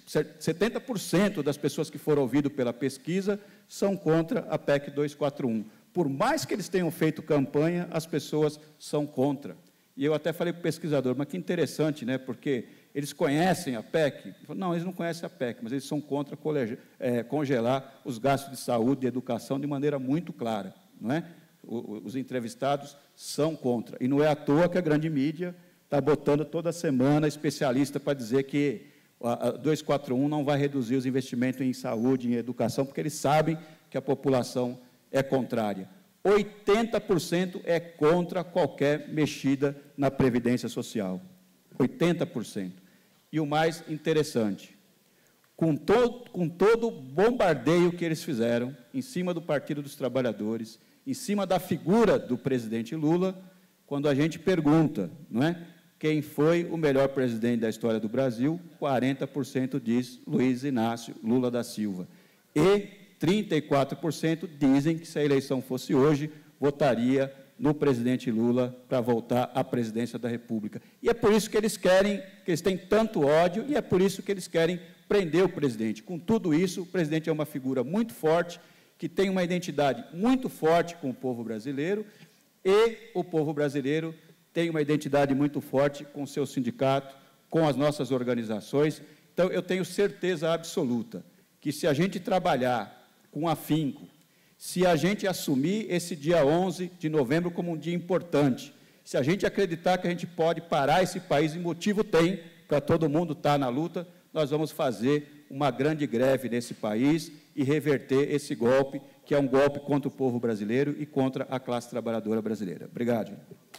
por cento das pessoas que foram ouvidas pela pesquisa são contra a P E C duzentos e quarenta e um. Por mais que eles tenham feito campanha, as pessoas são contra. E eu até falei para o pesquisador, mas que interessante, né? Porque eles conhecem a P E C? Falei, não, eles não conhecem a P E C, mas eles são contra congelar os gastos de saúde e educação de maneira muito clara, não é? Os entrevistados são contra. E não é à toa que a grande mídia está botando toda semana especialista para dizer que a duzentos e quarenta e um não vai reduzir os investimentos em saúde e em educação, porque eles sabem que a população é contrária. oitenta por cento é contra qualquer mexida na Previdência Social. oitenta por cento. E o mais interessante, com todo, com todo o bombardeio que eles fizeram em cima do Partido dos Trabalhadores, em cima da figura do presidente Lula, quando a gente pergunta, não é, quem foi o melhor presidente da história do Brasil, quarenta por cento diz Luiz Inácio Lula da Silva. E trinta e quatro por cento dizem que, se a eleição fosse hoje, votaria no presidente Lula para voltar à presidência da República. E é por isso que eles querem, que eles têm tanto ódio, e é por isso que eles querem prender o presidente. Com tudo isso, o presidente é uma figura muito forte, que tem uma identidade muito forte com o povo brasileiro, e o povo brasileiro tem uma identidade muito forte com o seu sindicato, com as nossas organizações. Então, eu tenho certeza absoluta que, se a gente trabalhar com afinco, se a gente assumir esse dia onze de novembro como um dia importante, se a gente acreditar que a gente pode parar esse país, e motivo tem para todo mundo estar na luta, nós vamos fazer uma grande greve nesse país e reverter esse golpe, que é um golpe contra o povo brasileiro e contra a classe trabalhadora brasileira. Obrigado.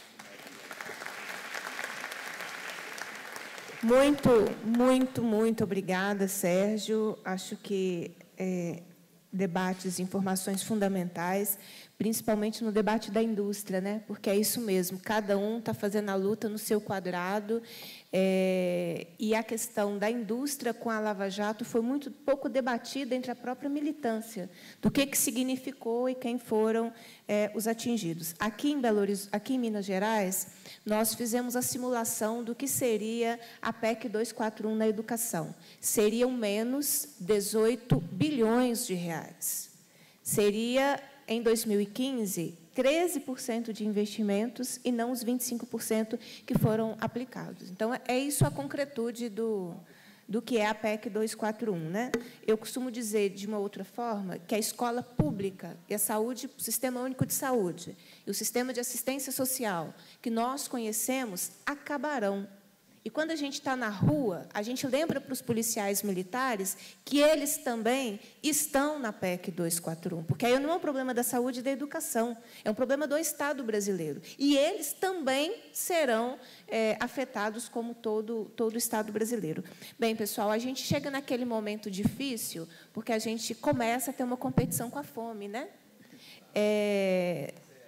Muito, muito, muito obrigada, Sérgio. Acho que é, debates, informações fundamentais, principalmente no debate da indústria, né? Porque é isso mesmo, cada um está fazendo a luta no seu quadrado, é, e a questão da indústria com a Lava Jato foi muito pouco debatida entre a própria militância, do que, que significou e quem foram é, os atingidos. Aqui em, Belo Horizonte, aqui em Minas Gerais, nós fizemos a simulação do que seria a P E C duzentos e quarenta e um na educação. Seriam menos dezoito bilhões de reais. Seria, em dois mil e quinze, treze por cento de investimentos e não os vinte e cinco por cento que foram aplicados. Então, é isso a concretude do, do que é a P E C duzentos e quarenta e um. Né? Eu costumo dizer, de uma outra forma, que a escola pública e a saúde, o Sistema Único de Saúde e o Sistema de Assistência Social que nós conhecemos acabarão. E, quando a gente está na rua, a gente lembra para os policiais militares que eles também estão na P E C duzentos e quarenta e um, porque aí não é um problema da saúde e da educação, é um problema do Estado brasileiro. E eles também serão é, afetados como todo, todo o Estado brasileiro. Bem, pessoal, a gente chega naquele momento difícil, porque a gente começa a ter uma competição com a fome, né? É...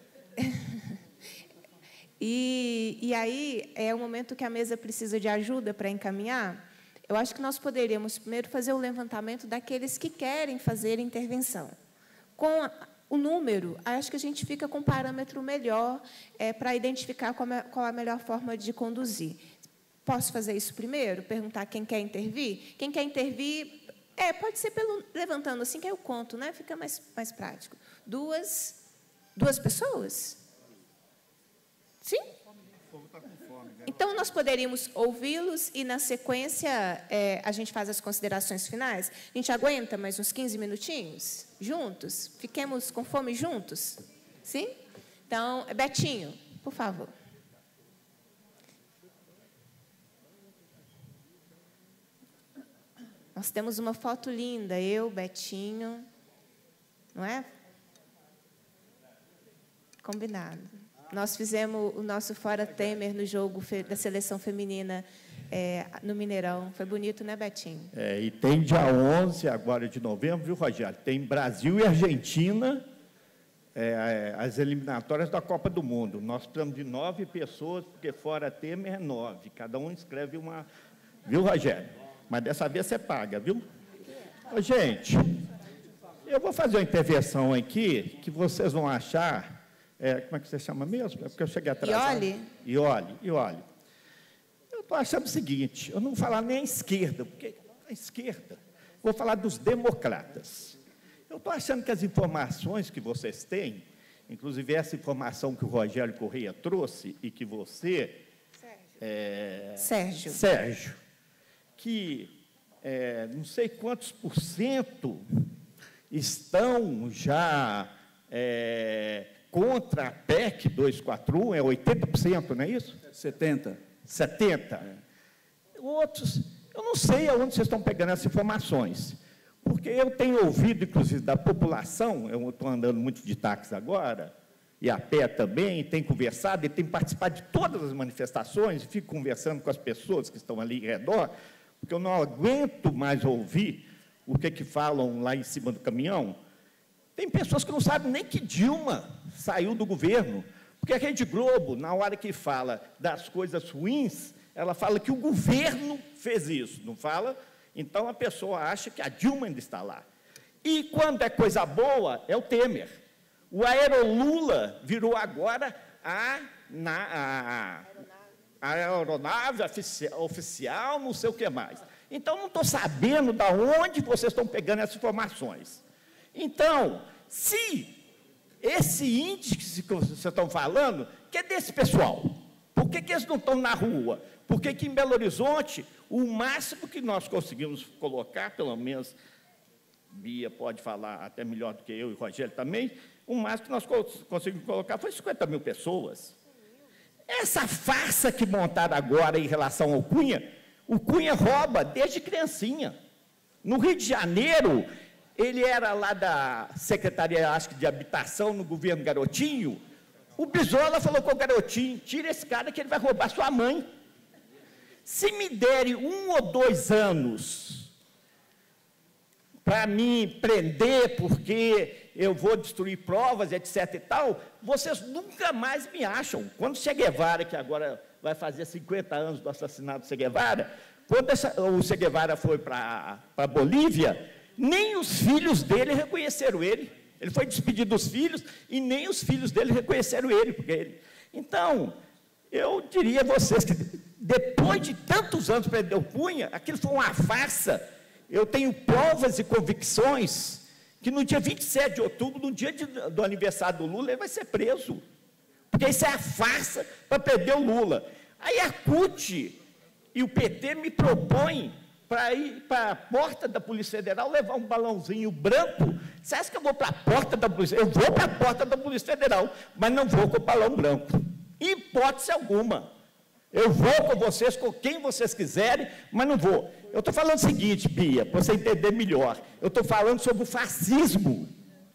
E, e aí é o momento que a mesa precisa de ajuda para encaminhar. Eu acho que nós poderíamos primeiro fazer o levantamento daqueles que querem fazer intervenção. Com a, o número, acho que a gente fica com um parâmetro melhor é, para identificar qual, é, qual a melhor forma de conduzir. Posso fazer isso primeiro? Perguntar quem quer intervir? Quem quer intervir, é, pode ser pelo levantando assim, que aí eu conto, né? Fica mais, mais prático. Duas, duas pessoas? Sim? Então, nós poderíamos ouvi-los e, na sequência, é, a gente faz as considerações finais? A gente aguenta mais uns quinze minutinhos? Juntos? Fiquemos com fome juntos? Sim? Então, Betinho, por favor. Nós temos uma foto linda, eu, Betinho, não é? Combinado. Nós fizemos o nosso Fora Temer no jogo da seleção feminina é, no Mineirão. Foi bonito, né, Betinho? É, e tem dia onze agora de novembro, viu, Rogério? Tem Brasil e Argentina, é, as eliminatórias da Copa do Mundo. Nós precisamos de nove pessoas, porque Fora Temer é nove. Cada um escreve uma... Viu, Rogério? Mas dessa vez você paga, viu? Ô, gente, eu vou fazer uma intervenção aqui que vocês vão achar... É, como é que você chama mesmo? É porque eu cheguei atrasado. Iole? Iole, Iole. Eu estou achando o seguinte, eu não vou falar nem a esquerda, porque a esquerda, vou falar dos democratas. Eu estou achando que as informações que vocês têm, inclusive essa informação que o Rogério Correia trouxe e que você... Sérgio. É, Sérgio. Sérgio, que é, não sei quantos por cento estão já... É, contra a P E C duzentos e quarenta e um, é oitenta por cento, não é isso? setenta por cento. setenta por cento. É. Outros, eu não sei aonde vocês estão pegando essas informações, porque eu tenho ouvido, inclusive, da população, eu estou andando muito de táxi agora, e a pé também, tem conversado, e tem participado de todas as manifestações, e fico conversando com as pessoas que estão ali em redor, porque eu não aguento mais ouvir o que, que falam lá em cima do caminhão. Tem pessoas que não sabem nem que Dilma saiu do governo, porque a Rede Globo, na hora que fala das coisas ruins, ela fala que o governo fez isso, não fala? Então, a pessoa acha que a Dilma ainda está lá. E, quando é coisa boa, é o Temer. O Aerolula virou agora a, na, a, a aeronave oficial, oficial, não sei o que mais. Então, não estou sabendo de onde vocês estão pegando essas informações. Então, se esse índice que vocês estão falando, que é desse pessoal, por que, que eles não estão na rua? Porque que em Belo Horizonte, o máximo que nós conseguimos colocar, pelo menos, Bia pode falar até melhor do que eu e o Rogério também, o máximo que nós conseguimos colocar foi cinquenta mil pessoas. Essa farsa que montaram agora em relação ao Cunha, o Cunha rouba desde criancinha. No Rio de Janeiro... Ele era lá da Secretaria, acho que, de Habitação, no governo Garotinho. O Brizola falou com o Garotinho, tira esse cara que ele vai roubar sua mãe. Se me derem um ou dois anos para me prender, porque eu vou destruir provas, etc e tal, vocês nunca mais me acham. Quando o Che Guevara, que agora vai fazer cinquenta anos do assassinato do Che Guevara, quando essa, o Che Guevara foi para a Bolívia, nem os filhos dele reconheceram ele. Ele foi despedido dos filhos e nem os filhos dele reconheceram ele. Porque ele... Então, eu diria a vocês que, depois de tantos anos para prender o Cunha, aquilo foi uma farsa. Eu tenho provas e convicções que no dia vinte e sete de outubro, no dia de, do aniversário do Lula, ele vai ser preso. Porque isso é a farsa para prender o Lula. Aí a C U T e o P T me propõem para ir para a porta da Polícia Federal, levar um balãozinho branco. Você acha que eu vou para a porta da Polícia? Eu vou para a porta da Polícia Federal, mas não vou com o balão branco. Em hipótese alguma. Eu vou com vocês, com quem vocês quiserem, mas não vou. Eu estou falando o seguinte, Bia, para você entender melhor. Eu estou falando sobre o fascismo.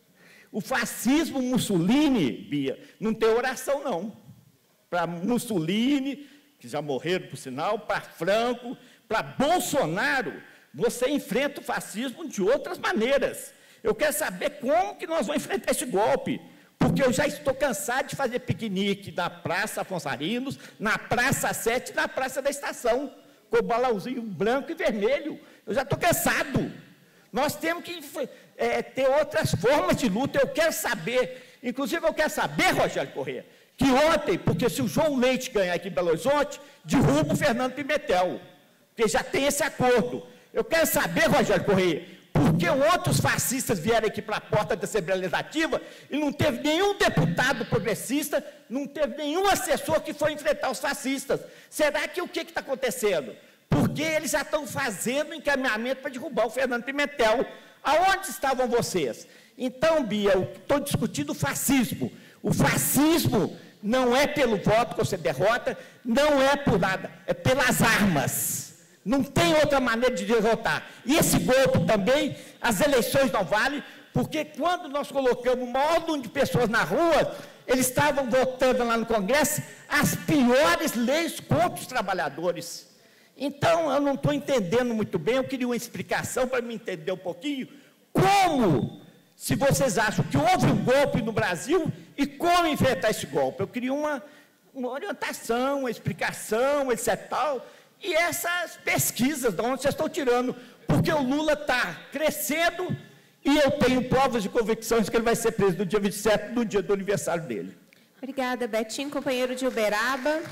O fascismo Mussolini, Bia, não tem oração, não. Para Mussolini, que já morreram, por sinal, para Franco... Para Bolsonaro, você enfrenta o fascismo de outras maneiras. Eu quero saber como que nós vamos enfrentar esse golpe, porque eu já estou cansado de fazer piquenique na Praça Afonso Arinos, na Praça sete, na Praça da Estação, com o balãozinho branco e vermelho. Eu já estou cansado. Nós temos que é, ter outras formas de luta. Eu quero saber, inclusive eu quero saber, Rogério Correia, que ontem, porque se o João Leite ganhar aqui em Belo Horizonte, derruba o Fernando Pimentel. Porque já tem esse acordo. Eu quero saber, Rogério Correia, por que outros fascistas vieram aqui para a porta da Assembleia Legislativa e não teve nenhum deputado progressista, não teve nenhum assessor que foi enfrentar os fascistas. Será que o que está acontecendo? Porque eles já estão fazendo encaminhamento para derrubar o Fernando Pimentel. Aonde estavam vocês? Então, Bia, eu estou discutindo o fascismo. O fascismo não é pelo voto que você derrota, não é por nada, é pelas armas. Não tem outra maneira de derrotar. E esse golpe também, as eleições não valem, porque quando nós colocamos o maior número de pessoas na rua, Eles estavam votando lá no Congresso as piores leis contra os trabalhadores. Então, eu não estou entendendo muito bem, eu queria uma explicação para me entender um pouquinho, como, se vocês acham que houve um golpe no Brasil, e como enfrentar esse golpe. Eu queria uma, uma orientação, uma explicação, etcétera. E essas pesquisas, de onde vocês estão tirando, porque o Lula está crescendo, e eu tenho provas de convicção de que ele vai ser preso no dia vinte e sete, no dia do aniversário dele. Obrigada, Betinho. Companheiro de Uberaba.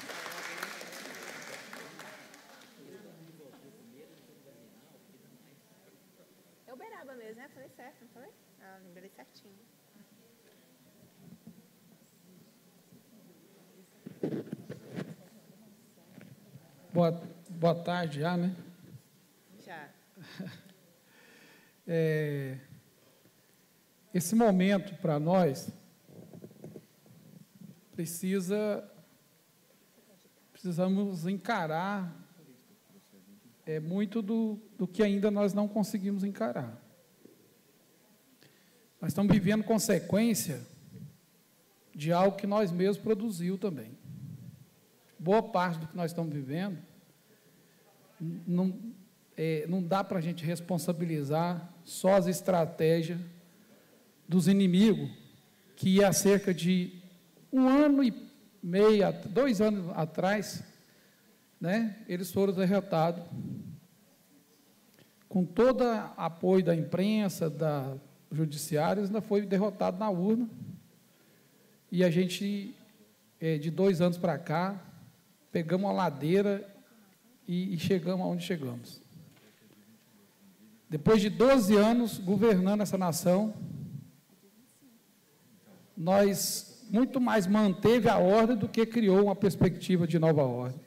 É Uberaba mesmo, né? Falei certo, não falei? Ah, lembrei certinho. Boa, boa tarde já, né? Já. É, esse momento, para nós, precisa, precisamos encarar é, muito do, do que ainda nós não conseguimos encarar. Nós estamos vivendo consequência de algo que nós mesmos produziu também. Boa parte do que nós estamos vivendo não, é, não dá para a gente responsabilizar só as estratégias dos inimigos, que há cerca de um ano e meio, dois anos atrás, né, eles foram derrotados, com todo apoio da imprensa, da judiciária, ainda foi derrotado na urna, e a gente, é, de dois anos para cá, pegamos a ladeira e, e chegamos aonde chegamos. Depois de doze anos governando essa nação, nós muito mais manteve a ordem do que criou uma perspectiva de nova ordem.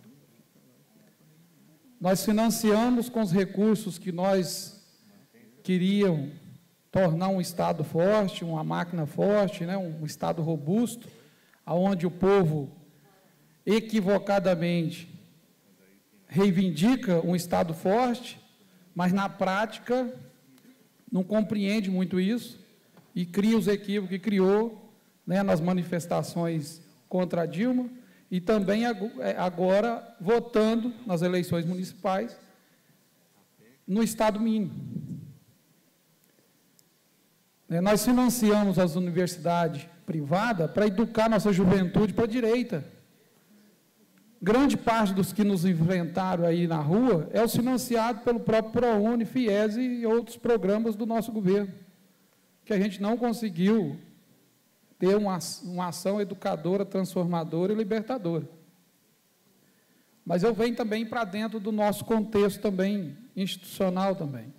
Nós financiamos com os recursos que nós queríamos tornar um Estado forte, uma máquina forte, né, um Estado robusto, onde o povo equivocadamente reivindica um Estado forte, mas na prática não compreende muito isso e cria os equívocos que criou, né, nas manifestações contra a Dilma e também agora votando nas eleições municipais no Estado mínimo. Nós financiamos as universidades privadas para educar nossa juventude para a direita. Grande parte dos que nos enfrentaram aí na rua é os financiados pelo próprio ProUni, FIES e outros programas do nosso governo, que a gente não conseguiu ter uma, uma ação educadora, transformadora e libertadora. Mas eu venho também para dentro do nosso contexto também, institucional também.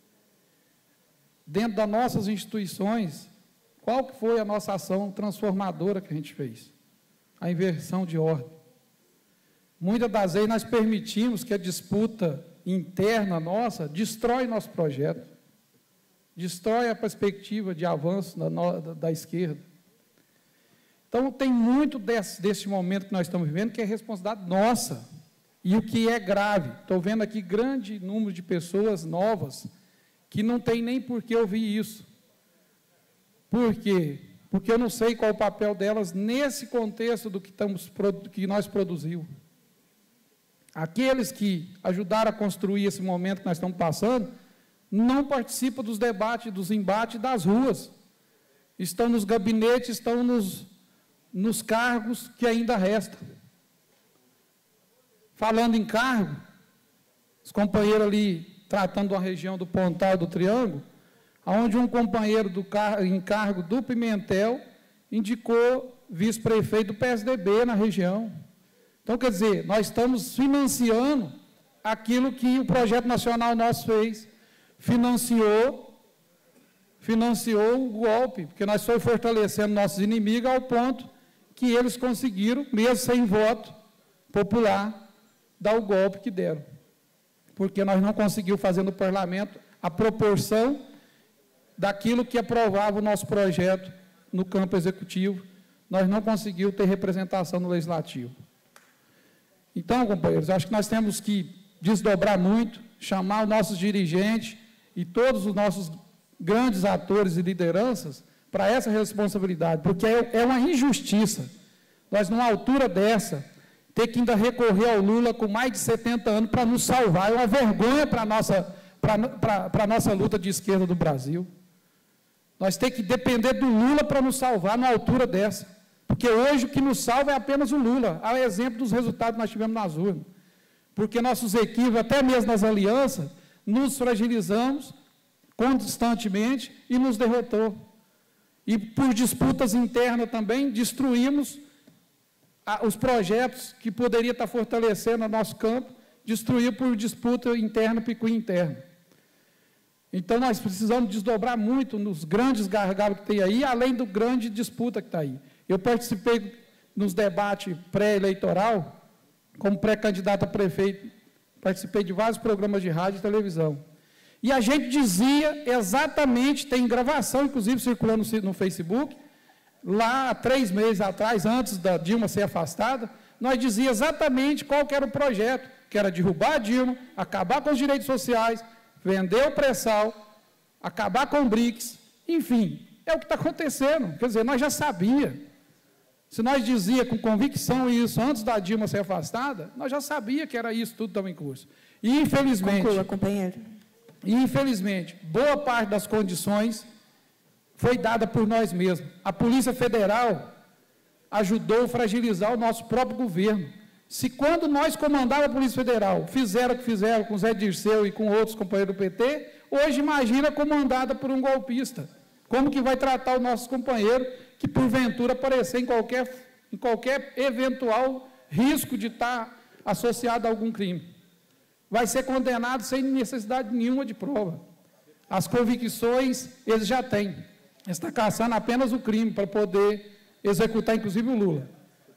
Dentro das nossas instituições, qual que foi a nossa ação transformadora que a gente fez? A inversão de ordem. Muitas das vezes nós permitimos que a disputa interna nossa destrói nosso projeto, destrói a perspectiva de avanço da, da, da esquerda. Então, tem muito desse, desse momento que nós estamos vivendo que é responsabilidade nossa, e o que é grave. Estou vendo aqui grande número de pessoas novas que não tem nem por que ouvir isso. Por quê? Porque eu não sei qual o papel delas nesse contexto do que, estamos, que nós produzimos. Aqueles que ajudaram a construir esse momento que nós estamos passando, não participam dos debates, dos embates das ruas. Estão nos gabinetes, estão nos, nos cargos que ainda restam. Falando em cargo, os companheiros ali, tratando da região do Pontal do Triângulo, onde um companheiro do car em cargo do Pimentel indicou vice-prefeito do P S D B na região. Então, quer dizer, nós estamos financiando aquilo que o projeto nacional nosso fez, financiou, financiou o golpe, porque nós fomos fortalecendo nossos inimigos ao ponto que eles conseguiram, mesmo sem voto popular, dar o golpe que deram. Porque nós não conseguimos fazer no parlamento a proporção daquilo que aprovava o nosso projeto no campo executivo, nós não conseguimos ter representação no legislativo. Então, companheiros, acho que nós temos que desdobrar muito, chamar os nossos dirigentes e todos os nossos grandes atores e lideranças para essa responsabilidade, porque é, é uma injustiça. Nós, numa altura dessa, ter que ainda recorrer ao Lula com mais de setenta anos para nos salvar, é uma vergonha para a nossa, para a nossa luta de esquerda do Brasil. Nós temos que depender do Lula para nos salvar numa altura dessa. Porque hoje o que nos salva é apenas o Lula, a exemplo dos resultados que nós tivemos nas urnas. Porque nossos equívocos, até mesmo nas alianças, nos fragilizamos constantemente e nos derrotou. E por disputas internas também, destruímos a, os projetos que poderiam estar fortalecendo o nosso campo, destruir por disputa interna, picuí interno. Então, nós precisamos desdobrar muito nos grandes gargalos que tem aí, além do grande disputa que está aí. Eu participei nos debates pré-eleitoral, como pré-candidato a prefeito, participei de vários programas de rádio e televisão. E a gente dizia exatamente, tem gravação, inclusive, circulando no Facebook, lá há três meses atrás, antes da Dilma ser afastada, nós dizíamos exatamente qual que era o projeto, que era derrubar a Dilma, acabar com os direitos sociais, vender o pré-sal, acabar com o BRICS, enfim, é o que está acontecendo. Quer dizer, nós já sabíamos. Se nós dizíamos com convicção isso antes da Dilma ser afastada, nós já sabíamos que era isso tudo estava em curso. E, infelizmente... Conclua, companheiro. E, infelizmente, boa parte das condições foi dada por nós mesmos. A Polícia Federal ajudou a fragilizar o nosso próprio governo. Se quando nós comandávamos a Polícia Federal, fizeram o que fizeram com Zé Dirceu e com outros companheiros do P T, hoje imagina comandada por um golpista. Como que vai tratar os nossos companheiros que, porventura, aparecer em qualquer, em qualquer eventual risco de estar associado a algum crime? Vai ser condenado sem necessidade nenhuma de prova. As convicções, eles já têm. Eles estão caçando apenas o crime para poder executar, inclusive, o Lula.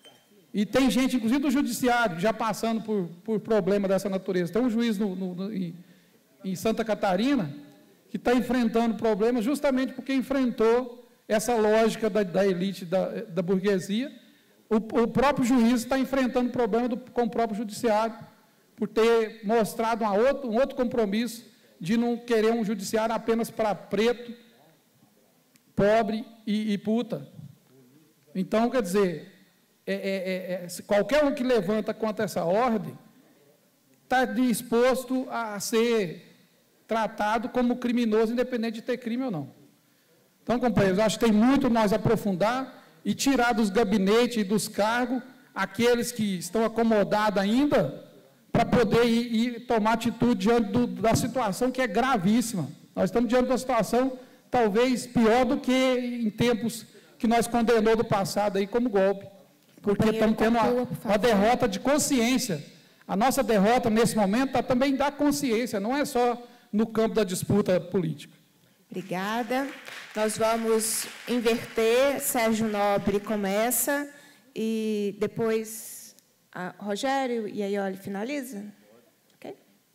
E tem gente, inclusive do judiciário, já passando por, por problema dessa natureza. Tem um juiz no, no, no, em, em Santa Catarina que está enfrentando problemas justamente porque enfrentou essa lógica da, da elite, da, da burguesia. O, o próprio juiz está enfrentando problema do, com o próprio judiciário, por ter mostrado uma outro, um outro compromisso de não querer um judiciário apenas para preto, pobre e, e puta. Então, quer dizer, é, é, é, qualquer um que levanta contra essa ordem está disposto a ser tratado como criminoso, independente de ter crime ou não. Então, companheiros, acho que tem muito nós aprofundar e tirar dos gabinetes e dos cargos aqueles que estão acomodados ainda, para poder ir, ir tomar atitude diante do, da situação que é gravíssima. Nós estamos diante de uma situação talvez pior do que em tempos que nós condenou do passado aí como golpe, porque estamos tendo uma, uma derrota de consciência. A nossa derrota nesse momento está também da consciência, não é só no campo da disputa política. Obrigada. Nós vamos inverter. Sérgio Nobre começa e depois a Rogério e aí olha finaliza. Ok?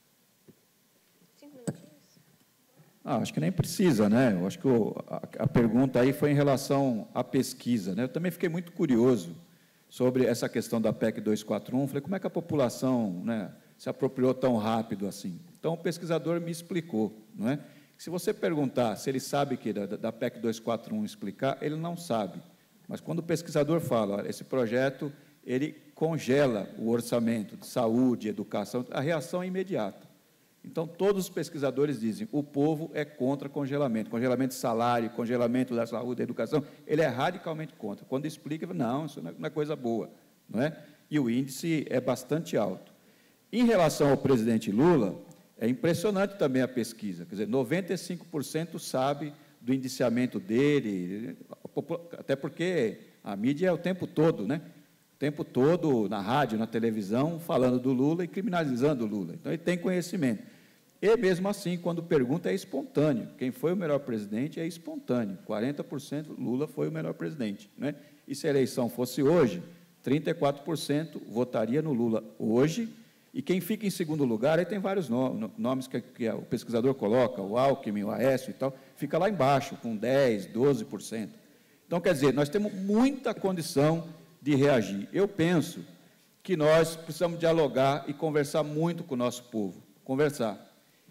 Cinco minutinhos. Ah, acho que nem precisa, né? Eu acho que o, a, a pergunta aí foi em relação à pesquisa, né? Eu também fiquei muito curioso sobre essa questão da P E C duzentos e quarenta e um. Falei, como é que a população, né, se apropriou tão rápido assim? Então, o pesquisador me explicou, não é? Se você perguntar se ele sabe que da, da P E C duzentos e quarenta e um explicar, ele não sabe. Mas quando o pesquisador fala, olha, esse projeto, ele congela o orçamento de saúde, educação, a reação é imediata. Então, todos os pesquisadores dizem, o povo é contra congelamento, congelamento de salário, congelamento da saúde, da educação, ele é radicalmente contra. Quando explica, não, isso não é coisa boa, não é? E o índice é bastante alto. Em relação ao presidente Lula, é impressionante também a pesquisa, quer dizer, noventa e cinco por cento sabe do indiciamento dele, até porque a mídia é o tempo todo, né? O tempo todo, na rádio, na televisão, falando do Lula e criminalizando o Lula. Então, ele tem conhecimento. E, mesmo assim, quando pergunta, é espontâneo. Quem foi o melhor presidente é espontâneo. quarenta por cento Lula foi o melhor presidente, né? E se a eleição fosse hoje, trinta e quatro por cento votaria no Lula hoje, e quem fica em segundo lugar, aí tem vários nomes que, que o pesquisador coloca, o Alckmin, o Aécio e tal, fica lá embaixo, com dez, doze por cento. Então, quer dizer, nós temos muita condição de reagir. Eu penso que nós precisamos dialogar e conversar muito com o nosso povo, conversar.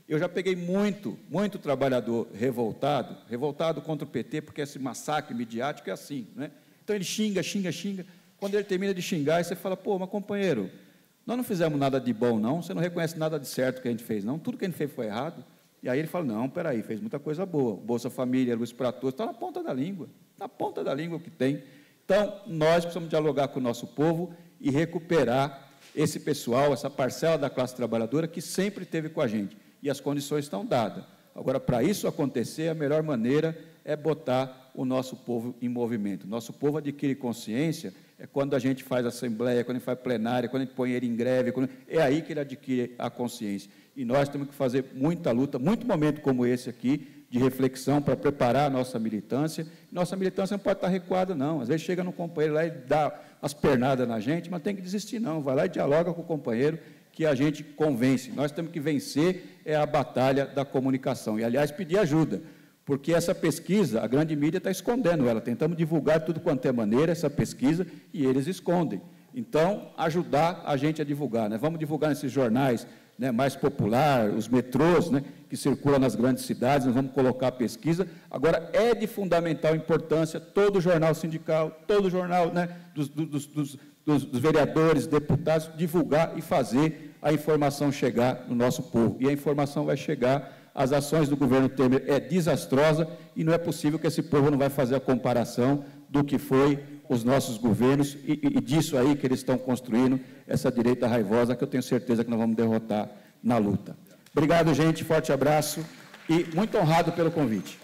Eu já peguei muito, muito trabalhador revoltado, revoltado contra o P T, porque esse massacre midiático é assim, né? Então, ele xinga, xinga, xinga. Quando ele termina de xingar, aí você fala, pô, mas companheiro, nós não fizemos nada de bom, não, você não reconhece nada de certo que a gente fez, não, tudo que a gente fez foi errado. E aí ele fala, não, peraí, fez muita coisa boa, Bolsa Família, Luz para Todos, está na ponta da língua, na ponta da língua que tem. Então, nós precisamos dialogar com o nosso povo e recuperar esse pessoal, essa parcela da classe trabalhadora que sempre esteve com a gente. E as condições estão dadas. Agora, para isso acontecer, a melhor maneira é botar o nosso povo em movimento. Nosso povo adquire consciência é quando a gente faz assembleia, quando a gente faz plenária, quando a gente põe ele em greve, quando... é aí que ele adquire a consciência. E nós temos que fazer muita luta, muito momento como esse aqui, de reflexão para preparar a nossa militância. Nossa militância não pode estar recuada, não. Às vezes chega no companheiro lá e dá umas pernadas na gente, mas tem que desistir, não. Vai lá e dialoga com o companheiro, que a gente convence. Nós temos que vencer é a batalha da comunicação. E, aliás, pedir ajuda, porque essa pesquisa, a grande mídia está escondendo ela. Tentamos divulgar tudo quanto é maneira, essa pesquisa, e eles escondem. Então, ajudar a gente a divulgar, né? Vamos divulgar nesses jornais, né, mais popular, os metrôs, né, que circulam nas grandes cidades, nós vamos colocar a pesquisa. Agora, é de fundamental importância todo jornal sindical, todo jornal, né, dos, dos, dos, dos, dos vereadores, deputados, divulgar e fazer a informação chegar no nosso povo. E a informação vai chegar. As ações do governo Temer é desastrosa e não é possível que esse povo não vai fazer a comparação do que foi os nossos governos e, e disso aí que eles estão construindo, essa direita raivosa que eu tenho certeza que nós vamos derrotar na luta. Obrigado, gente, forte abraço e muito honrado pelo convite.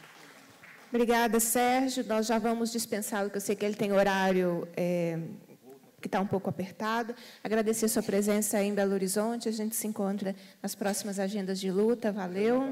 Obrigada, Sérgio. Nós já vamos dispensá-lo, que eu sei que ele tem horário é, que está um pouco apertado. Agradecer sua presença aí em Belo Horizonte. A gente se encontra nas próximas agendas de luta. Valeu.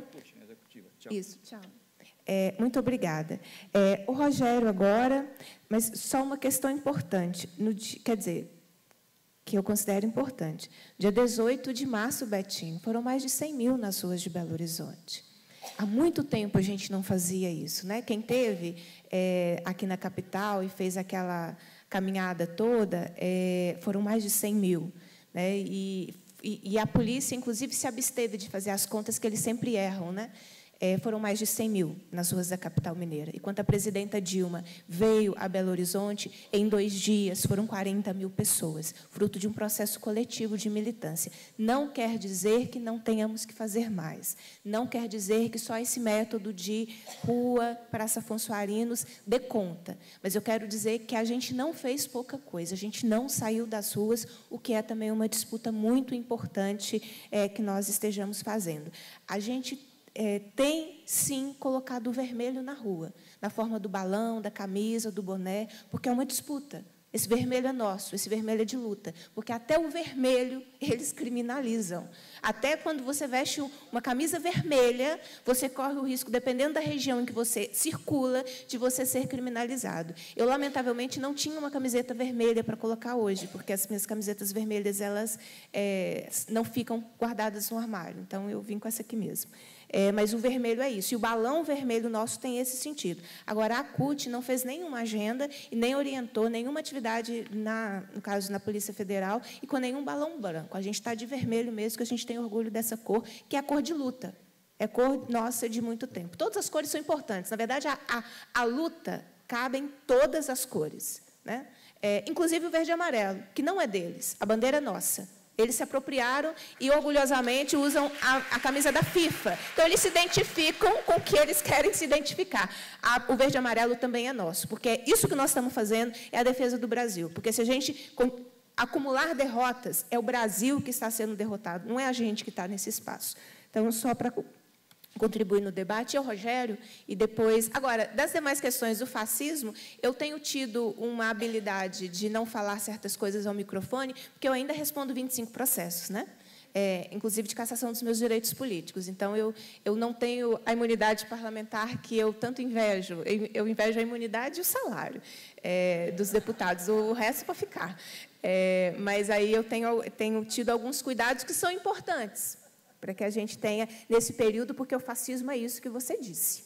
Isso, tchau. É, muito obrigada. É, o Rogério agora, mas só uma questão importante, no, quer dizer, que eu considero importante. Dia dezoito de março, Betinho, foram mais de cem mil nas ruas de Belo Horizonte. Há muito tempo a gente não fazia isso, né? Quem teve é, aqui na capital e fez aquela caminhada toda, é, foram mais de cem mil. Né? E, e, e a polícia, inclusive, se absteve de fazer as contas que eles sempre erram, né? É, foram mais de cem mil nas ruas da capital mineira. E quando a presidenta Dilma veio a Belo Horizonte, em dois dias foram quarenta mil pessoas, fruto de um processo coletivo de militância. Não quer dizer que não tenhamos que fazer mais. Não quer dizer que só esse método de rua, Praça Afonso Arinos, dê conta. Mas eu quero dizer que a gente não fez pouca coisa, a gente não saiu das ruas, o que é também uma disputa muito importante é, que nós estejamos fazendo. A gente É, tem, sim, colocado o vermelho na rua, na forma do balão, da camisa, do boné, porque é uma disputa. Esse vermelho é nosso, esse vermelho é de luta, porque até o vermelho eles criminalizam. Até quando você veste uma camisa vermelha, você corre o risco, dependendo da região em que você circula, de você ser criminalizado. Eu, lamentavelmente, não tinha uma camiseta vermelha para colocar hoje, porque as minhas camisetas vermelhas elas, é, não ficam guardadas no armário. Então, eu vim com essa aqui mesmo. É, mas o vermelho é isso. E o balão vermelho nosso tem esse sentido. Agora, a CUT não fez nenhuma agenda e nem orientou nenhuma atividade, na, no caso, na Polícia Federal, e com nenhum balão branco. A gente está de vermelho mesmo, que a gente tem orgulho dessa cor, que é a cor de luta. É cor nossa de muito tempo. Todas as cores são importantes. Na verdade, a, a, a luta cabe em todas as cores. Né? É, inclusive o verde e amarelo, que não é deles. A bandeira é nossa. Eles se apropriaram e, orgulhosamente, usam a, a camisa da FIFA. Então, eles se identificam com o que eles querem se identificar. A, o verde e amarelo também é nosso, porque isso que nós estamos fazendo é a defesa do Brasil. Porque, se a gente com, acumular derrotas, é o Brasil que está sendo derrotado, não é a gente que está nesse espaço. Então, só para contribuir no debate, é o Rogério, e depois... Agora, das demais questões do fascismo, eu tenho tido uma habilidade de não falar certas coisas ao microfone, porque eu ainda respondo vinte e cinco processos, né? É, inclusive de cassação dos meus direitos políticos. Então, eu, eu não tenho a imunidade parlamentar que eu tanto invejo. Eu, eu invejo a imunidade e o salário é, dos deputados. O resto é para ficar. É, mas aí eu tenho, tenho tido alguns cuidados que são importantes, para que a gente tenha nesse período, porque o fascismo é isso que você disse.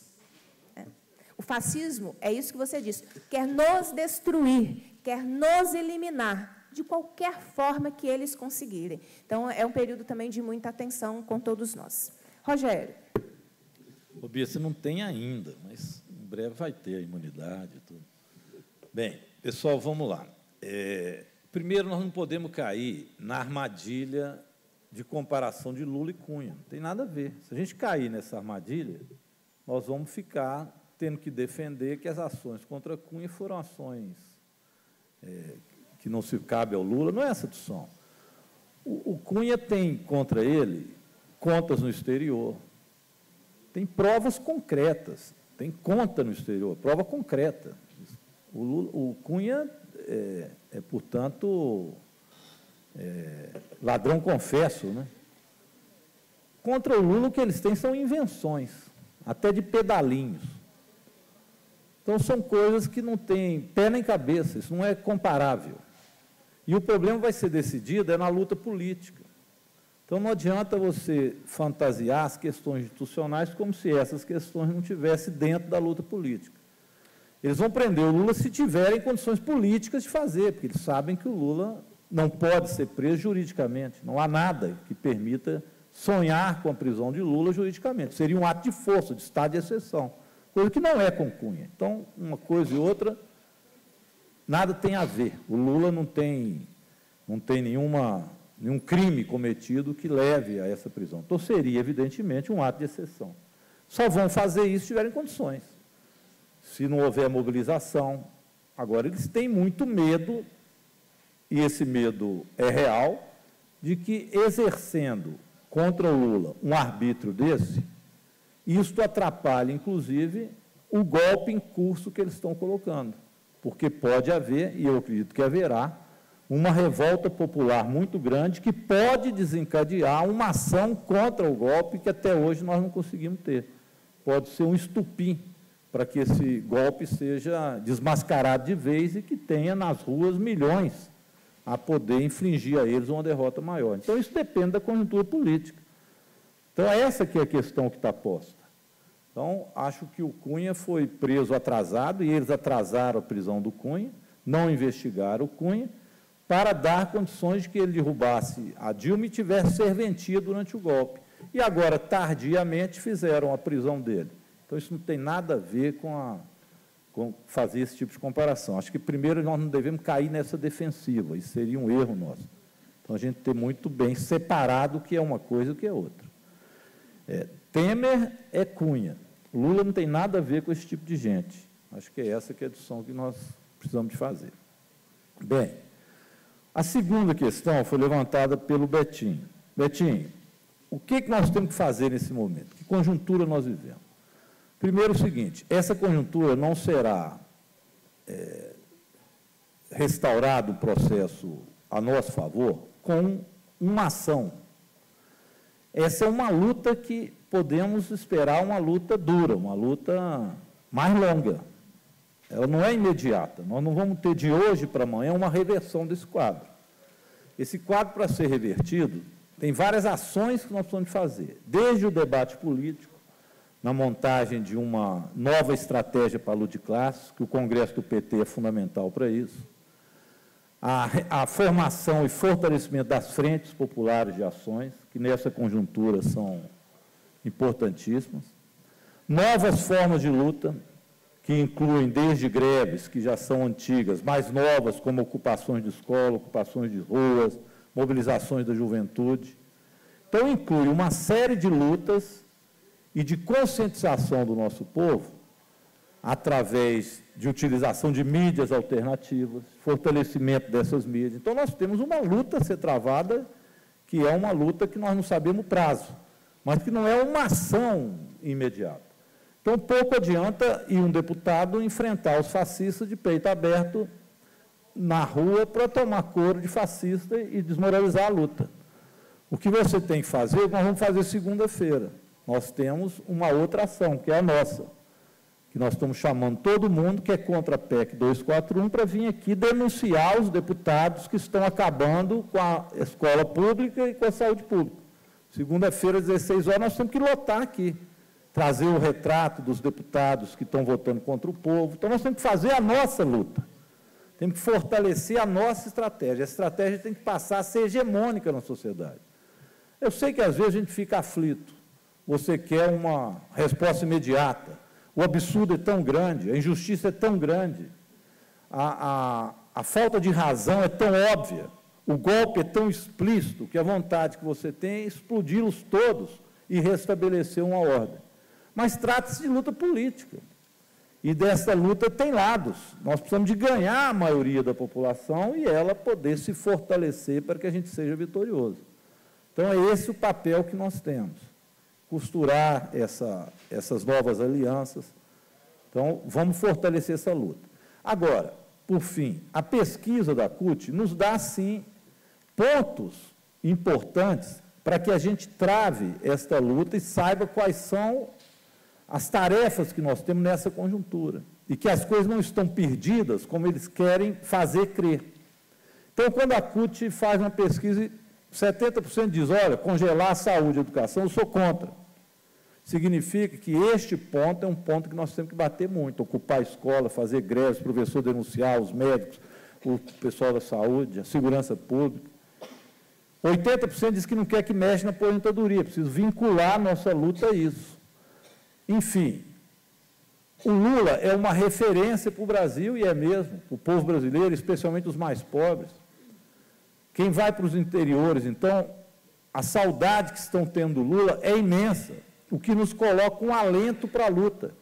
O fascismo é isso que você disse. Quer nos destruir, quer nos eliminar, de qualquer forma que eles conseguirem. Então, é um período também de muita atenção com todos nós. Rogério. Ô, Bia, você não tem ainda, mas em breve vai ter a imunidade e tudo. Bem, pessoal, vamos lá. É, primeiro, nós não podemos cair na armadilha de comparação de Lula e Cunha. Não tem nada a ver. Se a gente cair nessa armadilha, nós vamos ficar tendo que defender que as ações contra Cunha foram ações é, que não se cabe ao Lula. Não é essa a discussão. O, o Cunha tem contra ele contas no exterior, tem provas concretas, tem conta no exterior, prova concreta. O, Lula, o Cunha é, é portanto, é, ladrão confesso, né? Contra o Lula, o que eles têm são invenções, até de pedalinhos. Então, são coisas que não têm pé nem cabeça, isso não é comparável. E o problema vai ser decidido é na luta política. Então, não adianta você fantasiar as questões institucionais como se essas questões não estivessem dentro da luta política. Eles vão prender o Lula se tiverem condições políticas de fazer, porque eles sabem que o Lula não pode ser preso juridicamente. Não há nada que permita sonhar com a prisão de Lula juridicamente. Seria um ato de força, de estado de exceção, coisa que não é com Cunha. Então, uma coisa e outra, nada tem a ver. O Lula não tem, não tem nenhuma, nenhum crime cometido que leve a essa prisão. Então, seria, evidentemente, um ato de exceção. Só vão fazer isso se tiverem condições. Se não houver mobilização. Agora, eles têm muito medo, e esse medo é real, de que, exercendo contra o Lula um arbítrio desse, isto atrapalha, inclusive, o golpe em curso que eles estão colocando. Porque pode haver, e eu acredito que haverá, uma revolta popular muito grande que pode desencadear uma ação contra o golpe que até hoje nós não conseguimos ter. Pode ser um estupim para que esse golpe seja desmascarado de vez e que tenha nas ruas milhões a poder infligir a eles uma derrota maior. Então, isso depende da conjuntura política. Então, essa que é a questão que está posta. Então, acho que o Cunha foi preso atrasado, e eles atrasaram a prisão do Cunha, não investigaram o Cunha, para dar condições de que ele derrubasse a Dilma e tivesse serventia durante o golpe. E agora, tardiamente, fizeram a prisão dele. Então, isso não tem nada a ver com, a, com fazer esse tipo de comparação. Acho que, primeiro, nós não devemos cair nessa defensiva, isso seria um erro nosso. Então, a gente tem muito bem separado o que é uma coisa e o que é outra. É, Temer é Cunha. Lula não tem nada a ver com esse tipo de gente. Acho que é essa que é a discussão que nós precisamos de fazer. Bem, a segunda questão foi levantada pelo Betinho. Betinho, o que, que nós temos que fazer nesse momento? Que conjuntura nós vivemos? Primeiro, o seguinte, essa conjuntura não será é, restaurado o processo a nosso favor com uma ação. Essa é uma luta que podemos esperar uma luta dura, uma luta mais longa. Ela não é imediata. Nós não vamos ter de hoje para amanhã uma reversão desse quadro. Esse quadro, para ser revertido, tem várias ações que nós precisamos fazer, desde o debate político, na montagem de uma nova estratégia para a luta de classes, que o Congresso do P T é fundamental para isso, a, a formação e fortalecimento das frentes populares de ações, que nessa conjuntura são importantíssimas, novas formas de luta, que incluem desde greves, que já são antigas, mais novas, como ocupações de escola, ocupações de ruas, mobilizações da juventude. Então, inclui uma série de lutas e de conscientização do nosso povo, através de utilização de mídias alternativas, fortalecimento dessas mídias. Então, nós temos uma luta a ser travada, que é uma luta que nós não sabemos o prazo, mas que não é uma ação imediata. Então, pouco adianta ir um deputado enfrentar os fascistas de peito aberto na rua para tomar couro de fascista e desmoralizar a luta. O que você tem que fazer, nós vamos fazer segunda-feira. Nós temos uma outra ação, que é a nossa, que nós estamos chamando todo mundo que é contra a P E C duzentos e quarenta e um para vir aqui denunciar os deputados que estão acabando com a escola pública e com a saúde pública. Segunda-feira, às dezesseis horas, nós temos que lotar aqui, trazer o retrato dos deputados que estão votando contra o povo. Então, nós temos que fazer a nossa luta, temos que fortalecer a nossa estratégia. A estratégia tem que passar a ser hegemônica na sociedade. Eu sei que, às vezes, a gente fica aflito, você quer uma resposta imediata. O absurdo é tão grande, a injustiça é tão grande, a, a, a falta de razão é tão óbvia, o golpe é tão explícito que a vontade que você tem é explodi-los todos e restabelecer uma ordem. Mas trata-se de luta política. E dessa luta tem lados. Nós precisamos de ganhar a maioria da população e ela poder se fortalecer para que a gente seja vitorioso. Então, é esse o papel que nós temos. Costurar essa, essas novas alianças. Então, vamos fortalecer essa luta. Agora, por fim, a pesquisa da C U T nos dá, sim, pontos importantes para que a gente trave esta luta e saiba quais são as tarefas que nós temos nessa conjuntura, e que as coisas não estão perdidas como eles querem fazer crer. Então, quando a C U T faz uma pesquisa, setenta por cento diz, olha, congelar a saúde e a educação, eu sou contra. Significa que este ponto é um ponto que nós temos que bater muito, ocupar a escola, fazer greves, o professor denunciar, os médicos, o pessoal da saúde, a segurança pública. oitenta por cento diz que não quer que mexa na aposentadoria, preciso vincular a nossa luta a isso. Enfim, o Lula é uma referência para o Brasil, e é mesmo, o povo brasileiro, especialmente os mais pobres. Quem vai para os interiores, então, a saudade que estão tendo do Lula é imensa, o que nos coloca um alento para a luta,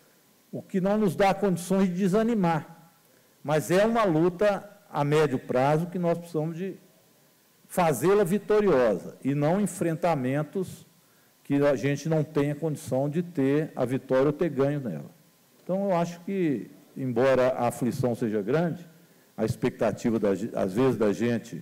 o que não nos dá condições de desanimar. Mas é uma luta a médio prazo que nós precisamos de fazê-la vitoriosa, e não enfrentamentos que a gente não tenha condição de ter a vitória ou ter ganho nela. Então, eu acho que, embora a aflição seja grande, a expectativa, da, às vezes, da gente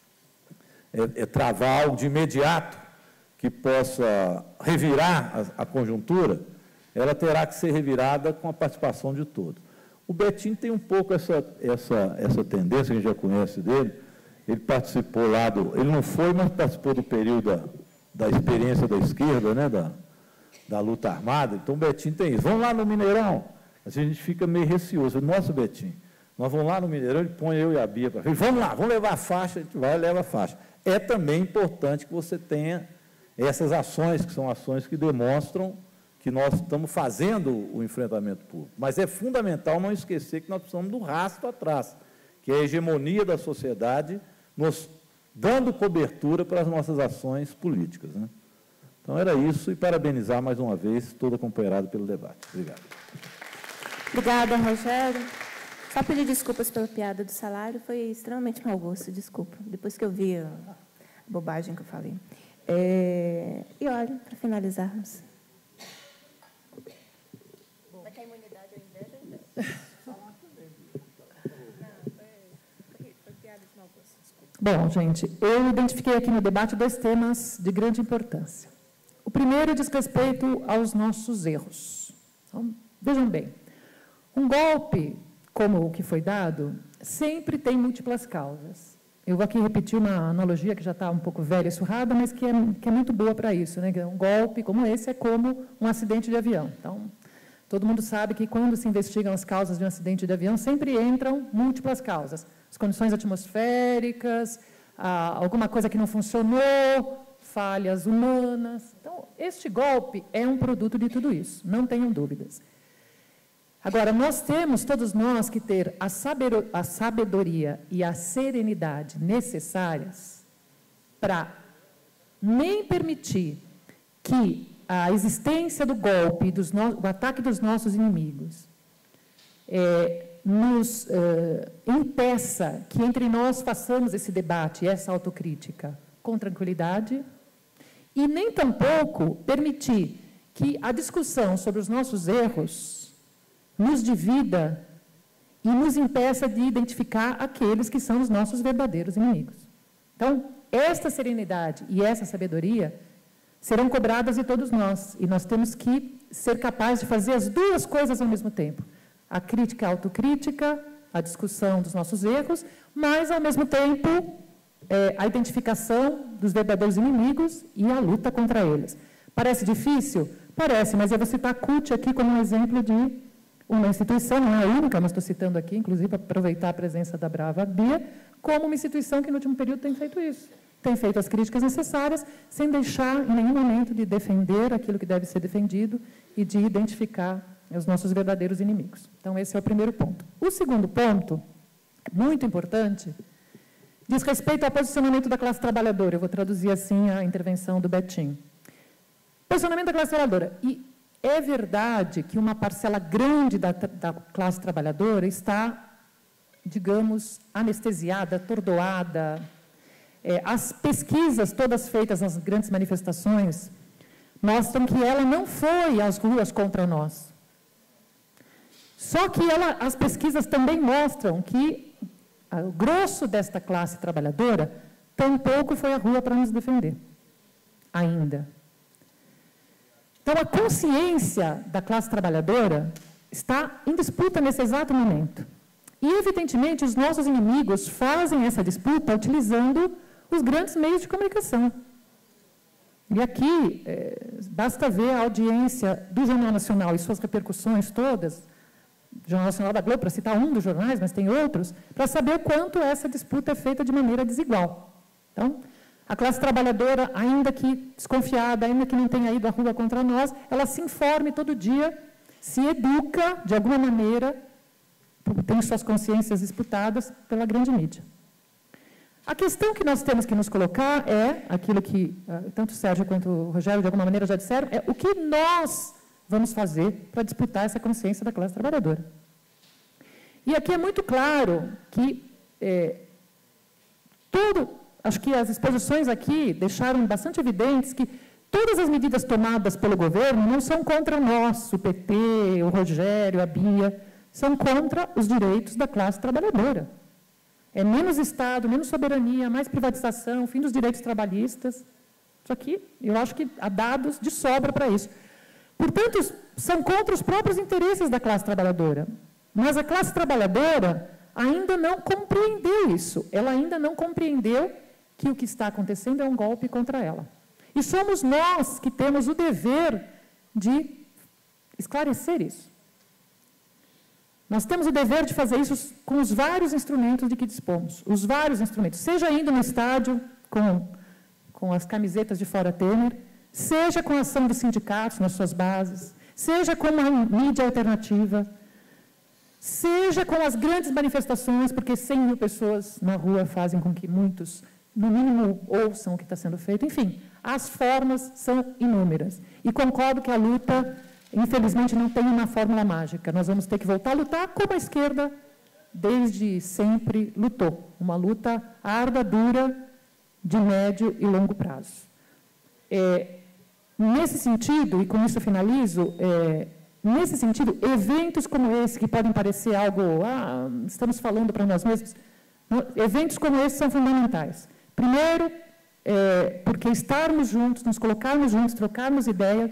é, é travar algo de imediato que possa revirar a, a conjuntura, ela terá que ser revirada com a participação de todos. O Betinho tem um pouco essa, essa, essa tendência, que a gente já conhece dele, ele participou lá do... Ele não foi, mas participou do período da... da experiência da esquerda, né, da, da luta armada. Então, o Betinho tem isso. Vamos lá no Mineirão? Assim, a gente fica meio receoso. Nossa, Betinho, nós vamos lá no Mineirão, ele põe eu e a Bia para frente. Vamos lá, vamos levar a faixa, a gente vai e leva a faixa. É também importante que você tenha essas ações, que são ações que demonstram que nós estamos fazendo o enfrentamento público. Mas é fundamental não esquecer que nós precisamos do rastro atrás, que é a hegemonia da sociedade nos dando cobertura para as nossas ações políticas, né? Então, era isso, e parabenizar mais uma vez todo acompanhado pelo debate. Obrigado. Obrigada, Rogério. Só pedir desculpas pela piada do salário, foi extremamente mau gosto, desculpa, depois que eu vi a bobagem que eu falei. É, e, olha, para finalizarmos. Vai que a imunidade é inveja, é inveja. Bom, gente, eu identifiquei aqui no debate dois temas de grande importância. O primeiro diz respeito aos nossos erros. Então, vejam bem, um golpe como o que foi dado sempre tem múltiplas causas. Eu vou aqui repetir uma analogia que já está um pouco velha e surrada, mas que é, que é muito boa para isso, né? Um golpe como esse é como um acidente de avião. Então, todo mundo sabe que quando se investigam as causas de um acidente de avião, sempre entram múltiplas causas. As condições atmosféricas, ah, alguma coisa que não funcionou, falhas humanas. Então, este golpe é um produto de tudo isso, não tenham dúvidas. Agora, nós temos, todos nós, que ter a sabedoria e a serenidade necessárias para nem permitir que a existência do golpe, dos no... o ataque dos nossos inimigos, é, nos uh, impeça que entre nós façamos esse debate, essa autocrítica, com tranquilidade, e nem tampouco permitir que a discussão sobre os nossos erros nos divida e nos impeça de identificar aqueles que são os nossos verdadeiros inimigos. Então, esta serenidade e essa sabedoria serão cobradas de todos nós, e nós temos que ser capazes de fazer as duas coisas ao mesmo tempo. A crítica, a autocrítica, a discussão dos nossos erros, mas, ao mesmo tempo, é, a identificação dos verdadeiros inimigos e a luta contra eles. Parece difícil? Parece, mas eu vou citar a C U T aqui como um exemplo de uma instituição, não é a única, mas estou citando aqui, inclusive, para aproveitar a presença da brava Bia, como uma instituição que, no último período, tem feito isso. tem feito as críticas necessárias, sem deixar em nenhum momento de defender aquilo que deve ser defendido e de identificar os nossos verdadeiros inimigos. Então, esse é o primeiro ponto. O segundo ponto, muito importante, diz respeito ao posicionamento da classe trabalhadora. Eu vou traduzir assim a intervenção do Betinho. Posicionamento da classe trabalhadora. E é verdade que uma parcela grande da, da classe trabalhadora está, digamos, anestesiada, atordoada. É, as pesquisas, todas feitas nas grandes manifestações, mostram que ela não foi às ruas contra nós. Só que ela, as pesquisas também mostram que o grosso desta classe trabalhadora tampouco foi à rua para nos defender, ainda. Então, a consciência da classe trabalhadora está em disputa nesse exato momento. E, evidentemente, os nossos inimigos fazem essa disputa utilizando os grandes meios de comunicação. E aqui, é, basta ver a audiência do Jornal Nacional e suas repercussões todas, Jornal Nacional da Globo, para citar um dos jornais, mas tem outros, para saber o quanto essa disputa é feita de maneira desigual. Então, a classe trabalhadora, ainda que desconfiada, ainda que não tenha ido à rua contra nós, ela se informe todo dia, se educa, de alguma maneira, tem suas consciências disputadas pela grande mídia. A questão que nós temos que nos colocar é, aquilo que uh, tanto o Sérgio quanto o Rogério, de alguma maneira, já disseram, é o que nós vamos fazer para disputar essa consciência da classe trabalhadora. E aqui é muito claro que é, tudo, acho que as exposições aqui deixaram bastante evidentes que todas as medidas tomadas pelo governo não são contra nós, o P T, o Rogério, a Bia, são contra os direitos da classe trabalhadora. É menos Estado, menos soberania, mais privatização, fim dos direitos trabalhistas. Isso aqui, eu acho que há dados de sobra para isso. Portanto, são contra os próprios interesses da classe trabalhadora. Mas a classe trabalhadora ainda não compreendeu isso. Ela ainda não compreendeu que o que está acontecendo é um golpe contra ela. E somos nós que temos o dever de esclarecer isso. Nós temos o dever de fazer isso com os vários instrumentos de que dispomos. Os vários instrumentos. Seja indo no estádio com, com as camisetas de Fora Temer, seja com a ação dos sindicatos nas suas bases, seja com a mídia alternativa, seja com as grandes manifestações, porque cem mil pessoas na rua fazem com que muitos, no mínimo, ouçam o que está sendo feito. Enfim, as formas são inúmeras. E concordo que a luta, infelizmente, não tem uma fórmula mágica. Nós vamos ter que voltar a lutar como a esquerda, desde sempre, lutou. Uma luta árdua, dura, de médio e longo prazo. É, nesse sentido, e com isso eu finalizo, é, nesse sentido, eventos como esse, que podem parecer algo, ah, estamos falando para nós mesmos, eventos como esse são fundamentais. Primeiro, é, porque estarmos juntos, nos colocarmos juntos, trocarmos ideias,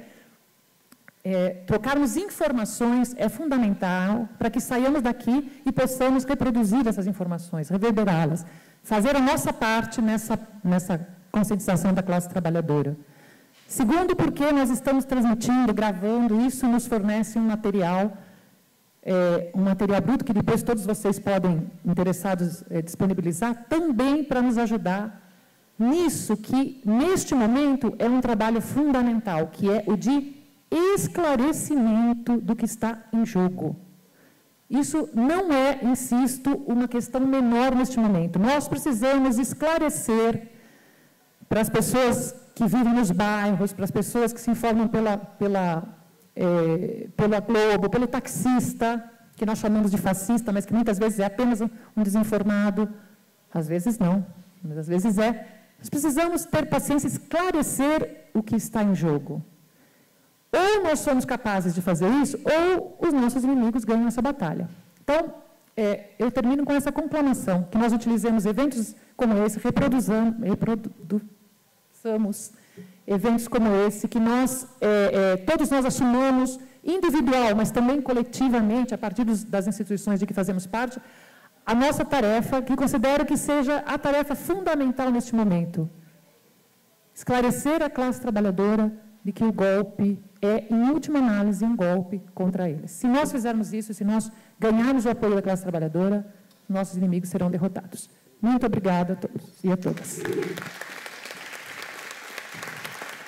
é, trocarmos informações é fundamental para que saiamos daqui e possamos reproduzir essas informações, reverberá-las, fazer a nossa parte nessa, nessa conscientização da classe trabalhadora. Segundo, porque nós estamos transmitindo, gravando, isso nos fornece um material, é, um material bruto que depois todos vocês podem, interessados, é, disponibilizar, também para nos ajudar nisso que, neste momento, é um trabalho fundamental, que é o de esclarecimento do que está em jogo. Isso não é, insisto, uma questão menor neste momento. Nós precisamos esclarecer para as pessoas que vivem nos bairros, para as pessoas que se informam pela, pela, é, pela Globo, pelo taxista, que nós chamamos de fascista, mas que muitas vezes é apenas um, um desinformado. Às vezes não, mas às vezes é. Nós precisamos ter paciência e esclarecer o que está em jogo. Ou nós somos capazes de fazer isso, ou os nossos inimigos ganham essa batalha. Então, é, eu termino com essa conclamação, que nós utilizemos eventos como esse, reproduzamos, reproduçamos eventos como esse, que nós, é, é, todos nós assumamos, individual, mas também coletivamente, a partir dos, das instituições de que fazemos parte, a nossa tarefa, que considero que seja a tarefa fundamental neste momento. Esclarecer a classe trabalhadora de que o golpe é, em última análise, um golpe contra eles. Se nós fizermos isso, se nós ganharmos o apoio da classe trabalhadora, nossos inimigos serão derrotados. Muito obrigada a todos e a todas.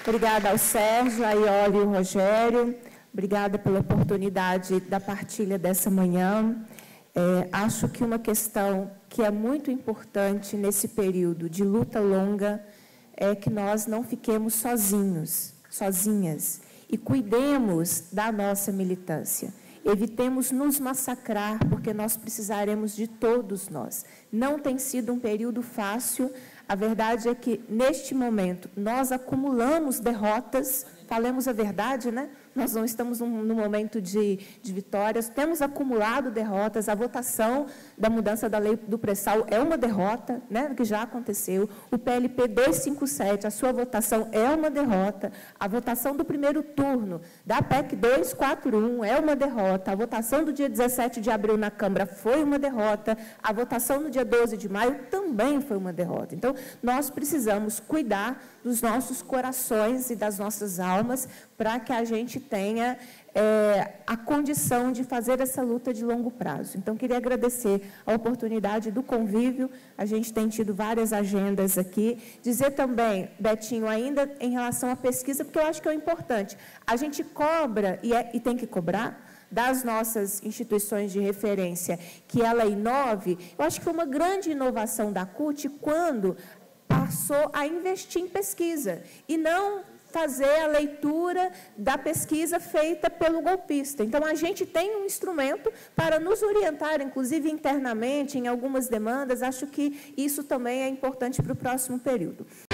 Obrigada ao Sérgio, a Iole e ao Rogério. Obrigada pela oportunidade da partilha dessa manhã. É, acho que uma questão que é muito importante nesse período de luta longa é que nós não fiquemos sozinhos, sozinhas, e cuidemos da nossa militância. Evitemos nos massacrar, porque nós precisaremos de todos nós. Não tem sido um período fácil. A verdade é que, neste momento, nós acumulamos derrotas. Falemos a verdade, né? Nós não estamos num, num momento de, de vitórias, temos acumulado derrotas. A votação da mudança da lei do pré-sal é uma derrota, né, que já aconteceu. O P L P duzentos e cinquenta e sete, a sua votação é uma derrota. A votação do primeiro turno da P E C duzentos e quarenta e um é uma derrota. A votação do dia dezessete de abril na Câmara foi uma derrota. A votação no dia doze de maio também foi uma derrota. Então, nós precisamos cuidar dos nossos corações e das nossas almas para que a gente tenha é, a condição de fazer essa luta de longo prazo. Então, queria agradecer a oportunidade do convívio. A gente tem tido várias agendas aqui. Dizer também, Betinho, ainda em relação à pesquisa, porque eu acho que é importante. A gente cobra, e, é, e tem que cobrar, das nossas instituições de referência, que ela inove. Eu acho que foi uma grande inovação da C U T quando passou a investir em pesquisa e não fazer a leitura da pesquisa feita pelo golpista. Então, a gente tem um instrumento para nos orientar, inclusive internamente, em algumas demandas. Acho que isso também é importante para o próximo período.